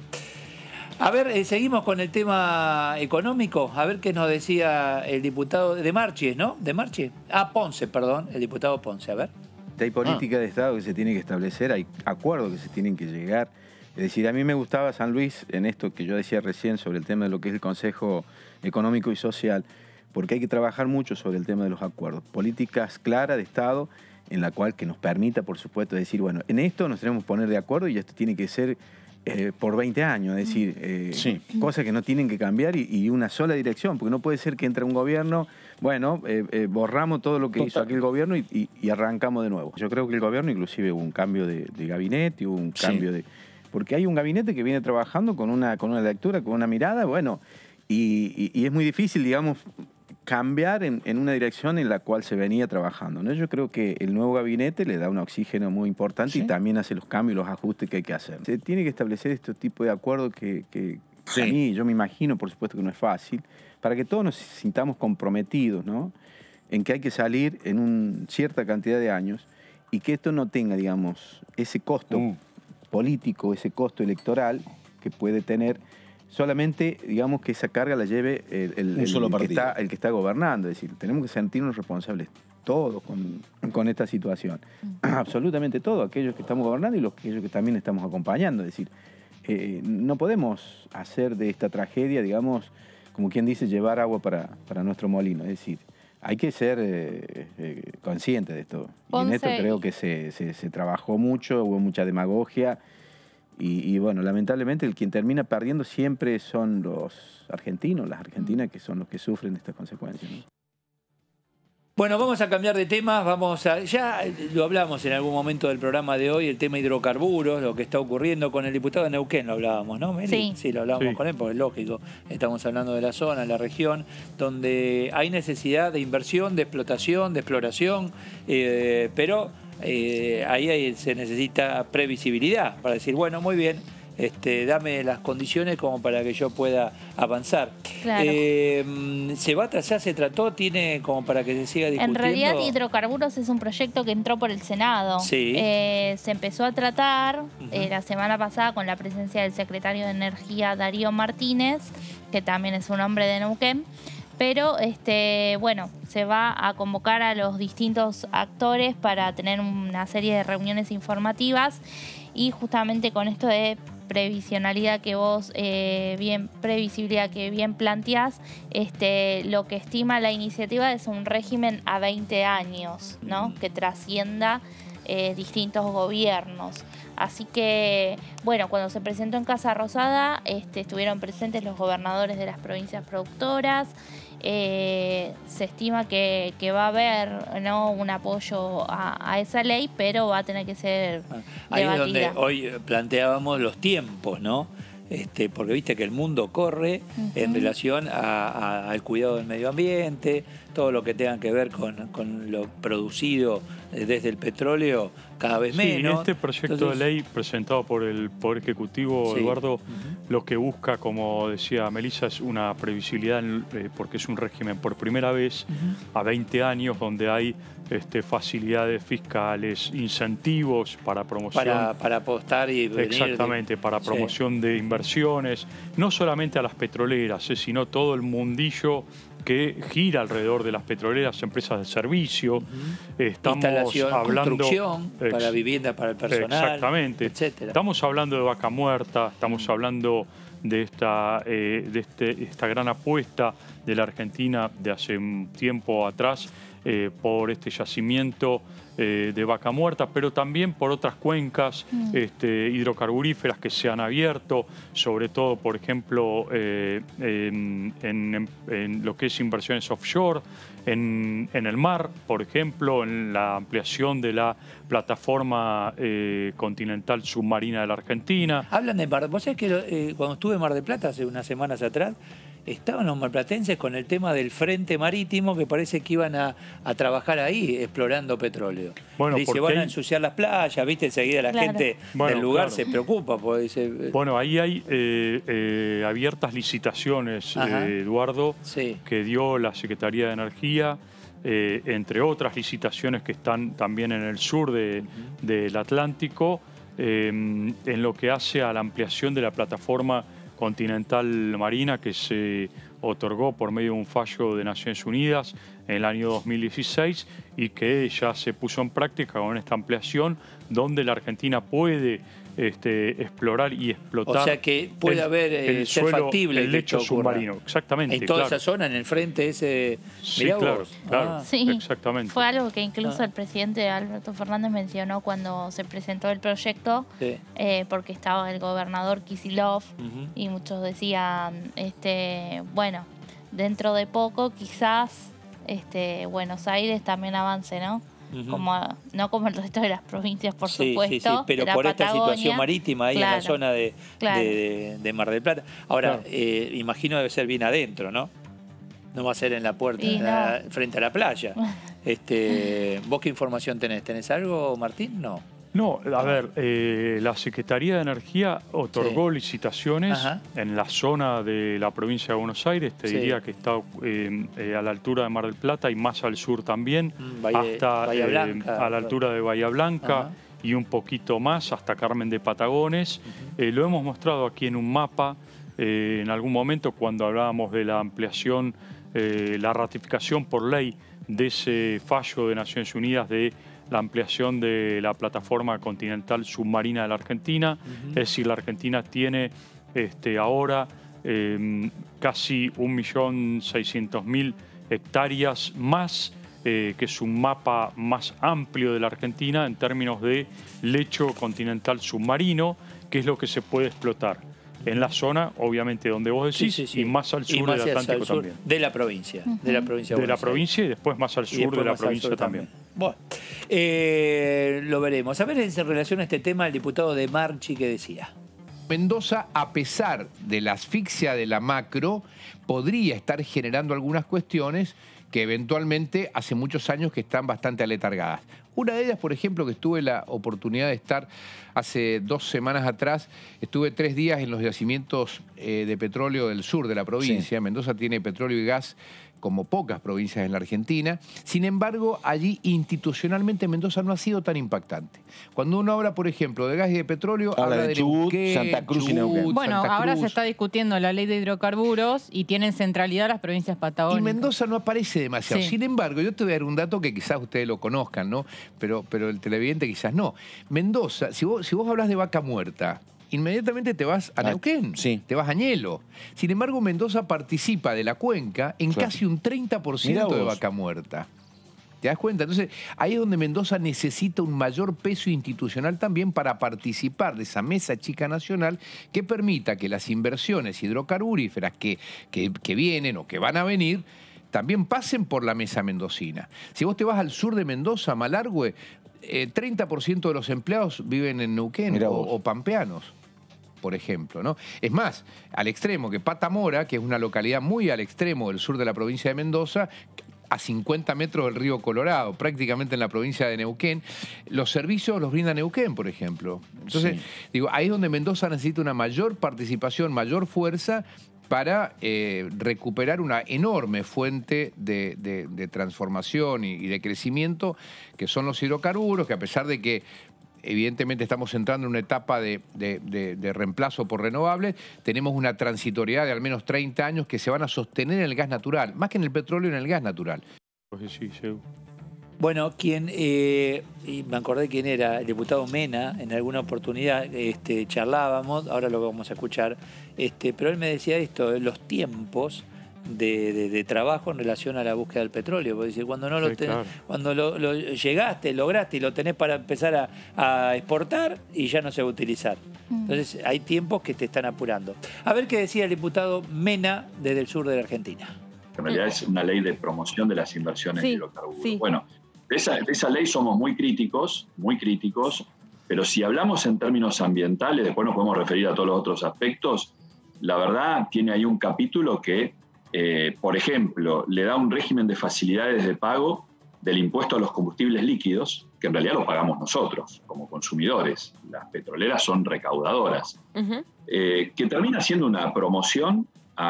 A ver, eh, seguimos con el tema económico. A ver qué nos decía el diputado de Marchi, ¿no? De Marchi. Ah, Ponce, perdón, el diputado Ponce. A ver. Hay política ah. de Estado que se tiene que establecer, hay acuerdos que se tienen que llegar. Es decir, a mí me gustaba San Luis en esto que yo decía recién sobre el tema de lo que es el Consejo Económico y Social, porque hay que trabajar mucho sobre el tema de los acuerdos. Políticas claras de Estado en la cual que nos permita, por supuesto, decir, bueno, en esto nos tenemos que poner de acuerdo y esto tiene que ser eh, por veinte años, es decir, eh, sí. cosas que no tienen que cambiar y, y una sola dirección, porque no puede ser que entre un gobierno, bueno, eh, eh, borramos todo lo que Total. hizo aquel gobierno y, y, y arrancamos de nuevo. Yo creo que el gobierno inclusive hubo un cambio de, de gabinete, hubo un cambio sí. de... Porque hay un gabinete que viene trabajando con una, con una lectura, con una mirada, bueno, y, y, y es muy difícil, digamos, cambiar en, en una dirección en la cual se venía trabajando, ¿no? Yo creo que el nuevo gabinete le da un oxígeno muy importante ¿Sí? y también hace los cambios, los ajustes que hay que hacer. Se tiene que establecer este tipo de acuerdos que, que sí. a mí, yo me imagino, por supuesto que no es fácil, para que todos nos sintamos comprometidos, ¿no? En que hay que salir en una cierta cantidad de años y que esto no tenga, digamos, ese costo mm. político, ese costo electoral que puede tener solamente, digamos, que esa carga la lleve el, el, el, solo el, que, está, el que está gobernando. Es decir, tenemos que sentirnos responsables todos con, con esta situación. Absolutamente todos, aquellos que estamos gobernando y los, aquellos que también estamos acompañando. Es decir, eh, no podemos hacer de esta tragedia, digamos, como quien dice, llevar agua para, para nuestro molino. Es decir, hay que ser eh, eh, consciente de esto. Ponce. Y en esto creo que se, se, se trabajó mucho, hubo mucha demagogia. Y, y bueno, lamentablemente el quien termina perdiendo siempre son los argentinos, las argentinas que son los que sufren estas consecuencias, ¿no? Bueno, vamos a cambiar de temas, vamos a, ya lo hablamos en algún momento del programa de hoy, el tema hidrocarburos, lo que está ocurriendo con el diputado de Neuquén, lo hablábamos, ¿no, Meli? Sí. Sí, lo hablábamos Sí. con él, porque es lógico, estamos hablando de la zona, la región, donde hay necesidad de inversión, de explotación, de exploración, eh, pero eh, ahí hay, se necesita previsibilidad para decir, bueno, muy bien, Este, dame las condiciones como para que yo pueda avanzar. Claro. Eh, ¿Se va a ya se trató? ¿Tiene como para que se siga discutiendo? En realidad, hidrocarburos es un proyecto que entró por el Senado. Sí. Eh, se empezó a tratar uh-huh. eh, la semana pasada con la presencia del secretario de Energía, Darío Martínez, que también es un hombre de Neuquén. Pero, este, bueno, se va a convocar a los distintos actores para tener una serie de reuniones informativas y justamente con esto de previsionalidad que vos eh, bien previsibilidad que bien planteás, este, lo que estima la iniciativa es un régimen a veinte años, ¿no? Que trascienda eh, distintos gobiernos. Así que, bueno, cuando se presentó en Casa Rosada, este, estuvieron presentes los gobernadores de las provincias productoras. Eh, se estima que, que va a haber, ¿no?, un apoyo a, a esa ley, pero va a tener que ser Ahí debatida. es donde hoy planteábamos los tiempos, ¿no? Este, porque viste que el mundo corre uh-huh. en relación a, a, al cuidado del medio ambiente, todo lo que tenga que ver con, con lo producido desde el petróleo cada vez sí, menos. Este proyecto Entonces, de ley presentado por el Poder Ejecutivo, sí. Eduardo, uh-huh. lo que busca, como decía Melissa, es una previsibilidad eh, porque es un régimen por primera vez uh-huh. a veinte años donde hay este, facilidades fiscales, incentivos para promoción. Para, para apostar y venir. Exactamente, de... para promoción sí. de inversiones, no solamente a las petroleras, eh, sino todo el mundillo que gira alrededor de las petroleras, empresas de servicio. Uh-huh. Estamos Instalación, hablando construcción ex, para vivienda, para el personal. Exactamente. Etcétera. Estamos hablando de vaca muerta, estamos uh-huh. hablando de esta, eh, de este, esta gran apuesta de la Argentina de hace un tiempo atrás eh, por este yacimiento eh, de vaca muerta, pero también por otras cuencas mm. este, hidrocarburíferas que se han abierto, sobre todo, por ejemplo, eh, en, en, en lo que es inversiones offshore, en, en el mar, por ejemplo, en la ampliación de la plataforma eh, continental submarina de la Argentina. Hablan de Mar, vos sabés que eh, cuando estuve en Mar del Plata hace unas semanas atrás, estaban los marplatenses con el tema del frente marítimo, que parece que iban a, a trabajar ahí explorando petróleo. Bueno, dice, van hay... a ensuciar las playas, viste, enseguida la claro. gente bueno, del lugar claro. se preocupa. Porque dice... Bueno, ahí hay eh, eh, abiertas licitaciones, eh, Eduardo, sí. que dio la Secretaría de Energía, eh, entre otras licitaciones que están también en el sur de, uh-huh. del Atlántico, eh, en lo que hace a la ampliación de la plataforma continental marina que se otorgó por medio de un fallo de Naciones Unidas en el año dos mil dieciséis y que ya se puso en práctica con esta ampliación donde la Argentina puede este, explorar y explotar. O sea que puede el, haber, eh, el ser suelo, factible el lecho submarino. Exactamente. En toda claro. esa zona, en el frente ese... Sí, Mirá claro, vos. claro. Ah. Sí, exactamente. Fue algo que incluso ah. el presidente Alberto Fernández mencionó cuando se presentó el proyecto, sí. eh, porque estaba el gobernador Kicillof uh-huh. y muchos decían, este, bueno, dentro de poco quizás este, Buenos Aires también avance, ¿no? Uh-huh. Como, no como el resto de las provincias, por sí, supuesto. Sí, sí, pero por esta Patagonia. situación marítima ahí claro, en la zona de, claro. de, de Mar del Plata. Ahora, claro. eh, imagino debe ser bien adentro, ¿no? No va a ser en la puerta, no. la, frente a la playa. este, ¿Vos qué información tenés? ¿Tenés algo, Martín? No. No, a ver, eh, la Secretaría de Energía otorgó sí. licitaciones Ajá. en la zona de la provincia de Buenos Aires, te sí. diría que está eh, eh, a la altura de Mar del Plata y más al sur también, mm, Valle, hasta Bahía Blanca, eh, a la altura de Bahía Blanca Ajá. y un poquito más hasta Carmen de Patagones. Uh-huh. eh, lo hemos mostrado aquí en un mapa, eh, en algún momento cuando hablábamos de la ampliación, eh, la ratificación por ley de ese fallo de Naciones Unidas de la ampliación de la plataforma continental submarina de la Argentina. Uh-huh. Es decir, la Argentina tiene este, ahora eh, casi un millón seiscientos mil hectáreas más, eh, que es un mapa más amplio de la Argentina en términos de lecho continental submarino, que es lo que se puede explotar. en la zona, obviamente, donde vos decís, sí, sí, sí. y más al sur y más del Atlántico al sur también. De la provincia. Uh-huh. De la provincia de De la provincia y después más al sur de la provincia también. también. Bueno, eh, lo veremos. A ver, en relación a este tema, el diputado de Marchi, ¿qué decía? Mendoza, a pesar de la asfixia de la macro, podría estar generando algunas cuestiones que eventualmente hace muchos años que están bastante aletargadas. Una de ellas, por ejemplo, que tuve la oportunidad de estar hace dos semanas atrás, estuve tres días en los yacimientos eh, de petróleo del sur de la provincia. Sí. Mendoza tiene petróleo y gas como pocas provincias en la Argentina. Sin embargo, allí institucionalmente Mendoza no ha sido tan impactante. Cuando uno habla, por ejemplo, de gas y de petróleo, habla, habla de, de Chubut, Neuquén, Santa Cruz Chubut, y Neuquén. Bueno, Santa ahora Cruz. se está discutiendo la ley de hidrocarburos y tienen centralidad las provincias patagónicas. Y Mendoza no aparece demasiado. Sí. Sin embargo, yo te voy a dar un dato que quizás ustedes lo conozcan, ¿no? Pero, pero el televidente quizás no. Mendoza, si vos, si vos hablas de Vaca Muerta, inmediatamente te vas a Neuquén, sí. te vas a Añelo. Sin embargo, Mendoza participa de la cuenca en claro. casi un treinta por ciento de Vaca Muerta. ¿Te das cuenta? Entonces, ahí es donde Mendoza necesita un mayor peso institucional también para participar de esa mesa chica nacional que permita que las inversiones hidrocarburíferas que, que, que vienen o que van a venir también pasen por la mesa mendocina. Si vos te vas al sur de Mendoza, Malargüe, eh, treinta por ciento de los empleados viven en Neuquén o, o pampeanos, por ejemplo, ¿no? Es más, al extremo que Patamora, que es una localidad muy al extremo del sur de la provincia de Mendoza, a cincuenta metros del río Colorado, prácticamente en la provincia de Neuquén, los servicios los brinda Neuquén, por ejemplo. Entonces, sí. digo, ahí es donde Mendoza necesita una mayor participación, mayor fuerza para eh, recuperar una enorme fuente de, de, de transformación y, y de crecimiento, que son los hidrocarburos, que a pesar de que evidentemente estamos entrando en una etapa de, de, de, de reemplazo por renovables, tenemos una transitoriedad de al menos treinta años que se van a sostener en el gas natural, más que en el petróleo, en el gas natural. Sí, sí. Bueno, quien, eh, y me acordé quién era, el diputado Mena, en alguna oportunidad este, charlábamos, ahora lo vamos a escuchar, este, pero él me decía esto, los tiempos De, de, de trabajo en relación a la búsqueda del petróleo. Porque dice, cuando no lo sí, tenés, claro. cuando lo, lo llegaste, lograste y lo tenés para empezar a, a exportar y ya no se va a utilizar. Mm. Entonces hay tiempos que te están apurando. A ver qué decía el diputado Mena desde el sur de la Argentina. En realidad es una ley de promoción de las inversiones sí, en hidrocarburos. Sí. Bueno, de esa, de esa ley somos muy críticos, muy críticos, pero si hablamos en términos ambientales, después nos podemos referir a todos los otros aspectos, la verdad tiene ahí un capítulo que Eh, por ejemplo, le da un régimen de facilidades de pago del impuesto a los combustibles líquidos, que en realidad lo pagamos nosotros, como consumidores. Las petroleras son recaudadoras. Uh-huh. eh, que termina siendo una promoción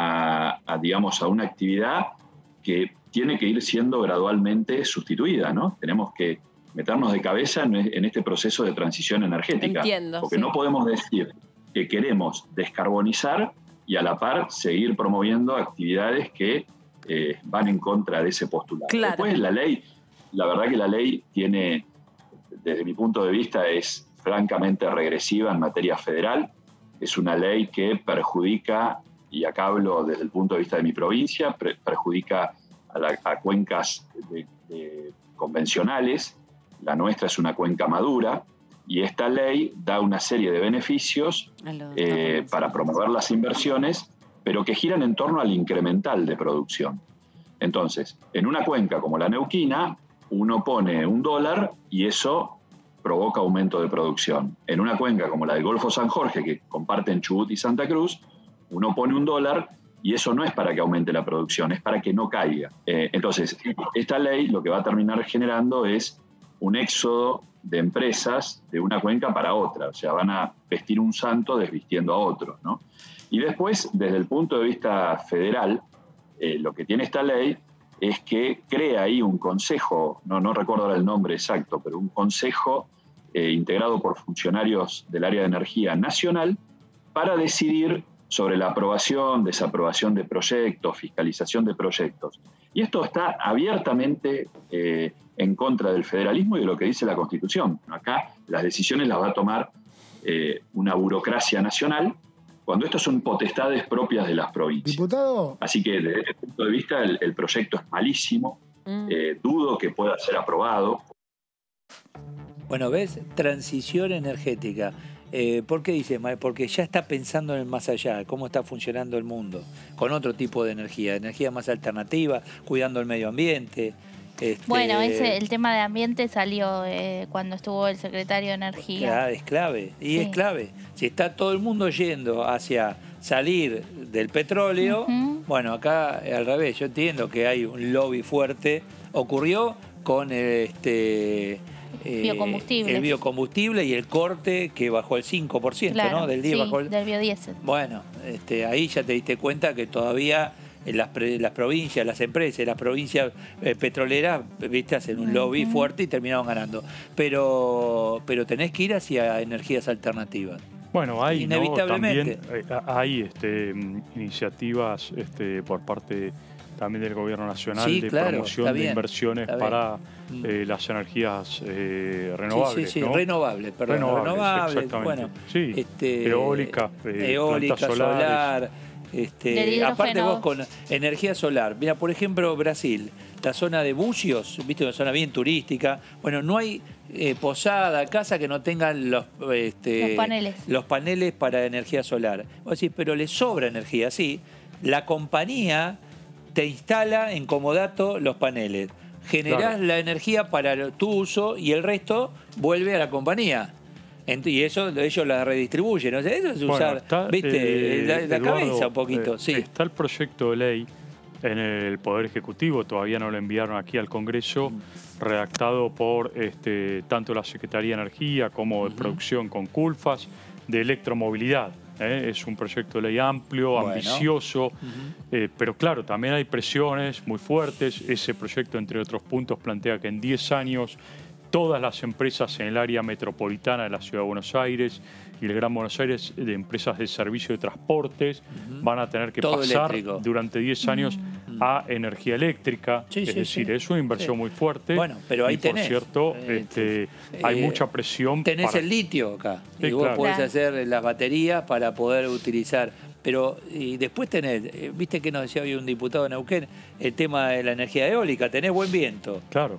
a, a, digamos, a una actividad que tiene que ir siendo gradualmente sustituida, ¿no? Tenemos que meternos de cabeza en, en este proceso de transición energética. Entiendo, porque sí. no podemos decir que queremos descarbonizar y a la par seguir promoviendo actividades que eh, van en contra de ese postulado. Claro. Después la ley, la verdad que la ley tiene, desde mi punto de vista, es francamente regresiva en materia federal. Es una ley que perjudica, y acá hablo desde el punto de vista de mi provincia, pre- perjudica a, la, a cuencas de, de convencionales. La nuestra es una cuenca madura. Y esta ley da una serie de beneficios eh, para promover las inversiones, pero que giran en torno al incremental de producción. Entonces, en una cuenca como la neuquina, uno pone un dólar y eso provoca aumento de producción. En una cuenca como la del Golfo San Jorge, que comparten Chubut y Santa Cruz, uno pone un dólar y eso no es para que aumente la producción, es para que no caiga. Eh, entonces, esta ley lo que va a terminar generando es un éxodo de empresas de una cuenca para otra, o sea, van a vestir un santo desvistiendo a otro, ¿no? Y después, desde el punto de vista federal, eh, lo que tiene esta ley es que crea ahí un consejo, no, no recuerdo ahora el nombre exacto, pero un consejo eh, integrado por funcionarios del área de energía nacional para decidir sobre la aprobación, desaprobación de proyectos, fiscalización de proyectos. Y esto está abiertamente eh, en contra del federalismo y de lo que dice la Constitución. Acá las decisiones las va a tomar eh, una burocracia nacional, cuando estos son potestades propias de las provincias. Diputado. Así que desde este punto de vista el, el proyecto es malísimo, mm. eh, dudo que pueda ser aprobado. Bueno, ¿ves? Transición energética. Eh, ¿Por qué dice? Porque ya está pensando en el más allá, cómo está funcionando el mundo, con otro tipo de energía, energía más alternativa, cuidando el medio ambiente. Este... Bueno, ese, el tema de ambiente salió eh, cuando estuvo el secretario de Energía. Claro, es clave, y sí. es clave. Si está todo el mundo yendo hacia salir del petróleo, uh-huh. bueno, acá al revés, yo entiendo que hay un lobby fuerte. Ocurrió con este... Eh, biocombustible. El biocombustible y el corte que bajó el cinco por ciento, claro, ¿no? Del día sí, bajó el... del biodiesel. Bueno, este, ahí ya te diste cuenta que todavía en las, las provincias, las empresas, las provincias eh, petroleras, viste, hacen un lobby uh-huh. fuerte y terminaron ganando. Pero, pero tenés que ir hacia energías alternativas. Bueno, hay, inevitablemente. ¿no? También eh, hay este, iniciativas este, por parte también del Gobierno Nacional sí, de claro, promoción de inversiones para eh, las energías eh, renovables. Sí, sí, sí, ¿no? renovables, perdón. Renovables, renovables exactamente. Bueno, sí, este, eólica, eh, eólica, solar. Este, aparte vos con energía solar. Mira, por ejemplo, Brasil, la zona de Bucios, viste, una zona bien turística. Bueno, no hay eh, posada, casa que no tengan los, este, los paneles. los paneles para energía solar. Vos decís, pero le sobra energía, sí. La compañía te instala en comodato los paneles, generás claro. la energía para tu uso y el resto vuelve a la compañía. Y eso ellos la redistribuyen. O sea, eso es bueno, usar está, ¿viste? Eh, la, la Eduardo, cabeza un poquito. Eh, sí. Está el proyecto de ley en el Poder Ejecutivo, todavía no lo enviaron aquí al Congreso, mm. redactado por este, tanto la Secretaría de Energía como de uh-huh. Producción con Culfas, de electromovilidad. ¿eh? Es un proyecto de ley amplio, bueno. ambicioso, uh-huh. eh, pero claro, también hay presiones muy fuertes. Ese proyecto, entre otros puntos, plantea que en diez años todas las empresas en el área metropolitana de la Ciudad de Buenos Aires y el Gran Buenos Aires, de empresas de servicio de transportes, uh-huh. van a tener que Todo pasar eléctrico. durante diez años uh-huh. a energía eléctrica. Sí, es sí, decir, sí. es una inversión sí. muy fuerte. Bueno, pero ahí y tenés. por cierto, eh, este, eh, hay eh, mucha presión. Tenés para... el litio acá. Sí, y vos claro. podés claro. hacer las baterías para poder utilizar. Pero y después tenés, eh, viste que nos decía hoy un diputado de Neuquén, el tema de la energía eólica, tenés buen viento. Claro.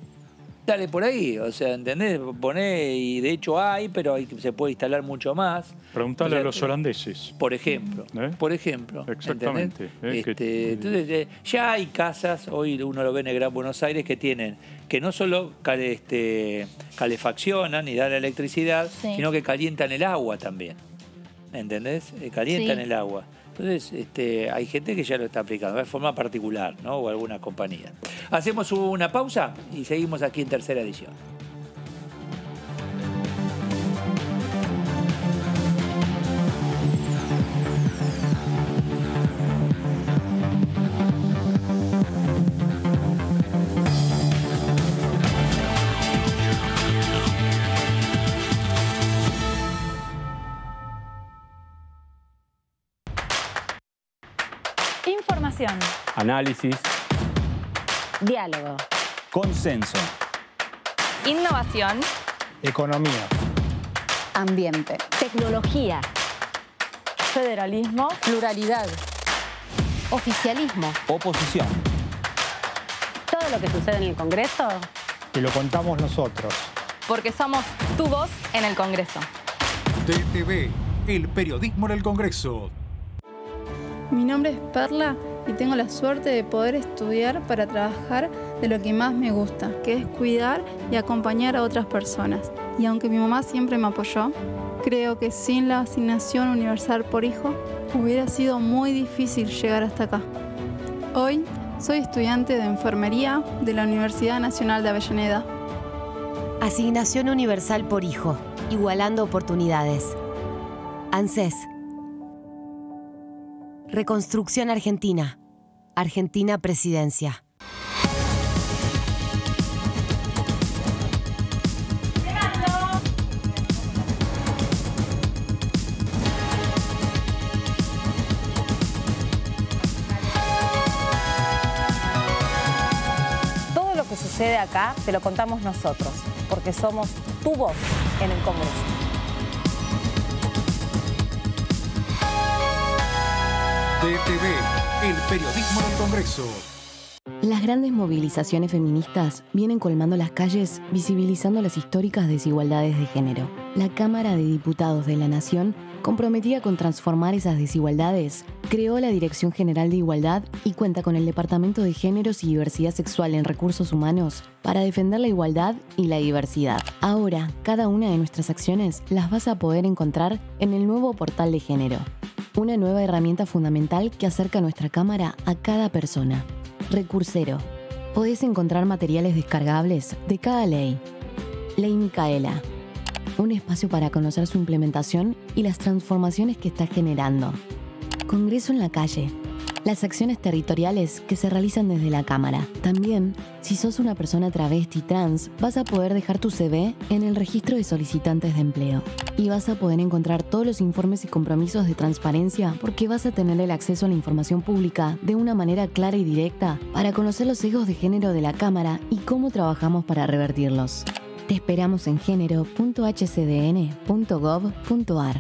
Dale por ahí, o sea, ¿entendés? Poné, y de hecho hay, pero hay, se puede instalar mucho más. Preguntale o sea, a los holandeses. Por ejemplo, ¿Eh? por ejemplo. Exactamente. ¿Eh? Este, que... Entonces, eh, ya hay casas, hoy uno lo ve en el Gran Buenos Aires, que tienen, que no solo cale, este, calefaccionan y dan la electricidad, sí. sino que calientan el agua también. ¿Entendés? Eh, calientan sí. el agua. Entonces, este, hay gente que ya lo está aplicando de forma particular, ¿no? O alguna compañía. Hacemos una pausa y seguimos aquí en Tercera Edición. Información. Análisis. Diálogo. Consenso. Innovación. Economía. Ambiente. Tecnología. Federalismo. Pluralidad. Oficialismo. Oposición. Todo lo que sucede en el Congreso. Te lo contamos nosotros. Porque somos tu voz en el Congreso. T T V, el periodismo en el Congreso. Mi nombre es Perla y tengo la suerte de poder estudiar para trabajar de lo que más me gusta, que es cuidar y acompañar a otras personas. Y aunque mi mamá siempre me apoyó, creo que sin la asignación universal por hijo hubiera sido muy difícil llegar hasta acá. Hoy soy estudiante de enfermería de la Universidad Nacional de Avellaneda. Asignación universal por hijo, igualando oportunidades. ANSES. Reconstrucción Argentina. Argentina Presidencia. Todo lo que sucede acá te lo contamos nosotros, porque somos tu voz en el Congreso. T T V, el periodismo del Congreso. Las grandes movilizaciones feministas vienen colmando las calles, visibilizando las históricas desigualdades de género. La Cámara de Diputados de la Nación, comprometida con transformar esas desigualdades, creó la Dirección General de Igualdad y cuenta con el Departamento de Géneros y Diversidad Sexual en Recursos Humanos para defender la igualdad y la diversidad. Ahora, cada una de nuestras acciones las vas a poder encontrar en el nuevo portal de género. Una nueva herramienta fundamental que acerca a nuestra Cámara a cada persona. Recursero. Podés encontrar materiales descargables de cada ley. Ley Micaela. Un espacio para conocer su implementación y las transformaciones que está generando. Congreso en la calle. Las acciones territoriales que se realizan desde la Cámara. También, si sos una persona travesti trans, vas a poder dejar tu C V en el registro de solicitantes de empleo. Y vas a poder encontrar todos los informes y compromisos de transparencia porque vas a tener el acceso a la información pública de una manera clara y directa para conocer los sesgos de género de la Cámara y cómo trabajamos para revertirlos. Te esperamos en género punto h c d n punto gov punto a r.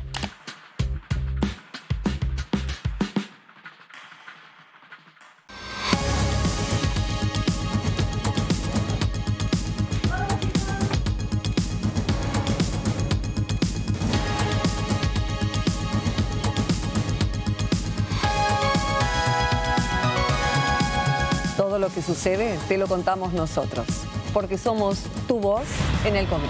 Todo lo que sucede te lo contamos nosotros, porque somos tu voz en el Congreso.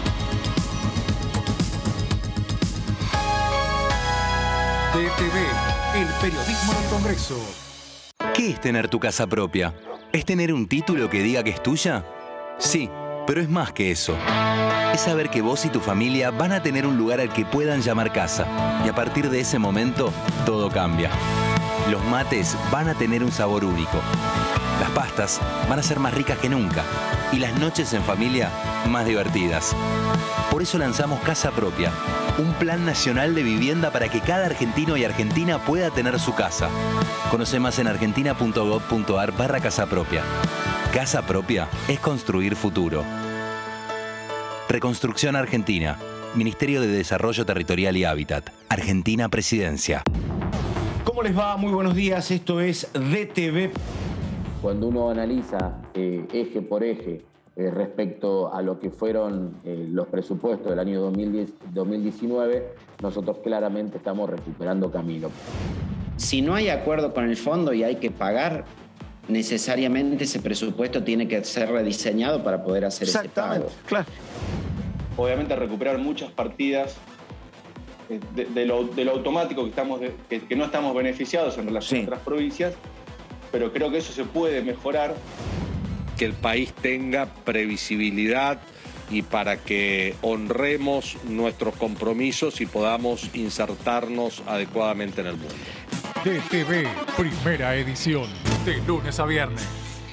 D T V, el periodismo del Congreso. ¿Qué es tener tu casa propia? ¿Es tener un título que diga que es tuya? Sí, pero es más que eso. Es saber que vos y tu familia van a tener un lugar al que puedan llamar casa. Y a partir de ese momento, todo cambia. Los mates van a tener un sabor único. Las pastas van a ser más ricas que nunca. Y las noches en familia, más divertidas. Por eso lanzamos Casa Propia, un plan nacional de vivienda para que cada argentino y argentina pueda tener su casa. Conoce más en argentina punto gov punto a r barra Casa Propia. Casa Propia es construir futuro. Reconstrucción Argentina. Ministerio de Desarrollo Territorial y Hábitat. Argentina Presidencia. ¿Cómo les va? Muy buenos días. Esto es D T V. Cuando uno analiza eh, eje por eje eh, respecto a lo que fueron eh, los presupuestos del año dos mil diez, dos mil diecinueve, nosotros claramente estamos recuperando camino. Si no hay acuerdo con el fondo y hay que pagar, necesariamente ese presupuesto tiene que ser rediseñado para poder hacer ese pago. Claro. Obviamente recuperar muchas partidas eh, de, de, lo, de lo automático que, estamos de, que, que no estamos beneficiados en relación sí. a otras provincias, pero creo que eso se puede mejorar. Que el país tenga previsibilidad y para que honremos nuestros compromisos y podamos insertarnos adecuadamente en el mundo. D T V, primera edición, de lunes a viernes.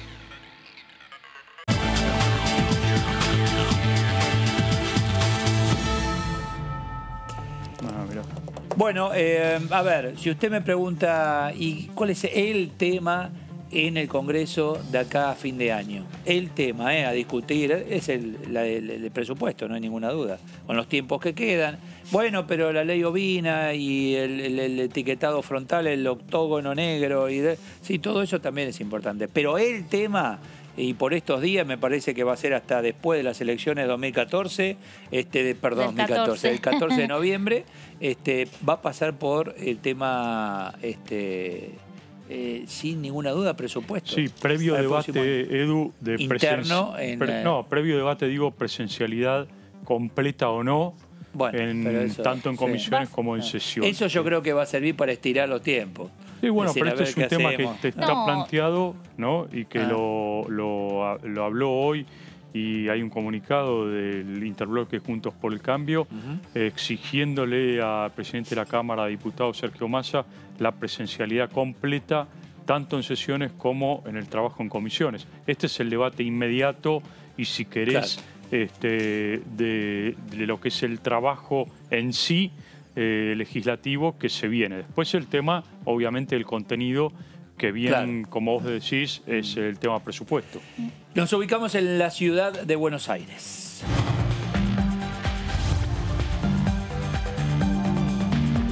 Bueno, eh, a ver, si usted me pregunta, ¿y cuál es el tema en el Congreso de acá a fin de año? El tema eh, a discutir es el, la, el, el presupuesto, no hay ninguna duda, con los tiempos que quedan. Bueno, pero la ley ovina y el, el, el etiquetado frontal, el octógono negro, y de, sí, todo eso también es importante. Pero el tema, y por estos días me parece que va a ser hasta después de las elecciones de dos mil catorce, este, de, perdón, dos mil catorce, el catorce de noviembre, este, va a pasar por el tema... Este, Eh, sin ninguna duda, presupuesto. Sí, previo debate, Edu, de interno. En, pre no, previo debate, digo, presencialidad completa o no, bueno, en, eso, tanto en comisiones sí. como en sesión. Eso yo creo que va a servir para estirar los tiempos. Sí, bueno, decir, pero este es un tema hacemos. que te está no. planteado, ¿no? Y que ah. lo, lo, lo habló hoy. Y hay un comunicado del Interbloque Juntos por el Cambio uh-huh. eh, exigiéndole al presidente de la Cámara de Diputados, Sergio Massa, la presencialidad completa, tanto en sesiones como en el trabajo en comisiones. Este es el debate inmediato y, si querés, claro. este, de, de lo que es el trabajo en sí eh, legislativo que se viene. Después el tema, obviamente, del contenido, que bien, claro. como vos decís, es el tema presupuesto. Nos ubicamos en la ciudad de Buenos Aires.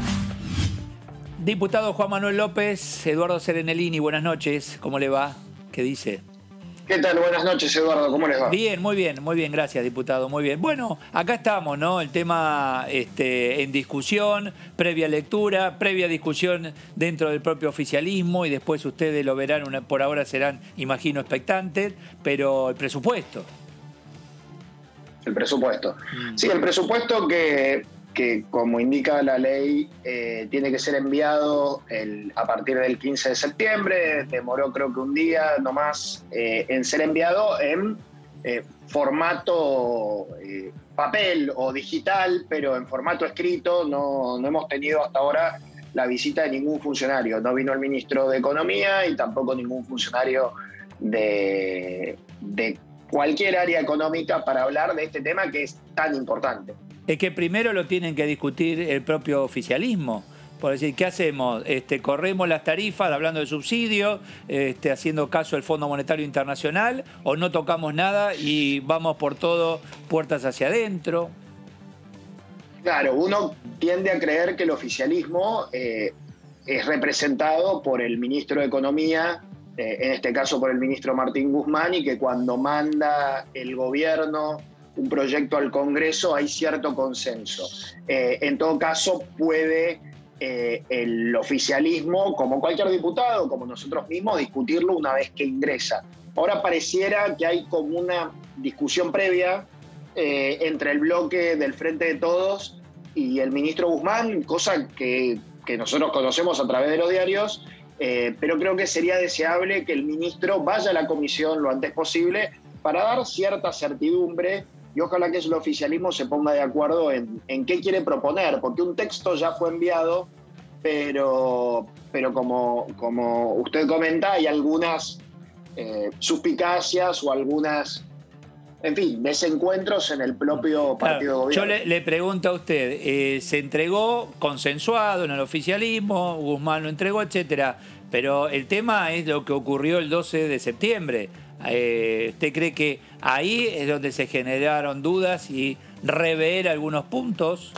Diputado Juan Manuel López, Eduardo Serenellini, buenas noches, ¿cómo le va? ¿Qué dice? ¿Qué tal? Buenas noches, Eduardo. ¿Cómo les va? Bien, muy bien, muy bien. Gracias, diputado. Muy bien. Bueno, acá estamos, ¿no? El tema este, en discusión, previa lectura, previa discusión dentro del propio oficialismo y después ustedes lo verán, una, por ahora serán, imagino, expectantes, pero el presupuesto. El presupuesto. Sí, el presupuesto que, que como indica la ley, eh, tiene que ser enviado el, a partir del quince de septiembre. Demoró creo que un día nomás eh, en ser enviado en eh, formato eh, papel o digital, pero en formato escrito. No, no hemos tenido hasta ahora la visita de ningún funcionario. No vino el ministro de Economía y tampoco ningún funcionario de, de cualquier área económica para hablar de este tema que es tan importante. Es que primero lo tienen que discutir el propio oficialismo. Por decir, ¿qué hacemos? Este, ¿corremos las tarifas hablando de subsidios, este, haciendo caso al Fondo Monetario Internacional, o no tocamos nada y vamos por todo puertas hacia adentro? Claro, uno tiende a creer que el oficialismo eh, es representado por el ministro de Economía, eh, en este caso por el ministro Martín Guzmán, y que cuando manda el gobierno un proyecto al Congreso hay cierto consenso. Eh, en todo caso, puede eh, el oficialismo, como cualquier diputado, como nosotros mismos, discutirlo una vez que ingresa. Ahora pareciera que hay como una discusión previa eh, entre el bloque del Frente de Todos y el ministro Guzmán, cosa que, que nosotros conocemos a través de los diarios, eh, pero creo que sería deseable que el ministro vaya a la comisión lo antes posible para dar cierta certidumbre y ojalá que el oficialismo se ponga de acuerdo en, en qué quiere proponer, porque un texto ya fue enviado, pero, pero como, como usted comenta, hay algunas eh, suspicacias o algunas, en fin, desencuentros en el propio partido de gobierno. Yo le, le pregunto a usted, eh, se entregó consensuado en el oficialismo, Guzmán lo entregó, etcétera, pero el tema es lo que ocurrió el doce de septiembre. Eh, ¿Usted cree que ahí es donde se generaron dudas y rever algunos puntos?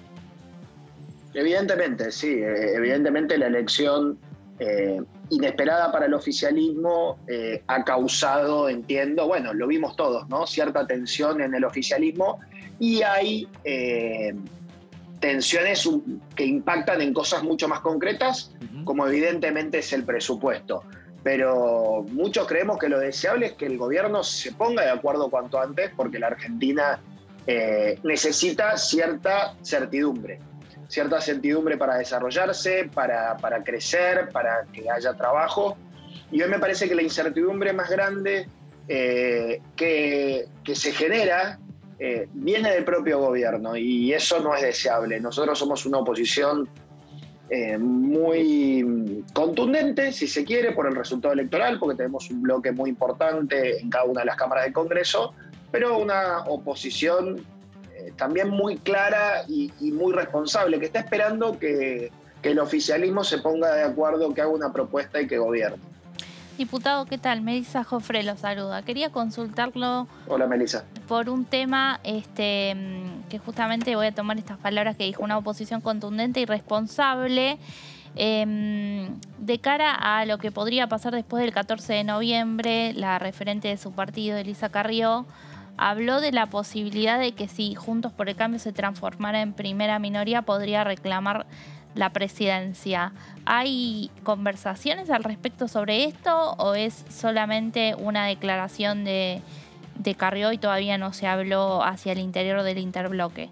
Evidentemente, sí. Evidentemente la elección eh, inesperada para el oficialismo eh, ha causado, entiendo, bueno, lo vimos todos, ¿no? Cierta tensión en el oficialismo y hay eh, tensiones que impactan en cosas mucho más concretas, uh-huh. como evidentemente es el presupuesto. Pero muchos creemos que lo deseable es que el gobierno se ponga de acuerdo cuanto antes, porque la Argentina eh, necesita cierta certidumbre. Cierta certidumbre para desarrollarse, para, para crecer, para que haya trabajo. Y hoy me parece que la incertidumbre más grande eh, que, que se genera eh, viene del propio gobierno, y eso no es deseable. Nosotros somos una oposición Eh, muy contundente, si se quiere, por el resultado electoral, porque tenemos un bloque muy importante en cada una de las cámaras del Congreso, pero una oposición eh, también muy clara y, y muy responsable, que está esperando que, que el oficialismo se ponga de acuerdo, que haga una propuesta y que gobierne. Diputado, ¿qué tal? Melissa Jofré lo saluda. Quería consultarlo. Hola, Melissa. Por un tema este, que justamente voy a tomar estas palabras que dijo, una oposición contundente y responsable eh, de cara a lo que podría pasar después del catorce de noviembre. La referente de su partido, Elisa Carrió, habló de la posibilidad de que si Juntos por el Cambio se transformara en primera minoría, podría reclamar la presidencia. ¿Hay conversaciones al respecto sobre esto o es solamente una declaración de, de Carrió y todavía no se habló hacia el interior del interbloque?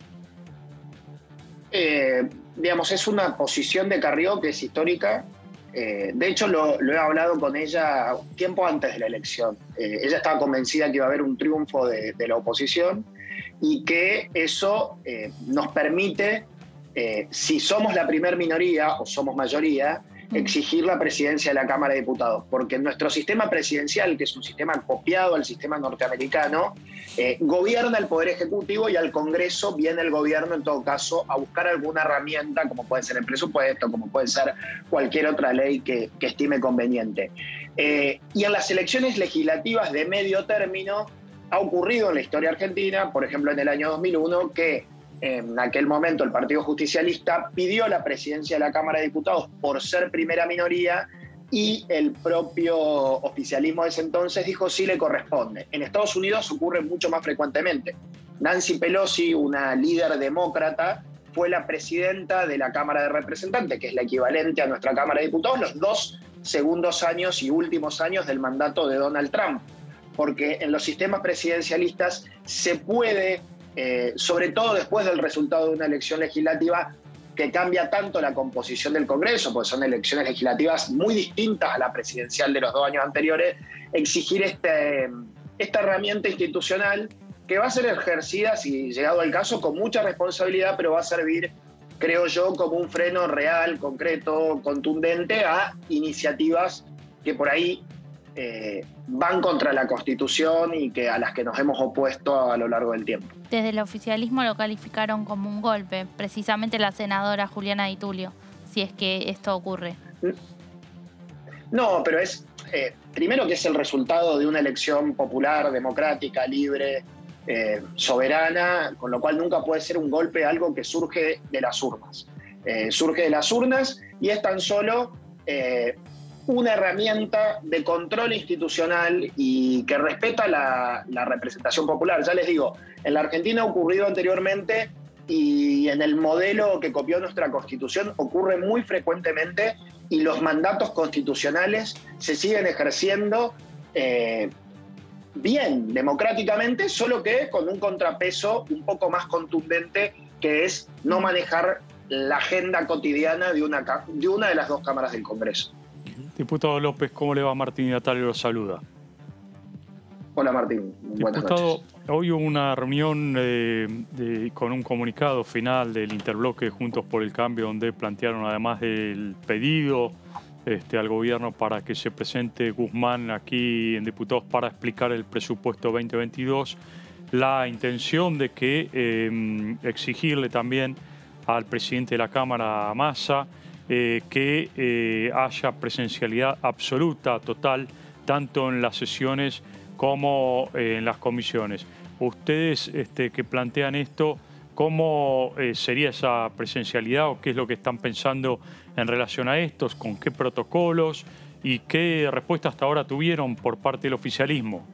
Eh, digamos, es una posición de Carrió que es histórica. Eh, de hecho, lo, lo he hablado con ella tiempo antes de la elección. Eh, ella estaba convencida que iba a haber un triunfo de, de la oposición y que eso eh, nos permite, Eh, si somos la primer minoría o somos mayoría, exigir la presidencia de la Cámara de Diputados, porque en nuestro sistema presidencial, que es un sistema copiado al sistema norteamericano, eh, gobierna el Poder Ejecutivo y al Congreso viene el gobierno, en todo caso, a buscar alguna herramienta, como puede ser el presupuesto, como puede ser cualquier otra ley que, que estime conveniente. Eh, y en las elecciones legislativas de medio término ha ocurrido en la historia argentina, por ejemplo en el año dos mil uno, que en aquel momento el Partido Justicialista pidió la presidencia de la Cámara de Diputados por ser primera minoría y el propio oficialismo de ese entonces dijo sí le corresponde. En Estados Unidos ocurre mucho más frecuentemente. Nancy Pelosi, una líder demócrata, fue la presidenta de la Cámara de Representantes, que es la equivalente a nuestra Cámara de Diputados, los dos segundos años y últimos años del mandato de Donald Trump. Porque en los sistemas presidencialistas se puede, eh, sobre todo después del resultado de una elección legislativa, que cambia tanto la composición del Congreso, porque son elecciones legislativas muy distintas a la presidencial de los dos años anteriores, exigir este, esta herramienta institucional que va a ser ejercida, si llegado al caso, con mucha responsabilidad, pero va a servir, creo yo, como un freno real, concreto, contundente a iniciativas que por ahí eh, van contra la Constitución y que a las que nos hemos opuesto a lo largo del tiempo. Desde el oficialismo lo calificaron como un golpe, precisamente la senadora Juliana Di Tulio, si es que esto ocurre. No, pero es, eh, primero que es el resultado de una elección popular, democrática, libre, eh, soberana, con lo cual nunca puede ser un golpe algo que surge de las urnas. Eh, surge de las urnas y es tan solo eh, una herramienta de control institucional y que respeta la, la representación popular. Ya les digo, en la Argentina ha ocurrido anteriormente y en el modelo que copió nuestra Constitución ocurre muy frecuentemente y los mandatos constitucionales se siguen ejerciendo eh, bien, democráticamente, solo que con un contrapeso un poco más contundente, que es no manejar la agenda cotidiana de una, de una de las dos cámaras del Congreso. Diputado López, ¿cómo le va? Martín Natalio lo saluda. Hola Martín, buenas Diputado, noches. Hoy hubo una reunión eh, de, con un comunicado final del interbloque Juntos por el Cambio, donde plantearon, además del pedido este, al gobierno para que se presente Guzmán aquí en Diputados para explicar el presupuesto veinte veintidós, la intención de que eh, exigirle también al presidente de la Cámara, Massa, eh, que eh, haya presencialidad absoluta, total, tanto en las sesiones como eh, en las comisiones. Ustedes este, que plantean esto, ¿cómo eh, sería esa presencialidad o qué es lo que están pensando en relación a estos? ¿Con qué protocolos? ¿Y qué respuesta hasta ahora tuvieron por parte del oficialismo?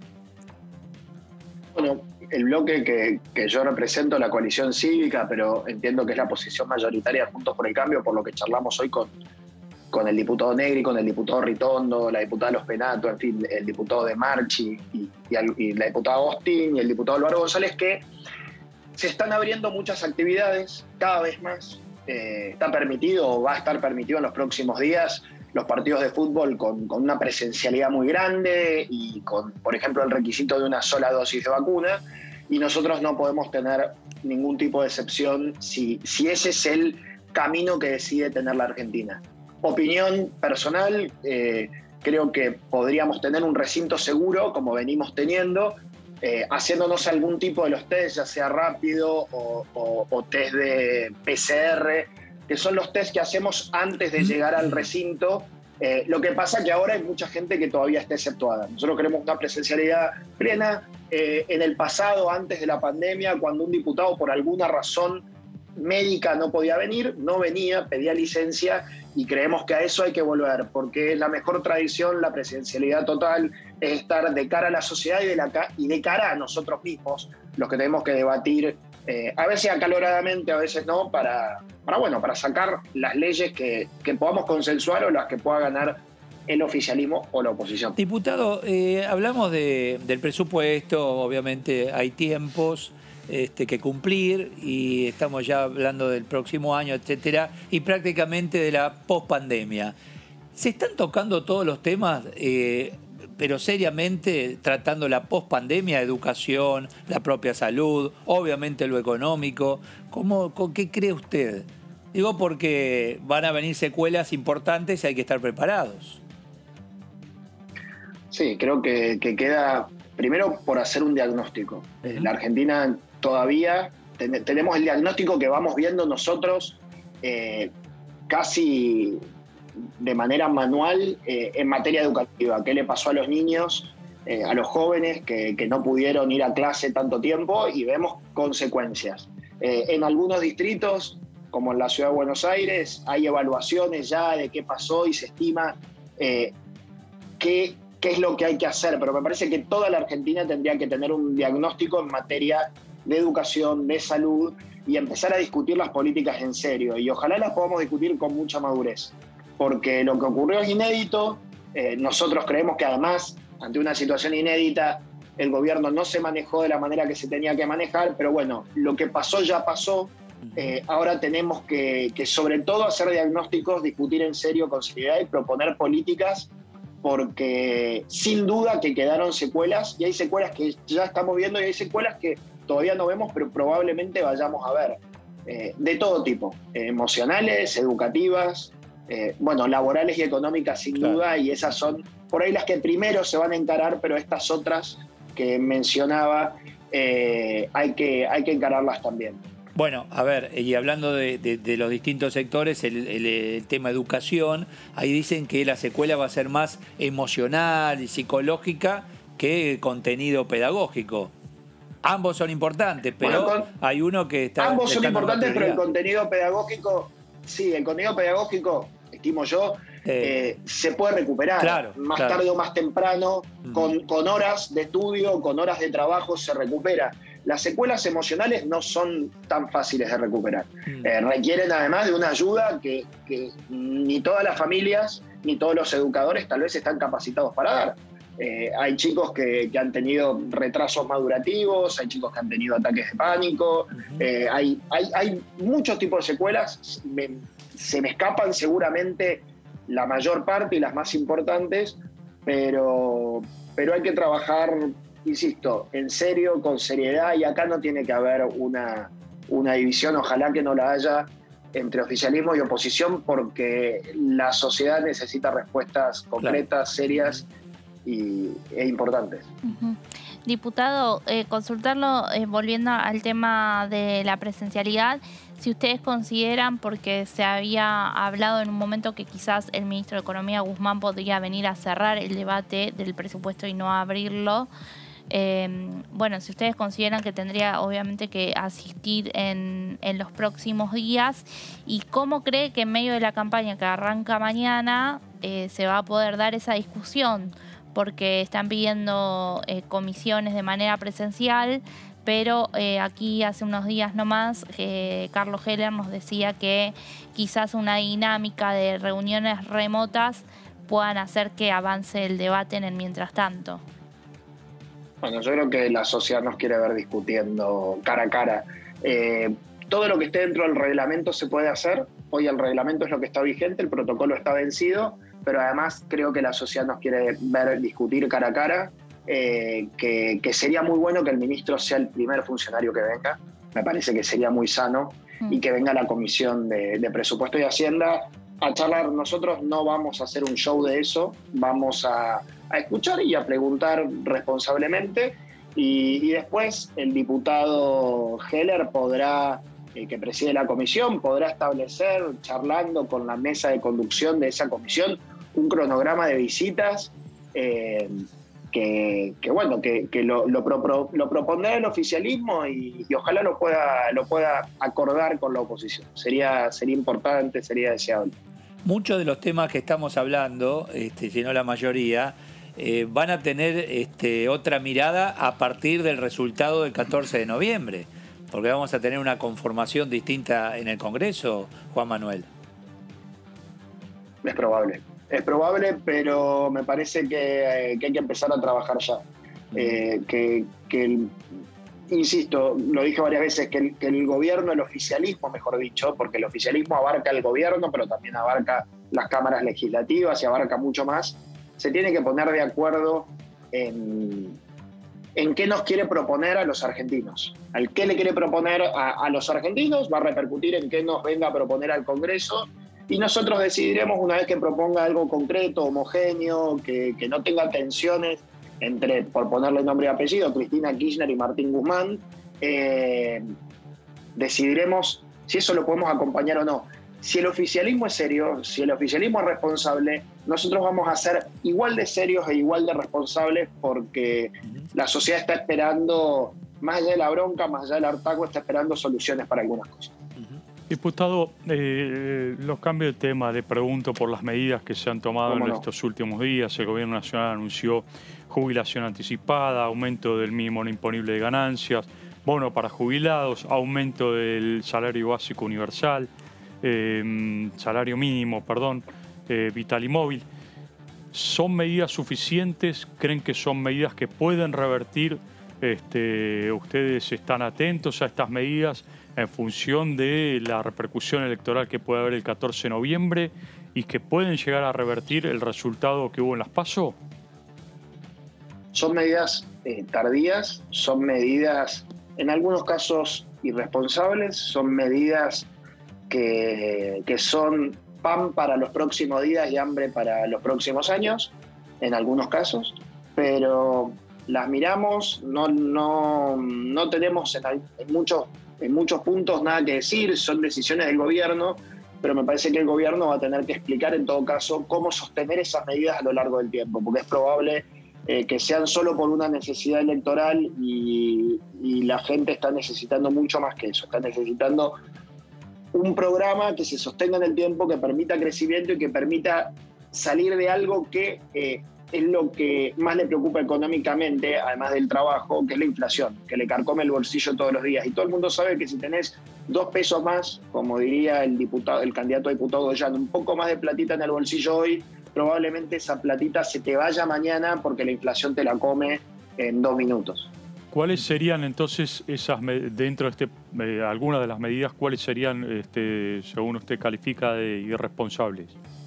Bueno, el bloque que, que yo represento, la coalición cívica, pero entiendo que es la posición mayoritaria de Juntos por el Cambio, por lo que charlamos hoy con, con el diputado Negri, con el diputado Ritondo, la diputada Los Penato, en fin, el diputado de Marchi y, y, y la diputada Austin y el diputado Álvaro González, que se están abriendo muchas actividades cada vez más. Eh, está permitido o va a estar permitido en los próximos días los partidos de fútbol con, con una presencialidad muy grande y con, por ejemplo, el requisito de una sola dosis de vacuna, y nosotros no podemos tener ningún tipo de excepción si, si ese es el camino que decide tener la Argentina. Opinión personal, eh, creo que podríamos tener un recinto seguro, como venimos teniendo, eh, haciéndonos algún tipo de los test, ya sea rápido o, o, o test de P C R, que son los test que hacemos antes de llegar al recinto. Eh, lo que pasa es que ahora hay mucha gente que todavía está exceptuada. Nosotros queremos una presencialidad plena. Eh, en el pasado, antes de la pandemia, cuando un diputado por alguna razón médica no podía venir, no venía, pedía licencia, y creemos que a eso hay que volver, porque es la mejor tradición, la presencialidad total, es estar de cara a la sociedad y de, la, y de cara a nosotros mismos, los que tenemos que debatir, eh, a veces acaloradamente, a veces no, para, para, bueno, para sacar las leyes que, que podamos consensuar o las que pueda ganar el oficialismo o la oposición. Diputado, eh, hablamos de, del presupuesto, obviamente hay tiempos Este, que cumplir y estamos ya hablando del próximo año, etcétera, y prácticamente de la pospandemia. ¿Se están tocando todos los temas, eh, pero seriamente tratando la pospandemia, educación, la propia salud, obviamente lo económico? ¿Cómo, con qué cree usted? Digo porque van a venir secuelas importantes y hay que estar preparados. Sí, creo que, que queda primero por hacer un diagnóstico. Uh-huh. La Argentina todavía ten, tenemos el diagnóstico que vamos viendo nosotros eh, casi de manera manual eh, en materia educativa. ¿Qué le pasó a los niños, eh, a los jóvenes que, que no pudieron ir a clase tanto tiempo? Y vemos consecuencias. Eh, en algunos distritos, como en la Ciudad de Buenos Aires, hay evaluaciones ya de qué pasó y se estima eh, qué, qué es lo que hay que hacer, pero me parece que toda la Argentina tendría que tener un diagnóstico en materia de educación, de salud, y empezar a discutir las políticas en serio. Y ojalá las podamos discutir con mucha madurez, porque lo que ocurrió es inédito. Eh, nosotros creemos que además, ante una situación inédita, el gobierno no se manejó de la manera que se tenía que manejar, pero bueno, lo que pasó ya pasó. Eh, ahora tenemos que, que sobre todo hacer diagnósticos, discutir en serio con seriedad y proponer políticas, porque sin duda que quedaron secuelas, y hay secuelas que ya estamos viendo y hay secuelas que todavía no vemos, pero probablemente vayamos a ver, eh, de todo tipo, eh, emocionales, educativas, eh, bueno, laborales y económicas sin claro. duda, y esas son por ahí las que primero se van a encarar, pero estas otras que mencionaba eh, hay que, hay que encararlas también. Bueno, a ver, y hablando de, de, de los distintos sectores, el, el, el tema educación, ahí dicen que la secuela va a ser más emocional y psicológica que contenido pedagógico. Ambos son importantes, pero bueno, con, hay uno que está... Ambos son importantes, pero el contenido pedagógico, sí, el contenido pedagógico, estimo yo, eh, eh, se puede recuperar. Claro, más claro. tarde o más temprano, uh-huh. con, con horas de estudio, con horas de trabajo, se recupera. Las secuelas emocionales no son tan fáciles de recuperar. Uh-huh. Eh, requieren además de una ayuda que, que ni todas las familias, ni todos los educadores tal vez están capacitados para dar. Eh, hay chicos que, que han tenido retrasos madurativos, hay chicos que han tenido ataques de pánico, uh-huh. eh, hay, hay, hay muchos tipos de secuelas, me, se me escapan seguramente la mayor parte y las más importantes, pero, pero hay que trabajar, insisto, en serio, con seriedad, y acá no tiene que haber una, una división, ojalá que no la haya, entre oficialismo y oposición, porque la sociedad necesita respuestas concretas, claro. serias y, e importantes. Uh-huh. Diputado, eh, consultarlo, eh, volviendo al tema de la presencialidad, si ustedes consideran, porque se había hablado en un momento que quizás el ministro de Economía, Guzmán, podría venir a cerrar el debate del presupuesto y no abrirlo, eh, bueno, si ustedes consideran que tendría obviamente que asistir en, en los próximos días, y cómo cree que en medio de la campaña que arranca mañana eh, se va a poder dar esa discusión, porque están pidiendo eh, comisiones de manera presencial, pero eh, aquí hace unos días nomás eh, Carlos Heller nos decía que quizás una dinámica de reuniones remotas puedan hacer que avance el debate en el mientras tanto. Bueno, yo creo que la sociedad nos quiere ver discutiendo cara a cara. Eh, todo lo que esté dentro del reglamento se puede hacer. Hoy el reglamento es lo que está vigente, el protocolo está vencido, pero además creo que la sociedad nos quiere ver discutir cara a cara, eh, que, que sería muy bueno que el ministro sea el primer funcionario que venga, me parece que sería muy sano, mm. y que venga la Comisión de, de Presupuesto y Hacienda a charlar. Nosotros no vamos a hacer un show de eso, vamos a, a escuchar y a preguntar responsablemente, y, y después el diputado Heller podrá... Eh, que preside la comisión, podrá establecer, charlando con la mesa de conducción de esa comisión, un cronograma de visitas eh, que, que, bueno, que, que lo, lo, pro, lo propondrá el oficialismo y, y ojalá lo pueda, lo pueda acordar con la oposición. Sería, sería importante, sería deseable. Muchos de los temas que estamos hablando, este, si no la mayoría, eh, van a tener este, otra mirada a partir del resultado del catorce de noviembre. Porque vamos a tener una conformación distinta en el Congreso, Juan Manuel. Es probable, es probable, pero me parece que, que hay que empezar a trabajar ya. Eh, que, que el, insisto, lo dije varias veces, que el, que el gobierno, el oficialismo, mejor dicho, porque el oficialismo abarca el gobierno, pero también abarca las cámaras legislativas y abarca mucho más, se tiene que poner de acuerdo en... en qué nos quiere proponer a los argentinos. Al qué le quiere proponer a, a los argentinos va a repercutir en qué nos venga a proponer al Congreso, y nosotros decidiremos una vez que proponga algo concreto, homogéneo, que, que no tenga tensiones entre, por ponerle nombre y apellido, Cristina Kirchner y Martín Guzmán, eh, decidiremos si eso lo podemos acompañar o no. Si el oficialismo es serio, si el oficialismo es responsable, nosotros vamos a ser igual de serios e igual de responsables, porque la sociedad está esperando, más allá de la bronca, más allá del hartazgo, está esperando soluciones para algunas cosas. Diputado, eh, los cambios de tema, le pregunto por las medidas que se han tomado en no? estos últimos días. El Gobierno Nacional anunció jubilación anticipada, aumento del mínimo no imponible de ganancias, bono para jubilados, aumento del salario básico universal, eh, salario mínimo, perdón, eh, vital y móvil. ¿Son medidas suficientes? ¿Creen que son medidas que pueden revertir? Este, ¿Ustedes están atentos a estas medidas en función de la repercusión electoral que puede haber el catorce de noviembre y que pueden llegar a revertir el resultado que hubo en las PASO? Son medidas eh, tardías, son medidas en algunos casos irresponsables, son medidas que, que son pan para los próximos días y hambre para los próximos años, en algunos casos, pero las miramos, no, no, no tenemos en, en, muchos, en muchos puntos nada que decir, son decisiones del gobierno, pero me parece que el gobierno va a tener que explicar en todo caso cómo sostener esas medidas a lo largo del tiempo, porque es probable eh, que sean solo por una necesidad electoral y, y la gente está necesitando mucho más que eso, está necesitando un programa que se sostenga en el tiempo, que permita crecimiento y que permita salir de algo que eh, es lo que más le preocupa económicamente, además del trabajo, que es la inflación, que le carcome el bolsillo todos los días. Y todo el mundo sabe que si tenés dos pesos más, como diría el diputado, el candidato a diputado Goyán, un poco más de platita en el bolsillo hoy, probablemente esa platita se te vaya mañana porque la inflación te la come en dos minutos. ¿Cuáles serían entonces esas, dentro de este, eh, algunas de las medidas, cuáles serían, este, según usted califica, de irresponsables?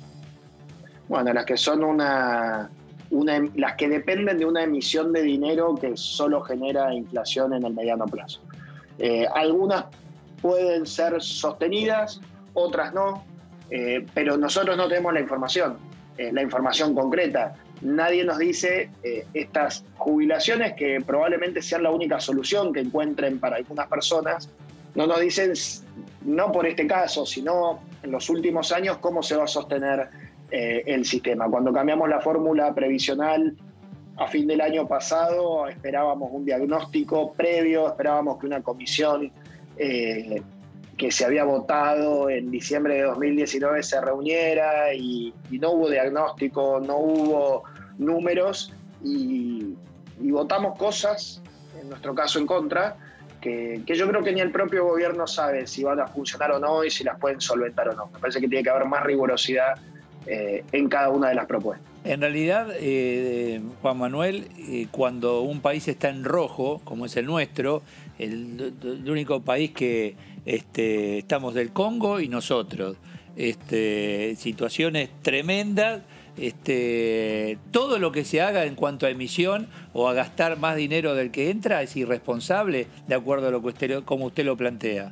Bueno, las que son una, una, las que dependen de una emisión de dinero que solo genera inflación en el mediano plazo. Eh, algunas pueden ser sostenidas, otras no, eh, pero nosotros no tenemos la información, eh, la información concreta. Nadie nos dice eh, estas jubilaciones, que probablemente sean la única solución que encuentren para algunas personas, no nos dicen, no por este caso, sino en los últimos años, cómo se va a sostener eh, el sistema. Cuando cambiamos la fórmula previsional a fin del año pasado, esperábamos un diagnóstico previo, esperábamos que una comisión eh, que se había votado en diciembre de dos mil diecinueve se reuniera y, y no hubo diagnóstico, no hubo números y, y votamos cosas, en nuestro caso en contra, que, que yo creo que ni el propio gobierno sabe si van a funcionar o no y si las pueden solventar o no. Me parece que tiene que haber más rigurosidad eh, en cada una de las propuestas. En realidad, eh, Juan Manuel, eh, cuando un país está en rojo, como es el nuestro, el, el único país que este, estamos del Congo y nosotros, este, situaciones tremendas, este, todo lo que se haga en cuanto a emisión o a gastar más dinero del que entra es irresponsable, de acuerdo a lo que usted, como usted lo plantea.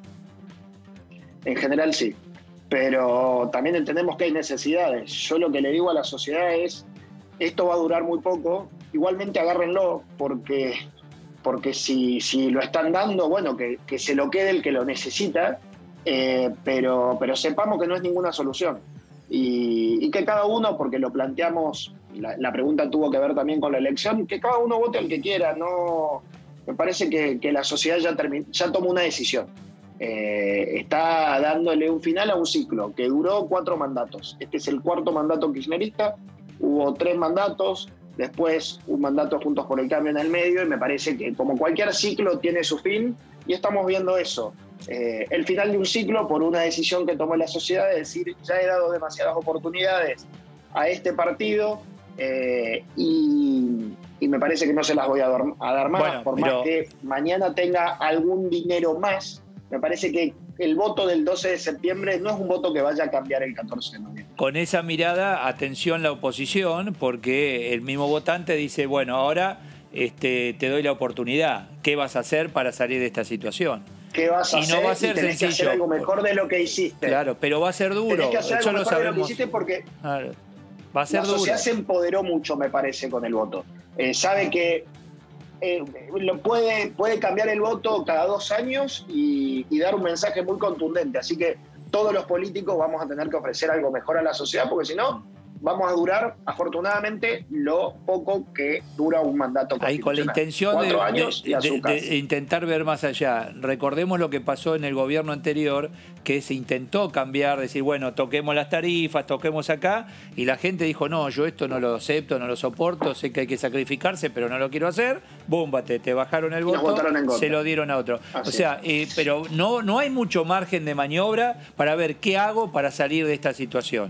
En general sí. Pero también entendemos que hay necesidades. Yo lo que le digo a la sociedad es, esto va a durar muy poco, igualmente agárrenlo, porque, porque si, si lo están dando, bueno, que, que se lo quede el que lo necesita, eh, pero, pero sepamos que no es ninguna solución. Y, y que cada uno, porque lo planteamos, la, la pregunta tuvo que ver también con la elección, que cada uno vote al que quiera. No, me parece que, que la sociedad ya, terminó, ya tomó una decisión. Eh, está dándole un final a un ciclo que duró cuatro mandatos. Este es el cuarto mandato kirchnerista, hubo tres mandatos, después un mandato Juntos por el Cambio en el medio, y me parece que como cualquier ciclo tiene su fin, y estamos viendo eso, eh, el final de un ciclo por una decisión que tomó la sociedad de decir, ya he dado demasiadas oportunidades a este partido eh, y, y me parece que no se las voy a, dar, a dar más, bueno, por pero... más que mañana tenga algún dinero más. Me parece que el voto del doce de septiembre no es un voto que vaya a cambiar el catorce de noviembre. Con esa mirada, atención la oposición, porque el mismo votante dice, bueno, ahora este, te doy la oportunidad. ¿Qué vas a hacer para salir de esta situación? ¿Qué vas a y hacer? No va a ser y tenés sencillo. Que hacer algo mejor de lo que hiciste. Claro, pero va a ser duro. Tenés que hacer Eso algo lo mejor sabemos. De lo que hiciste porque claro. Va a ser la duro. sociedad se empoderó mucho, me parece, con el voto. Eh, sabe que Eh, lo puede, puede cambiar el voto cada dos años y, y dar un mensaje muy contundente. Así que todos los políticos vamos a tener que ofrecer algo mejor a la sociedad, porque si no, vamos a durar, afortunadamente, lo poco que dura un mandato constitucional. Ahí con la intención Cuatro de, años de, y a su de, casa. de intentar ver más allá. Recordemos lo que pasó en el gobierno anterior, que se intentó cambiar, decir, bueno, toquemos las tarifas, toquemos acá, y la gente dijo, no, yo esto no lo acepto, no lo soporto, sé que hay que sacrificarse, pero no lo quiero hacer. Búmbate, te bajaron el Y nos voto, votaron en contra. se lo dieron a otro. Así o sea, eh, pero no, no hay mucho margen de maniobra para ver qué hago para salir de esta situación.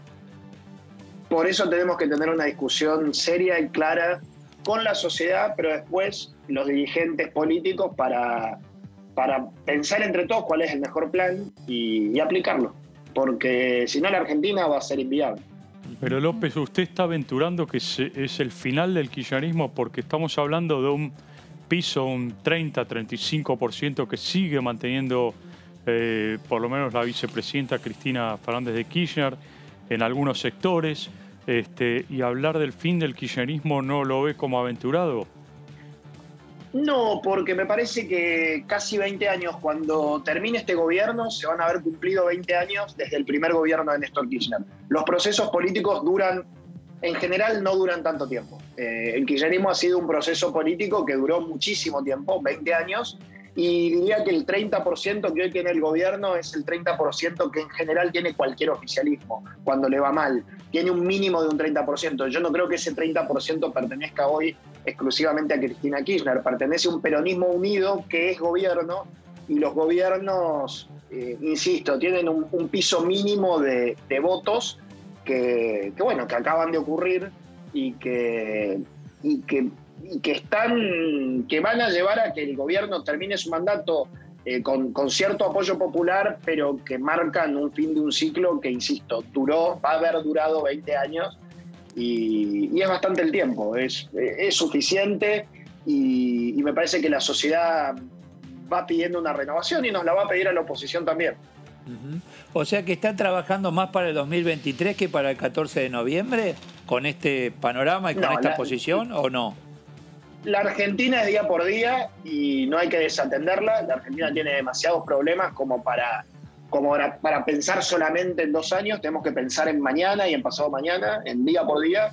Por eso tenemos que tener una discusión seria y clara con la sociedad, pero después los dirigentes políticos para, para pensar entre todos cuál es el mejor plan y, y aplicarlo. Porque si no, la Argentina va a ser inviable. Pero López, usted está aventurando que es el final del kirchnerismo porque estamos hablando de un piso, un treinta, treinta y cinco por ciento que sigue manteniendo eh, por lo menos la vicepresidenta Cristina Fernández de Kirchner en algunos sectores, este, y hablar del fin del kirchnerismo no lo ve como aventurado. No, porque me parece que casi veinte años, cuando termine este gobierno, se van a haber cumplido veinte años desde el primer gobierno de Néstor Kirchner. Los procesos políticos duran, en general, no duran tanto tiempo. Eh, el kirchnerismo ha sido un proceso político que duró muchísimo tiempo, veinte años, y diría que el treinta por ciento que hoy tiene el gobierno es el treinta por ciento que en general tiene cualquier oficialismo cuando le va mal. Tiene un mínimo de un treinta por ciento. Yo no creo que ese treinta por ciento pertenezca hoy exclusivamente a Cristina Kirchner. Pertenece a un peronismo unido que es gobierno, y los gobiernos, eh, insisto, tienen un, un piso mínimo de, de votos que, que, bueno, que acaban de ocurrir y que... Y que y que están, que van a llevar a que el gobierno termine su mandato eh, con, con cierto apoyo popular, pero que marcan un fin de un ciclo que, insisto, duró, va a haber durado veinte años y, y es bastante el tiempo, es, es suficiente y, y me parece que la sociedad va pidiendo una renovación y nos la va a pedir a la oposición también. Uh-huh. O sea que están trabajando más para el dos mil veintitrés que para el catorce de noviembre con este panorama y con No, esta la, posición, ¿o no? La Argentina es día por día y no hay que desatenderla. La Argentina tiene demasiados problemas como para, como para, para pensar solamente en dos años. Tenemos que pensar en mañana y en pasado mañana, en día por día,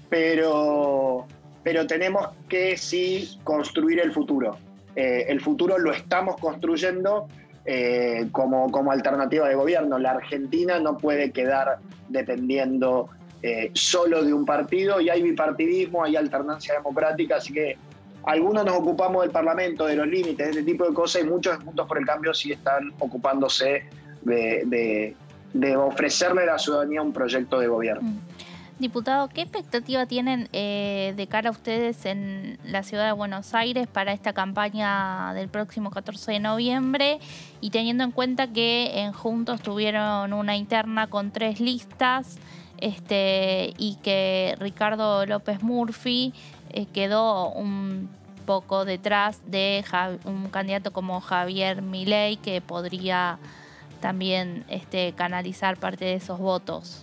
pero, pero tenemos que sí construir el futuro. Eh, el futuro lo estamos construyendo eh, como, como alternativa de gobierno. La Argentina no puede quedar dependiendo Eh, solo de un partido, y hay bipartidismo, hay alternancia democrática, así que algunos nos ocupamos del Parlamento, de los límites, de ese tipo de cosas, y muchos de Juntos por el Cambio sí están ocupándose de, de, de ofrecerle a la ciudadanía un proyecto de gobierno. Diputado, ¿qué expectativa tienen eh, de cara a ustedes en la ciudad de Buenos Aires para esta campaña del próximo catorce de noviembre? Y teniendo en cuenta que en Juntos tuvieron una interna con tres listas, Este, y que Ricardo López Murphy eh, quedó un poco detrás de Jav- un candidato como Javier Milei, que podría también este, canalizar parte de esos votos.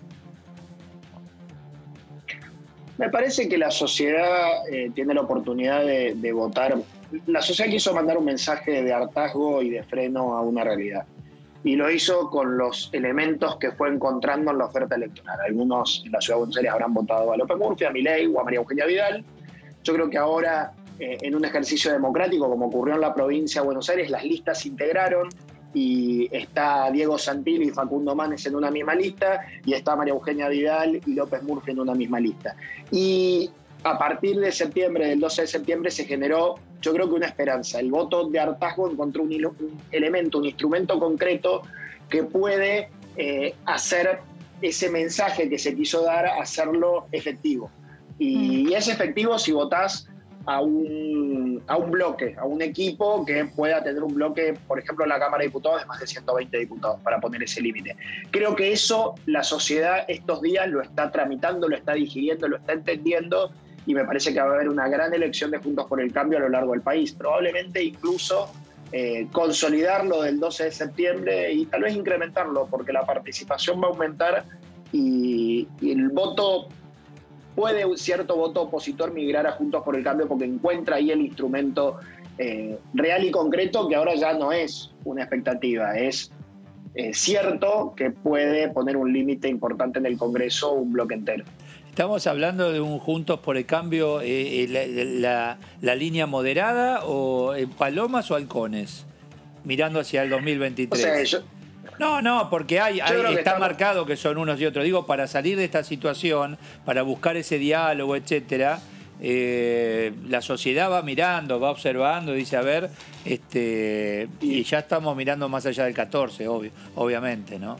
Me parece que la sociedad eh, tiene la oportunidad de, de votar. La sociedad quiso mandar un mensaje de hartazgo y de freno a una realidad. Y lo hizo con los elementos que fue encontrando en la oferta electoral. Algunos en la Ciudad de Buenos Aires habrán votado a López Murphy, a Milei o a María Eugenia Vidal. Yo creo que ahora, eh, en un ejercicio democrático, como ocurrió en la provincia de Buenos Aires, las listas se integraron y está Diego Santilli y Facundo Manes en una misma lista, y está María Eugenia Vidal y López Murphy en una misma lista. Y a partir de septiembre, del doce de septiembre, se generó, yo creo que una esperanza. El voto de hartazgo encontró un, un elemento, un instrumento concreto que puede eh, hacer ese mensaje que se quiso dar, hacerlo efectivo. Y, mm. y es efectivo si votás a un, a un bloque, a un equipo que pueda tener un bloque, por ejemplo, en la Cámara de Diputados de más de ciento veinte diputados, para poner ese límite. Creo que eso la sociedad estos días lo está tramitando, lo está digiriendo, lo está entendiendo, y me parece que va a haber una gran elección de Juntos por el Cambio a lo largo del país. Probablemente incluso eh, consolidarlo del doce de septiembre y tal vez incrementarlo, porque la participación va a aumentar y, y el voto, puede un cierto voto opositor migrar a Juntos por el Cambio porque encuentra ahí el instrumento eh, real y concreto, que ahora ya no es una expectativa, es eh, cierto que puede poner un límite importante en el Congreso, un bloque entero. ¿Estamos hablando de un Juntos por el Cambio, eh, la, la, la línea moderada, o en Palomas o Halcones? Mirando hacia el dos mil veintitrés. O sea, yo, no, no, porque hay, hay está estamos... marcado que son unos y otros. Digo, para salir de esta situación, para buscar ese diálogo, etcétera, eh, la sociedad va mirando, va observando, dice, a ver, este, y ya estamos mirando más allá del catorce, obvio, obviamente, ¿no?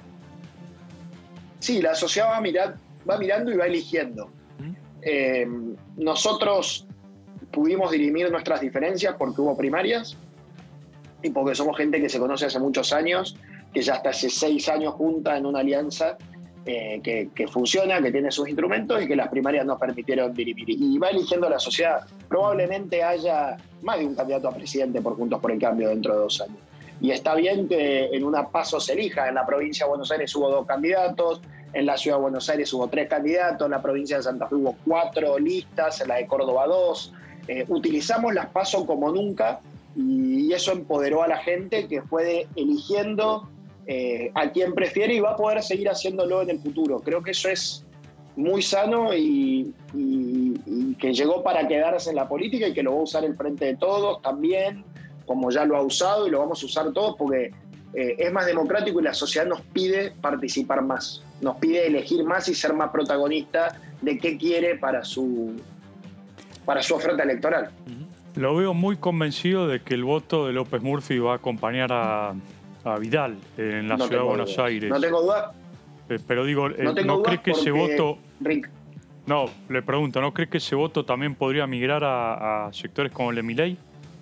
Sí, la sociedad va a mirar, va mirando y va eligiendo. Eh, nosotros pudimos dirimir nuestras diferencias porque hubo primarias y porque somos gente que se conoce hace muchos años, que ya hasta hace seis años junta en una alianza eh, que, que funciona, que tiene sus instrumentos y que las primarias nos permitieron dirimir. Y va eligiendo la sociedad. Probablemente haya más de un candidato a presidente por Juntos por el Cambio dentro de dos años. Y está bien que en una PASO se elija. En la provincia de Buenos Aires hubo dos candidatos, en la ciudad de Buenos Aires hubo tres candidatos, en la provincia de Santa Fe hubo cuatro listas, en la de Córdoba dos. Eh, utilizamos las PASO como nunca y eso empoderó a la gente que fue eligiendo eh, a quien prefiere y va a poder seguir haciéndolo en el futuro. Creo que eso es muy sano y, y, y que llegó para quedarse en la política y que lo va a usar el Frente de Todos también, como ya lo ha usado y lo vamos a usar todos porque eh, es más democrático y la sociedad nos pide participar más, nos pide elegir más y ser más protagonista de qué quiere para su, para su oferta electoral. Lo veo muy convencido de que el voto de López Murphy va a acompañar a, a Vidal en la no ciudad de Buenos duda. Aires. No tengo duda. Eh, pero digo, eh, no, ¿no cree que ese voto... Rick. No, le pregunto, ¿no cree que ese voto también podría migrar a, a sectores como el de Milei?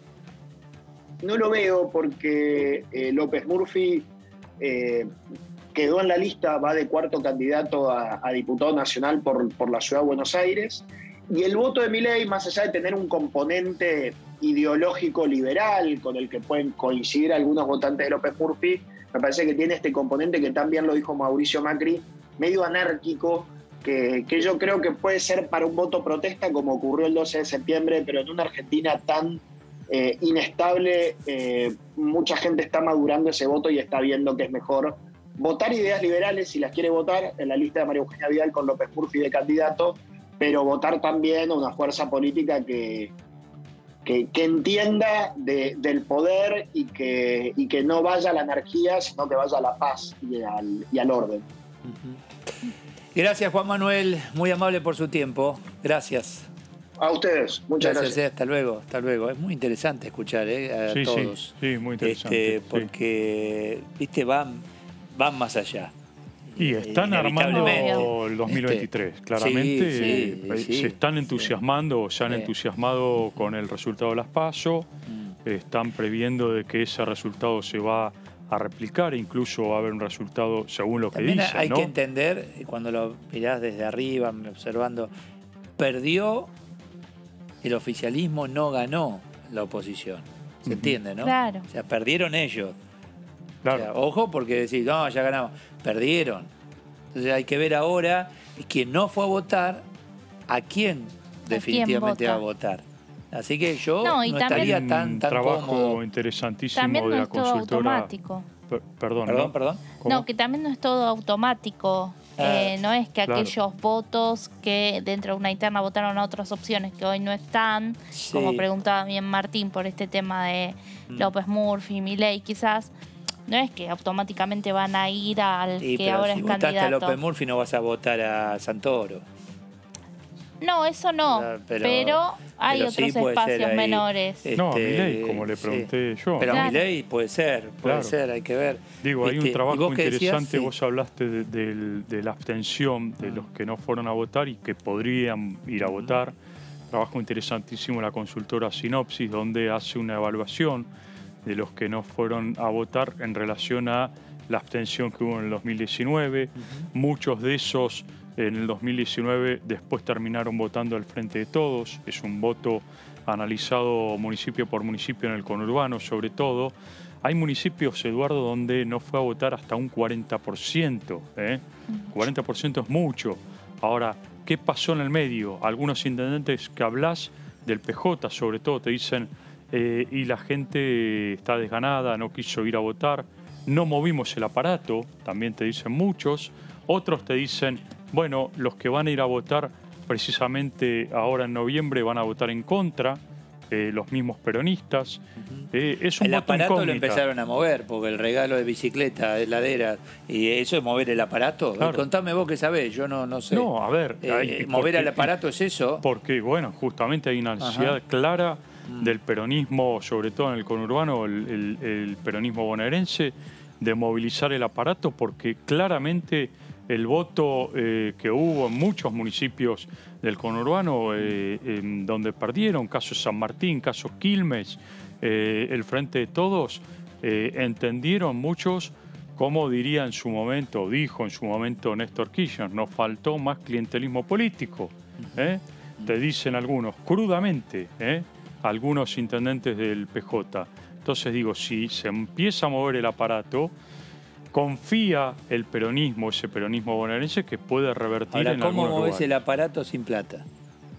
No lo veo porque eh, López Murphy eh, quedó en la lista, va de cuarto candidato a, a diputado nacional por, por la ciudad de Buenos Aires. Y el voto de Milei, más allá de tener un componente ideológico liberal con el que pueden coincidir algunos votantes de López Murphy, me parece que tiene este componente que también lo dijo Mauricio Macri, medio anárquico, que, que yo creo que puede ser para un voto protesta como ocurrió el doce de septiembre, pero en una Argentina tan eh, inestable, eh, mucha gente está madurando ese voto y está viendo que es mejor votar ideas liberales si las quiere votar en la lista de María Eugenia Vidal con López Murphy de candidato, pero votar también a una fuerza política que, que, que entienda de, del poder y que, y que no vaya a la anarquía, sino que vaya a la paz y al, y al orden. Uh-huh. Gracias, Juan Manuel, muy amable por su tiempo. Gracias. A ustedes, muchas gracias. gracias. Eh, hasta luego, hasta luego. Es muy interesante escuchar eh, a sí, todos. Sí, sí, muy interesante. Este, porque, sí. viste, van, van más allá. Y están armando el dos mil veintitrés, este, claramente. Sí, sí, sí, se están entusiasmando, sí. se han sí. entusiasmado con el resultado de las PASO. Mm. Están previendo de que ese resultado se va a replicar, incluso va a haber un resultado según lo También que dicen. Hay ¿no? que entender, cuando lo mirás desde arriba, observando, perdió el oficialismo, no ganó la oposición. ¿Se uh-huh. entiende, no? Claro. O sea, perdieron ellos. Claro. O sea, ojo, porque decís, no, ya ganamos. Perdieron. Entonces hay que ver ahora quien no fue a votar, a quién definitivamente quién va a votar. Así que yo no, no estaría tan, tan un trabajo cómodo. interesantísimo también de no la es todo consultora. Automático. Per perdón, perdón, ¿no? perdón. ¿Cómo? No, que también no es todo automático. Ah, eh, no es que claro. aquellos votos que dentro de una interna votaron a otras opciones que hoy no están, sí. como preguntaba bien Martín por este tema de mm. López Murphy, Milei, quizás. No es que automáticamente van a ir al sí, que ahora si es candidato. Si votaste a López Murphy no vas a votar a Santoro. No, eso no, pero, pero hay pero otros sí espacios ahí, menores. Este, no, a Milei, como le pregunté sí. yo. Pero claro. a Milei puede ser, puede claro. ser, hay que ver. Digo, hay un trabajo vos interesante, decías, vos sí. hablaste de, de, de la abstención de los que no fueron a votar y que podrían ir a votar. Trabajo interesantísimo la consultora Sinopsis, donde hace una evaluación de los que no fueron a votar en relación a la abstención que hubo en el dos mil diecinueve. Uh-huh. Muchos de esos en el dos mil diecinueve después terminaron votando al Frente de Todos. Es un voto analizado municipio por municipio en el conurbano, sobre todo. Hay municipios, Eduardo, donde no fue a votar hasta un cuarenta por ciento. ¿eh? cuarenta por ciento es mucho. Ahora, ¿qué pasó en el medio? Algunos intendentes que hablas del P J, sobre todo, te dicen... Eh, y la gente está desganada, no quiso ir a votar. no movimos el aparato, también te dicen muchos. Otros te dicen, bueno, los que van a ir a votar precisamente ahora en noviembre van a votar en contra, eh, los mismos peronistas. Eh, es un el voto aparato incógnita. lo empezaron a mover, porque el regalo de bicicleta, heladera, y eso es mover el aparato. Claro. Contame vos qué sabés, yo no, no sé. No, a ver. Eh, hay- mover porque- el aparato es eso. Porque, bueno, justamente hay una necesidad Ajá. clara del peronismo, sobre todo en el conurbano, el, el- el peronismo bonaerense, de movilizar el aparato, porque claramente el voto eh, que hubo en muchos municipios del conurbano, eh, en donde perdieron, caso San Martín, caso Quilmes, eh, el Frente de Todos, eh, entendieron muchos, como diría en su momento, dijo en su momento Néstor Kirchner, nos faltó más clientelismo político. ¿eh? Te dicen algunos, crudamente, ¿eh? algunos intendentes del P J. Entonces digo, si se empieza a mover el aparato, confía el peronismo, ese peronismo bonaerense, que puede revertir Ahora, en ¿cómo algunos movés lugares. el aparato sin plata?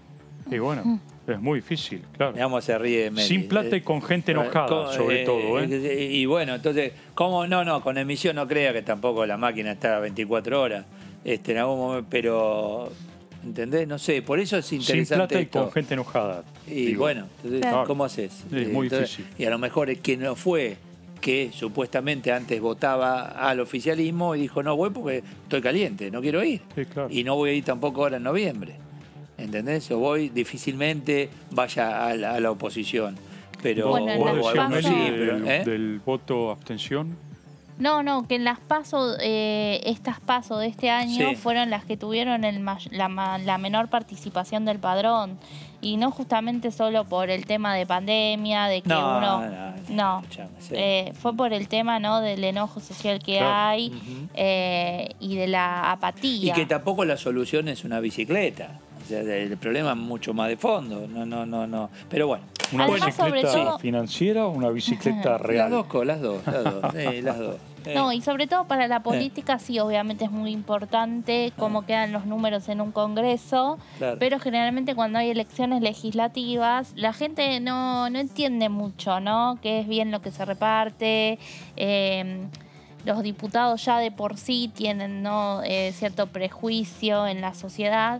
Y bueno, es muy difícil, claro. Digamos, se ríe Meli. Sin plata y con gente enojada, ¿Cómo, sobre eh, todo. ¿eh? eh, Y bueno, entonces, ¿cómo? No, no, con emisión no crea que tampoco la máquina está veinticuatro horas. Este, en algún momento, pero, ¿entendés? No sé, por eso es Sin interesante plata y esto. con gente enojada. Y digo. bueno, entonces, Claro. ¿cómo haces? Es muy Entonces, difícil. Y a lo mejor es que no fue que supuestamente antes votaba al oficialismo y dijo, no voy porque estoy caliente, no quiero ir. Sí, claro. Y no voy a ir tampoco ahora en noviembre. ¿Entendés? O voy, difícilmente vaya a la, a la oposición. Pero, Bueno, en o- las o ¿Vos algunos decías, paso- sí, Meli, pero, del, ¿eh? del voto abstención? No, no, que en las PASO, eh, estas PASO de este año Sí. fueron las que tuvieron el may- la, ma- la menor participación del padrón. Y no justamente solo por el tema de pandemia, de que No, uno... no, No, escuchame, sí. eh, fue por el tema, ¿no?, del enojo social que Claro. hay Ujú. eh, y de la apatía. Y que tampoco la solución es una bicicleta. O sea, el problema es mucho más de fondo. No, no, no, no. Pero bueno. ¿Una Además, sobre bicicleta todo- financiera o una bicicleta Las real? dos, co- las dos, las dos. Sí, las dos. Eh, No, y sobre todo para la política sí, obviamente es muy importante cómo quedan los números en un congreso, Claro. pero generalmente cuando hay elecciones legislativas la gente no, no entiende mucho, ¿no? Qué es bien lo que se reparte. eh, los diputados ya de por sí tienen, ¿no?, eh, cierto prejuicio en la sociedad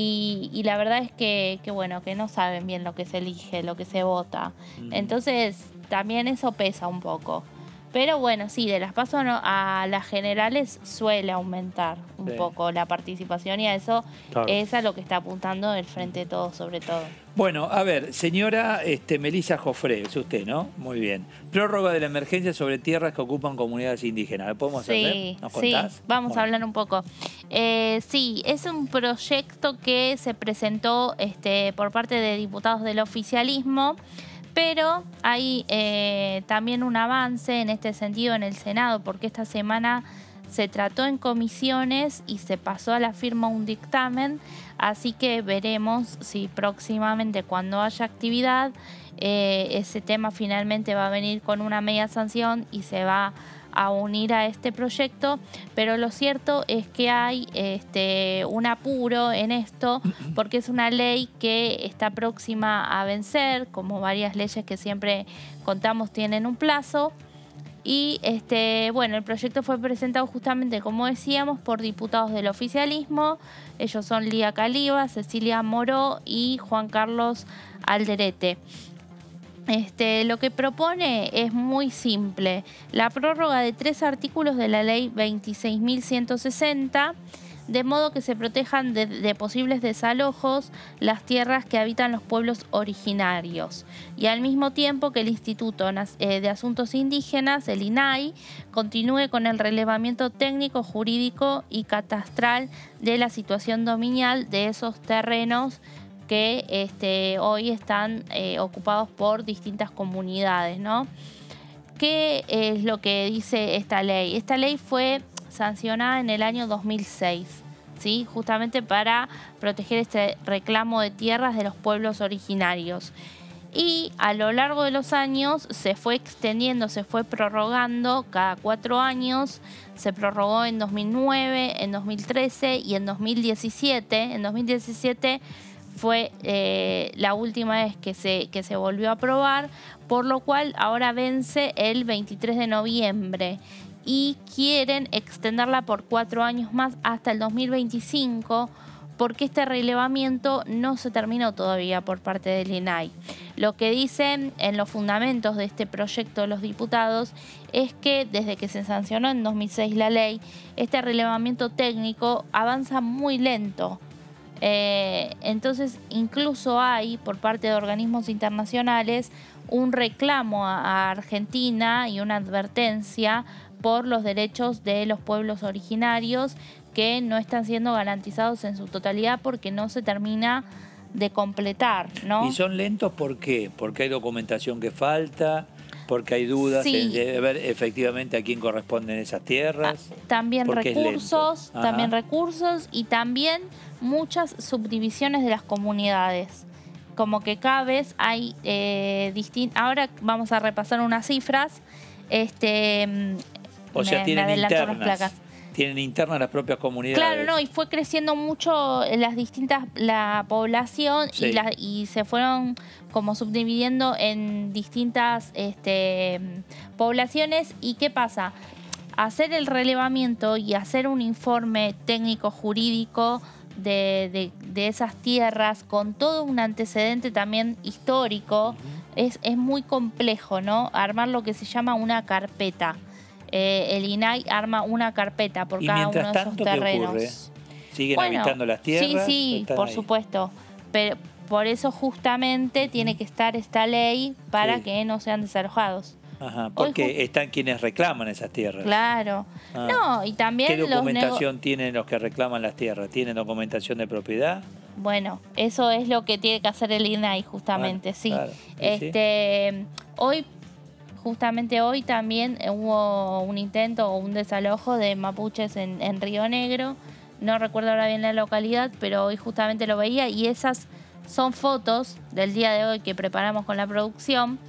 y, y la verdad es que, que, bueno, que no saben bien lo que se elige, lo que se vota. Mm. Entonces también eso pesa un poco. Pero bueno, sí, de las PASO no- a las generales suele aumentar un Sí. poco la participación y a eso Claro. es a lo que está apuntando el Frente de Todos sobre todo. Bueno, a ver, señora este, Melissa Jofré, es usted, ¿no? Muy bien. Prórroga de la emergencia sobre tierras que ocupan comunidades indígenas. ¿Lo podemos Sí, hacer? ¿Nos sí, contás? vamos Bueno. a hablar un poco. Eh, sí, es un proyecto que se presentó este, por parte de diputados del oficialismo, pero hay eh, también un avance en este sentido en el Senado, porque esta semana se trató en comisiones y se pasó a la firma un dictamen, así que veremos si próximamente cuando haya actividad eh, ese tema finalmente va a venir con una media sanción y se va a unir a este proyecto, pero lo cierto es que hay este, un apuro en esto porque es una ley que está próxima a vencer, como varias leyes que siempre contamos tienen un plazo. Y este, bueno, el proyecto fue presentado justamente, como decíamos, por diputados del oficialismo. Ellos son Lía Caliba, Cecilia Moró y Juan Carlos Alderete. Este, lo que propone es muy simple. La prórroga de tres artículos de la ley veintiséis mil ciento sesenta, de modo que se protejan de, de posibles desalojos las tierras que habitan los pueblos originarios. Y al mismo tiempo que el Instituto de Asuntos Indígenas, el I N A I, continúe con el relevamiento técnico, jurídico y catastral de la situación dominial de esos terrenos que este, hoy están eh, ocupados por distintas comunidades, ¿no? ¿Qué es lo que dice esta ley? Esta ley fue sancionada en el año dos mil seis, ¿sí? Justamente para proteger este reclamo de tierras de los pueblos originarios. Y a lo largo de los años se fue extendiendo, se fue prorrogando cada cuatro años. Se prorrogó en dos mil nueve, en dos mil trece y en dos mil diecisiete. En dos mil diecisiete fue eh, la última vez que se, que se volvió a aprobar, por lo cual ahora vence el veintitrés de noviembre. y quieren extenderla por cuatro años más hasta el dos mil veinticinco, porque este relevamiento no se terminó todavía por parte del I N A I. Lo que dicen en los fundamentos de este proyecto de los diputados es que desde que se sancionó en dos mil seis la ley, este relevamiento técnico avanza muy lento. Eh, entonces, incluso hay, por parte de organismos internacionales, un reclamo a, a Argentina y una advertencia por los derechos de los pueblos originarios que no están siendo garantizados en su totalidad porque no se termina de completar, ¿no? ¿Y son lentos por qué? Porque hay documentación que falta, porque hay dudas Sí. de ver efectivamente a quién corresponden esas tierras. También porque es recursos, lento. también Ajá. recursos y también muchas subdivisiones de las comunidades. Como que cada vez hay eh, distintas... Ahora vamos a repasar unas cifras. Este, O sea, me- tienen me adelanto las internas. placas. Tienen internas las propias comunidades. Claro, no, y fue creciendo mucho las distintas, la población Sí. y, la, y se fueron como subdividiendo en distintas este, poblaciones. ¿Y qué pasa? Hacer el relevamiento y hacer un informe técnico jurídico de, de, de esas tierras con todo un antecedente también histórico es, es muy complejo, ¿no? Armar lo que se llama una carpeta. Eh, el I N A I arma una carpeta por Y cada uno mientras de esos tanto, ¿qué terrenos. ocurre? ¿Siguen Bueno, habitando las tierras? Sí, sí, ¿Están por ahí? supuesto. Pero por eso justamente tiene que estar esta ley para Sí. que no sean desalojados. Ajá, porque Hoy ju- están quienes reclaman esas tierras. Claro. Ah. No, y también ¿Qué los documentación nego- tienen los que reclaman las tierras? ¿Tienen documentación de propiedad? Bueno, eso es lo que tiene que hacer el I N A I justamente, Bueno, sí. claro, sí, Este, hoy, justamente hoy también hubo un intento o un desalojo de mapuches en, en Río Negro. No recuerdo ahora bien la localidad, pero hoy justamente lo veía y esas son fotos del día de hoy que preparamos con la producción.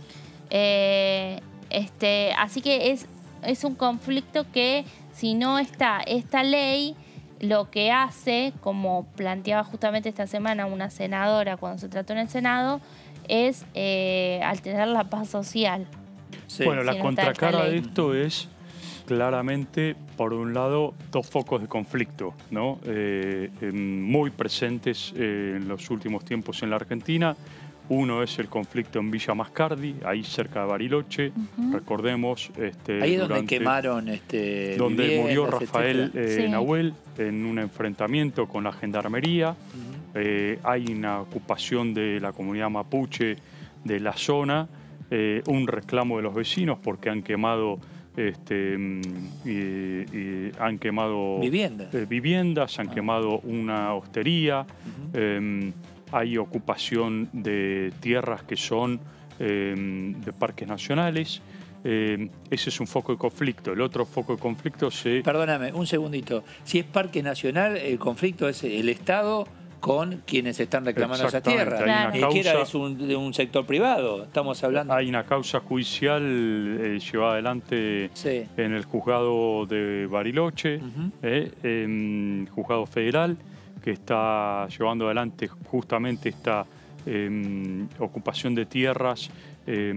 Eh, este, así que es, es un conflicto que si no está esta ley, lo que hace, como planteaba justamente esta semana una senadora cuando se trató en el Senado, es eh, alterar la paz social. Bueno, Si la no está contracara esta de ley. esto es claramente, por un lado, dos focos de conflicto, ¿no? Eh, eh, muy presentes eh, en los últimos tiempos en la Argentina. Uno es el conflicto en Villa Mascardi, ahí cerca de Bariloche. Ujú. Recordemos... Este, Ahí es donde durante- quemaron este, donde viviendas, murió Rafael etcétera. eh, Sí. Nahuel en un enfrentamiento con la gendarmería. Eh, hay una ocupación de la comunidad mapuche de la zona, eh, un reclamo de los vecinos porque han quemado este, mm, y- y han quemado Viviendas. eh, viviendas, han quemado una hostería. eh, hay ocupación de tierras que son eh, de parques nacionales. Eh, ese es un foco de conflicto. El otro foco de conflicto se... Perdóname, un segundito. Si es parque nacional, el conflicto es el Estado con quienes están reclamando esas Exactamente, tierras. hay una Ni siquiera causa- es un, de un sector privado. Estamos hablando... Hay una causa judicial eh, llevada adelante en el juzgado de Bariloche, eh, en juzgado federal, que está llevando adelante justamente esta eh, ocupación de tierras, eh,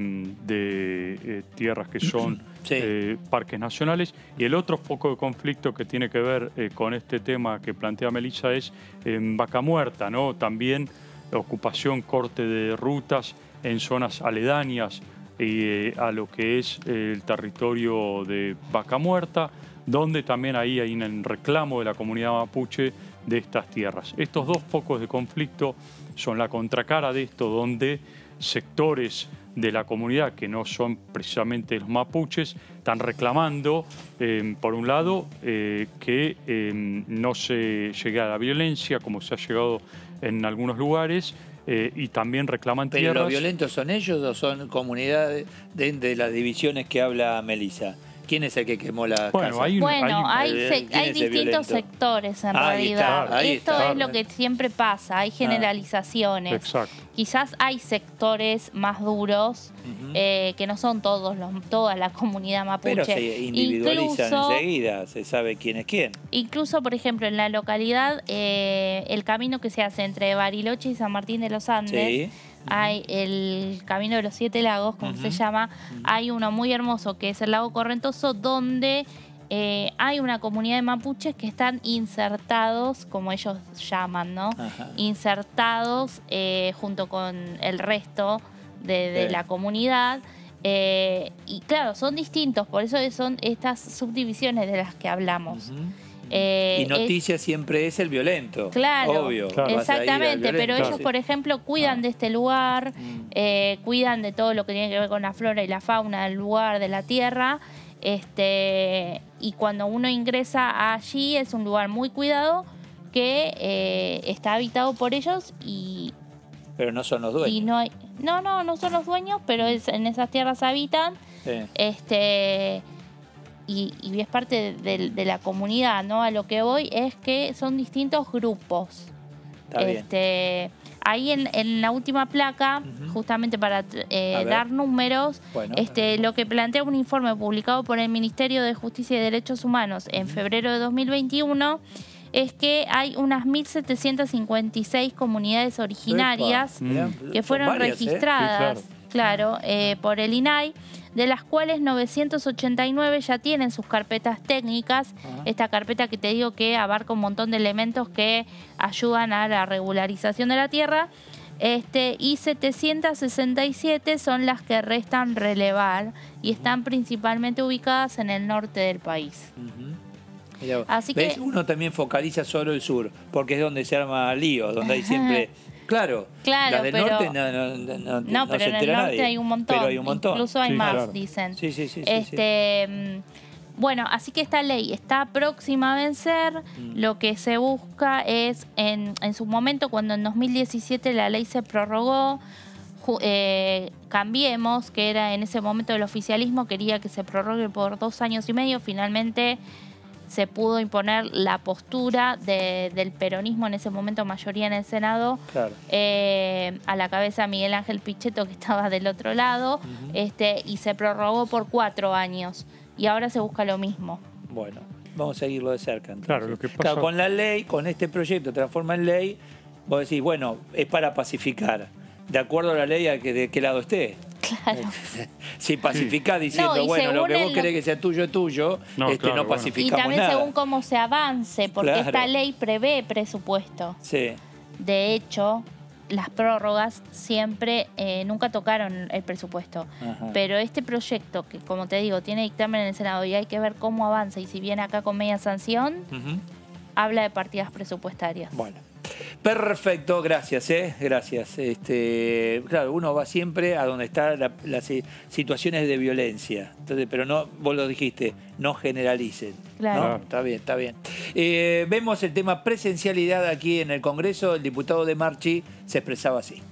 de eh, tierras que son eh, parques nacionales. Y el otro foco de conflicto que tiene que ver eh, con este tema que plantea Melissa es en Vaca Muerta, ¿no? También ocupación, corte de rutas en zonas aledañas eh, a lo que es el territorio de Vaca Muerta, donde también ahí hay un reclamo de la comunidad mapuche de estas tierras. Estos dos focos de conflicto son la contracara de esto, donde sectores de la comunidad que no son precisamente los mapuches están reclamando, eh, por un lado, eh, que eh, no se llegue a la violencia como se ha llegado en algunos lugares, eh, y también reclaman ¿Pero tierras. los violentos son ellos o son comunidades de, de las divisiones que habla Melissa? ¿Quién es el que quemó la Bueno, casa? hay un- Bueno, hay, Eh, sec- ¿quién hay es el distintos violento? sectores en Ahí realidad. está, ahí Esto está. es lo que siempre pasa, hay generalizaciones. Exacto. Quizás hay sectores más duros, eh, que no son todos los, toda la comunidad mapuche. Pero se individualizan Incluso- enseguida, se sabe quién es quién. Incluso, por ejemplo, en la localidad, eh, el camino que se hace entre Bariloche y San Martín de los Andes, Sí. hay el camino de los siete lagos, como se llama, hay uno muy hermoso que es el lago Correntoso, donde eh, hay una comunidad de mapuches que están insertados, como ellos llaman, ¿no? Ajá. Insertados eh, junto con el resto de, de la comunidad. Eh, y claro, son distintos, por eso son estas subdivisiones de las que hablamos. Uh-huh. Eh, y noticia es, siempre es el violento. Claro, obvio. Claro. Exactamente, pero ellos, por ejemplo, cuidan ah. de este lugar, mm. eh, cuidan de todo lo que tiene que ver con la flora y la fauna del lugar, de la tierra. Este, y cuando uno ingresa allí, es un lugar muy cuidado que eh, está habitado por ellos y... Pero no son los dueños. Y no, hay, no, no, no son los dueños, pero es, en esas tierras habitan. Sí. Este... Y, y es parte de, de, de la comunidad, ¿no? A lo que voy es que son distintos grupos. Está este, bien. Ahí en, en la última placa, uh-huh. justamente para eh, dar números, bueno, este, lo que plantea un informe publicado por el Ministerio de Justicia y Derechos Humanos en uh-huh. febrero de dos mil veintiuno, es que hay unas mil setecientas cincuenta y seis comunidades originarias mm. que fueron varias, registradas, ¿eh? Sí, claro, claro eh, por el I N A I, de las cuales novecientos ochenta y nueve ya tienen sus carpetas técnicas. Ajá. Esta carpeta que te digo que abarca un montón de elementos que ayudan a la regularización de la tierra. Este, y setecientas sesenta y siete son las que restan relevar y están principalmente ubicadas en el norte del país. Uh-huh. Mirá, Así ¿ves? Que uno también focaliza solo el sur, porque es donde se arma lío, donde hay siempre... Claro, claro, la del pero, norte no, no, no, no, no pero se en el norte nadie, hay un montón. Pero hay un montón. Incluso hay sí, más, claro. dicen. Sí, sí, sí. Este, sí, sí. Bueno, así que esta ley está próxima a vencer. Mm. Lo que se busca es, en, en su momento, cuando en dos mil diecisiete la ley se prorrogó, eh, Cambiemos, que era en ese momento el oficialismo, quería que se prorrogue por dos años y medio. Finalmente se pudo imponer la postura de, del peronismo, en ese momento mayoría en el Senado, claro. eh, a la cabeza Miguel Ángel Pichetto, que estaba del otro lado, uh-huh. este, y se prorrogó por cuatro años. Y ahora se busca lo mismo. Bueno, vamos a seguirlo de cerca. Entonces. Claro, lo que pasa... claro, con la ley, con este proyecto transforma en ley, vos decís, bueno, es para pacificar. De acuerdo a la ley, ¿a que, de qué lado esté? Claro. Si pacificás diciendo, no, bueno, lo que vos querés lo... que sea tuyo es tuyo, no, este, claro, no pacificamos nada. Y también nada. según cómo se avance, porque claro. esta ley prevé presupuesto. Sí. De hecho, las prórrogas siempre, eh, nunca tocaron el presupuesto. Ajá. Pero este proyecto, que como te digo, tiene dictamen en el Senado y hay que ver cómo avanza, y si viene acá con media sanción, uh-huh. habla de partidas presupuestarias. Bueno. Perfecto, gracias, ¿eh? Gracias. Este, claro, uno va siempre a donde están la, las situaciones de violencia. Entonces, pero no, vos lo dijiste, no generalicen. Claro. ¿No? Está bien, está bien. Eh, vemos el tema presencialidad aquí en el Congreso. El diputado de Marchi se expresaba así.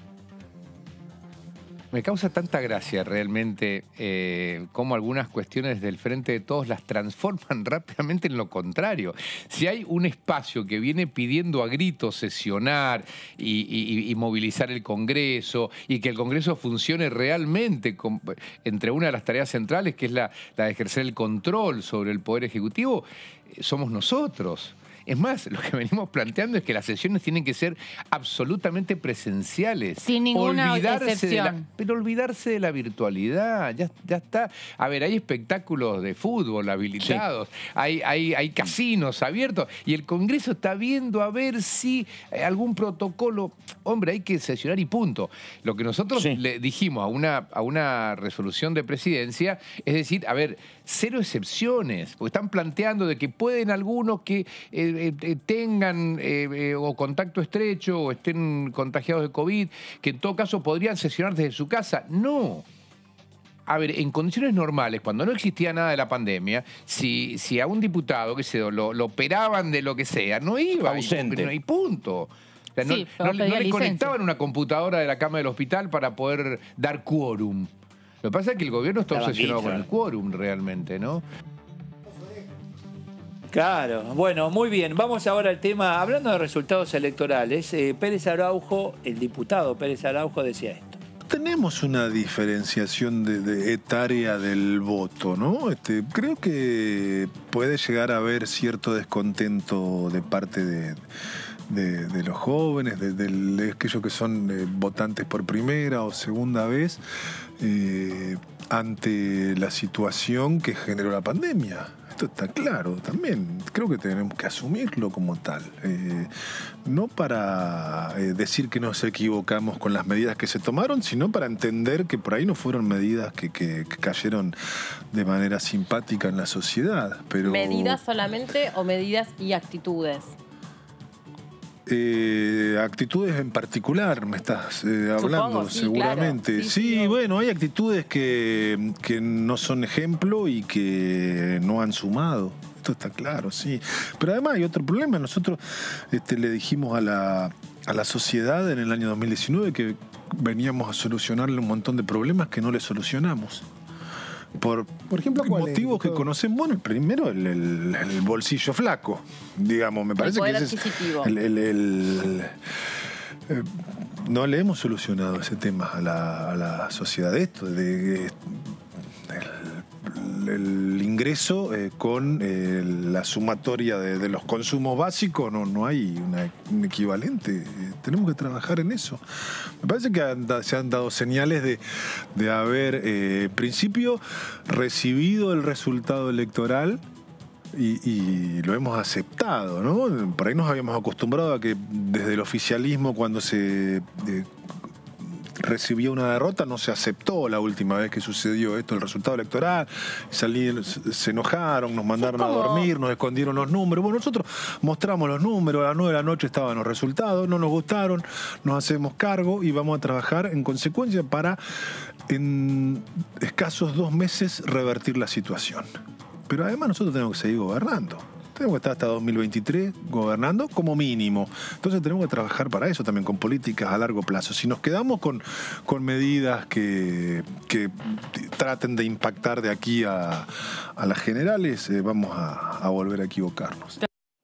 Me causa tanta gracia realmente eh, cómo algunas cuestiones del Frente de Todos las transforman rápidamente en lo contrario. Si hay un espacio que viene pidiendo a gritos sesionar y, y, y movilizar el Congreso y que el Congreso funcione realmente con, entre una de las tareas centrales, que es la, la de ejercer el control sobre el Poder Ejecutivo, eh, somos nosotros. Es más, lo que venimos planteando es que las sesiones tienen que ser absolutamente presenciales. Sin ninguna olvidarse excepción. De la, pero olvidarse de la virtualidad, ya, ya está. A ver, hay espectáculos de fútbol habilitados, sí. hay, hay, hay casinos abiertos, y el Congreso está viendo a ver si hay algún protocolo. Hombre, hay que sesionar y punto. Lo que nosotros sí. le dijimos a una, a una resolución de presidencia es decir, a ver, cero excepciones, porque están planteando de que pueden algunos que eh, eh, tengan eh, eh, o contacto estrecho o estén contagiados de COVID, que en todo caso podrían sesionar desde su casa. No. A ver, en condiciones normales, cuando no existía nada de la pandemia, si, si a un diputado que se lo, lo operaban de lo que sea, no iba. Ausente. Y, y punto. O sea, no, sí, no, no le licencia. conectaban una computadora de la cama del hospital para poder dar quórum. Lo que pasa es que el gobierno está obsesionado con el quórum realmente, ¿no? Claro, bueno, muy bien. Vamos ahora al tema, hablando de resultados electorales. Eh, Pérez Araujo, el diputado Pérez Araujo decía esto. Tenemos una diferenciación de, de etaria del voto, ¿no? Este, creo que puede llegar a haber cierto descontento de parte de... De, de los jóvenes, de, de, de aquellos que son eh, votantes por primera o segunda vez, eh, ante la situación que generó la pandemia. Esto está claro también. Creo que tenemos que asumirlo como tal. Eh, no para eh, decir que nos equivocamos con las medidas que se tomaron, sino para entender que por ahí no fueron medidas que, que, que cayeron de manera simpática en la sociedad. Pero... ¿Medidas solamente o medidas y actitudes? Eh, actitudes en particular me estás eh, hablando. Supongo, sí, seguramente. Claro. Sí, sí, sí, bueno, hay actitudes que, que no son ejemplo y que no han sumado. Esto está claro, sí. Pero además hay otro problema. Nosotros este, le dijimos a la, a la sociedad en el año dos mil diecinueve que veníamos a solucionarle un montón de problemas que no le solucionamos. Por, por ejemplo, motivos que conocen. Bueno, primero el, el, el bolsillo flaco, digamos, me parece que ese es el, el, el, eh, no le hemos solucionado ese tema a la, a la sociedad de esto, de, de el, el ingreso eh, con eh, la sumatoria de, de los consumos básicos, no, no hay una, un equivalente. Eh, tenemos que trabajar en eso. Me parece que han, se han dado señales de, de haber, eh, en principio, recibido el resultado electoral y, y lo hemos aceptado, ¿no? Por ahí nos habíamos acostumbrado a que desde el oficialismo, cuando se... Eh, recibió una derrota, no se aceptó la última vez que sucedió esto, el resultado electoral, salieron, se enojaron, nos mandaron a dormir, nos escondieron los números. Bueno, nosotros mostramos los números, a las nueve de la noche estaban los resultados, no nos gustaron, nos hacemos cargo y vamos a trabajar en consecuencia para en escasos dos meses revertir la situación. Pero además nosotros tenemos que seguir gobernando. Tenemos que estar hasta dos mil veintitrés gobernando como mínimo. Entonces tenemos que trabajar para eso también, con políticas a largo plazo. Si nos quedamos con, con medidas que, que traten de impactar de aquí a, a las generales, eh, vamos a, a volver a equivocarnos.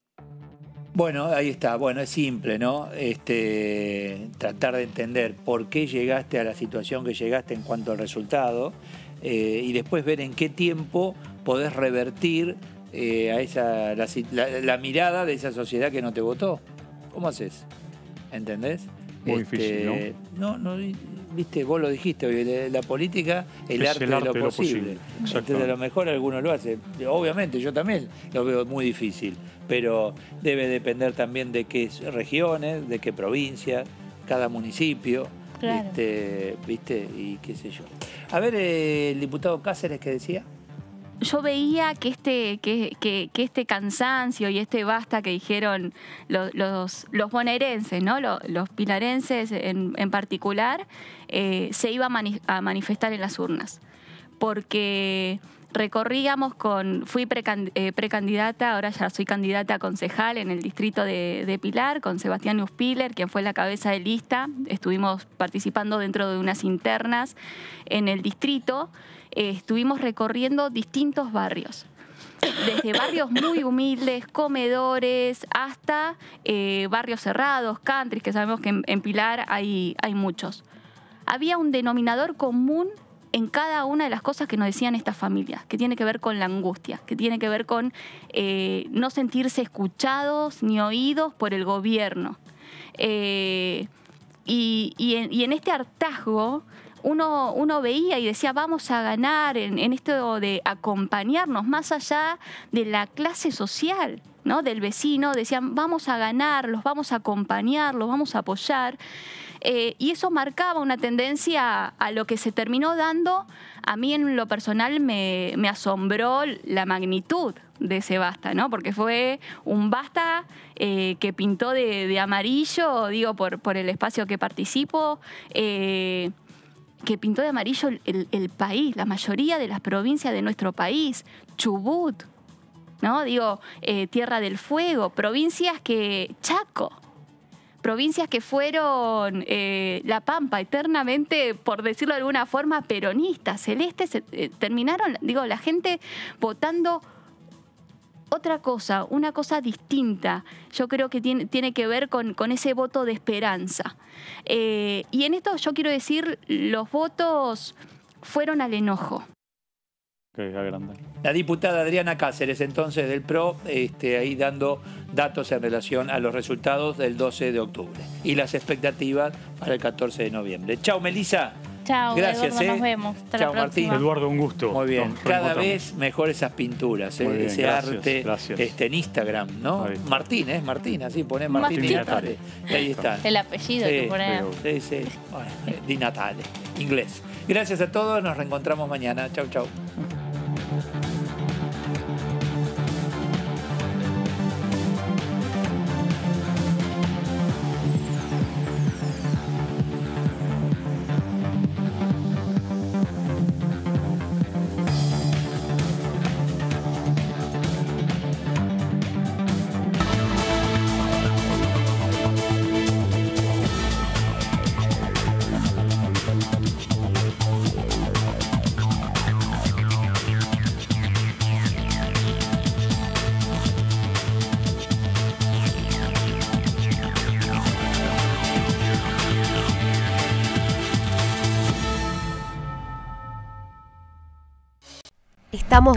Bueno, ahí está. Bueno, es simple, ¿no? Este, tratar de entender por qué llegaste a la situación que llegaste en cuanto al resultado eh, y después ver en qué tiempo podés revertir Eh, a esa la, la, la mirada de esa sociedad que no te votó. ¿Cómo haces? ¿Entendés? Muy este, difícil, ¿no? No, no, viste, vos lo dijiste hoy, la, la política, el, arte, el arte de lo, de lo posible. posible. Entonces, a lo mejor alguno lo hace. Obviamente, yo también lo veo muy difícil, pero debe depender también de qué regiones, de qué provincias, cada municipio, claro. este, viste, y qué sé yo. A ver, eh, el diputado Cáceres, ¿qué decía? Yo veía que este, que, que, que este cansancio y este basta que dijeron los, los, los bonaerenses, ¿no? los, los pilarenses en, en particular, eh, se iba a, mani a manifestar en las urnas. Porque recorríamos con, fui precand eh, precandidata, ahora ya soy candidata a concejal en el distrito de, de Pilar, con Sebastián Neuspiller, quien fue la cabeza de lista. Estuvimos participando dentro de unas internas en el distrito. Eh, estuvimos recorriendo distintos barrios, desde barrios muy humildes, comedores, hasta eh, barrios cerrados, countries, que sabemos que en, en Pilar hay, hay muchos. Había un denominador común en cada una de las cosas que nos decían estas familias, que tiene que ver con la angustia, que tiene que ver con eh, no sentirse escuchados ni oídos por el gobierno. Eh, y, y, en, y en este hartazgo Uno, uno veía y decía, vamos a ganar en, en esto de acompañarnos más allá de la clase social, ¿no? Del vecino. Decían, vamos a ganar, los vamos a acompañar, los vamos a apoyar. Eh, y eso marcaba una tendencia a lo que se terminó dando. A mí en lo personal me, me asombró la magnitud de ese basta, ¿no? Porque fue un basta eh, que pintó de, de amarillo, digo, por, por el espacio que participo, eh, que pintó de amarillo el, el país, la mayoría de las provincias de nuestro país, Chubut, ¿no? Digo, eh, Tierra del Fuego, provincias que, Chaco, provincias que fueron eh, La Pampa, eternamente, por decirlo de alguna forma, peronistas, celestes, eh, terminaron, digo, la gente votando otra cosa, una cosa distinta. Yo creo que tiene, tiene que ver con, con ese voto de esperanza. Eh, y en esto yo quiero decir, los votos fueron al enojo. La diputada Adriana Cáceres, entonces, del P R O, este, ahí dando datos en relación a los resultados del doce de octubre y las expectativas para el catorce de noviembre. Chao, Melissa. Chao, Gracias, Eduardo, eh. nos vemos. Hasta Chao, la Martín. próxima. Eduardo, un gusto. Muy bien. Nos Cada reencontramos. vez mejor esas pinturas, eh, Muy bien, ese gracias, arte gracias. Este, en Instagram, ¿no? Ahí está. Martín, ¿eh? Martín, así poné Martín, Martín. Di Natale. Y ahí está. El apellido Sí, que pone. Sí, sí. Bueno, eh, Di Natale, inglés. Gracias a todos, nos reencontramos mañana. Chau, chau. Estamos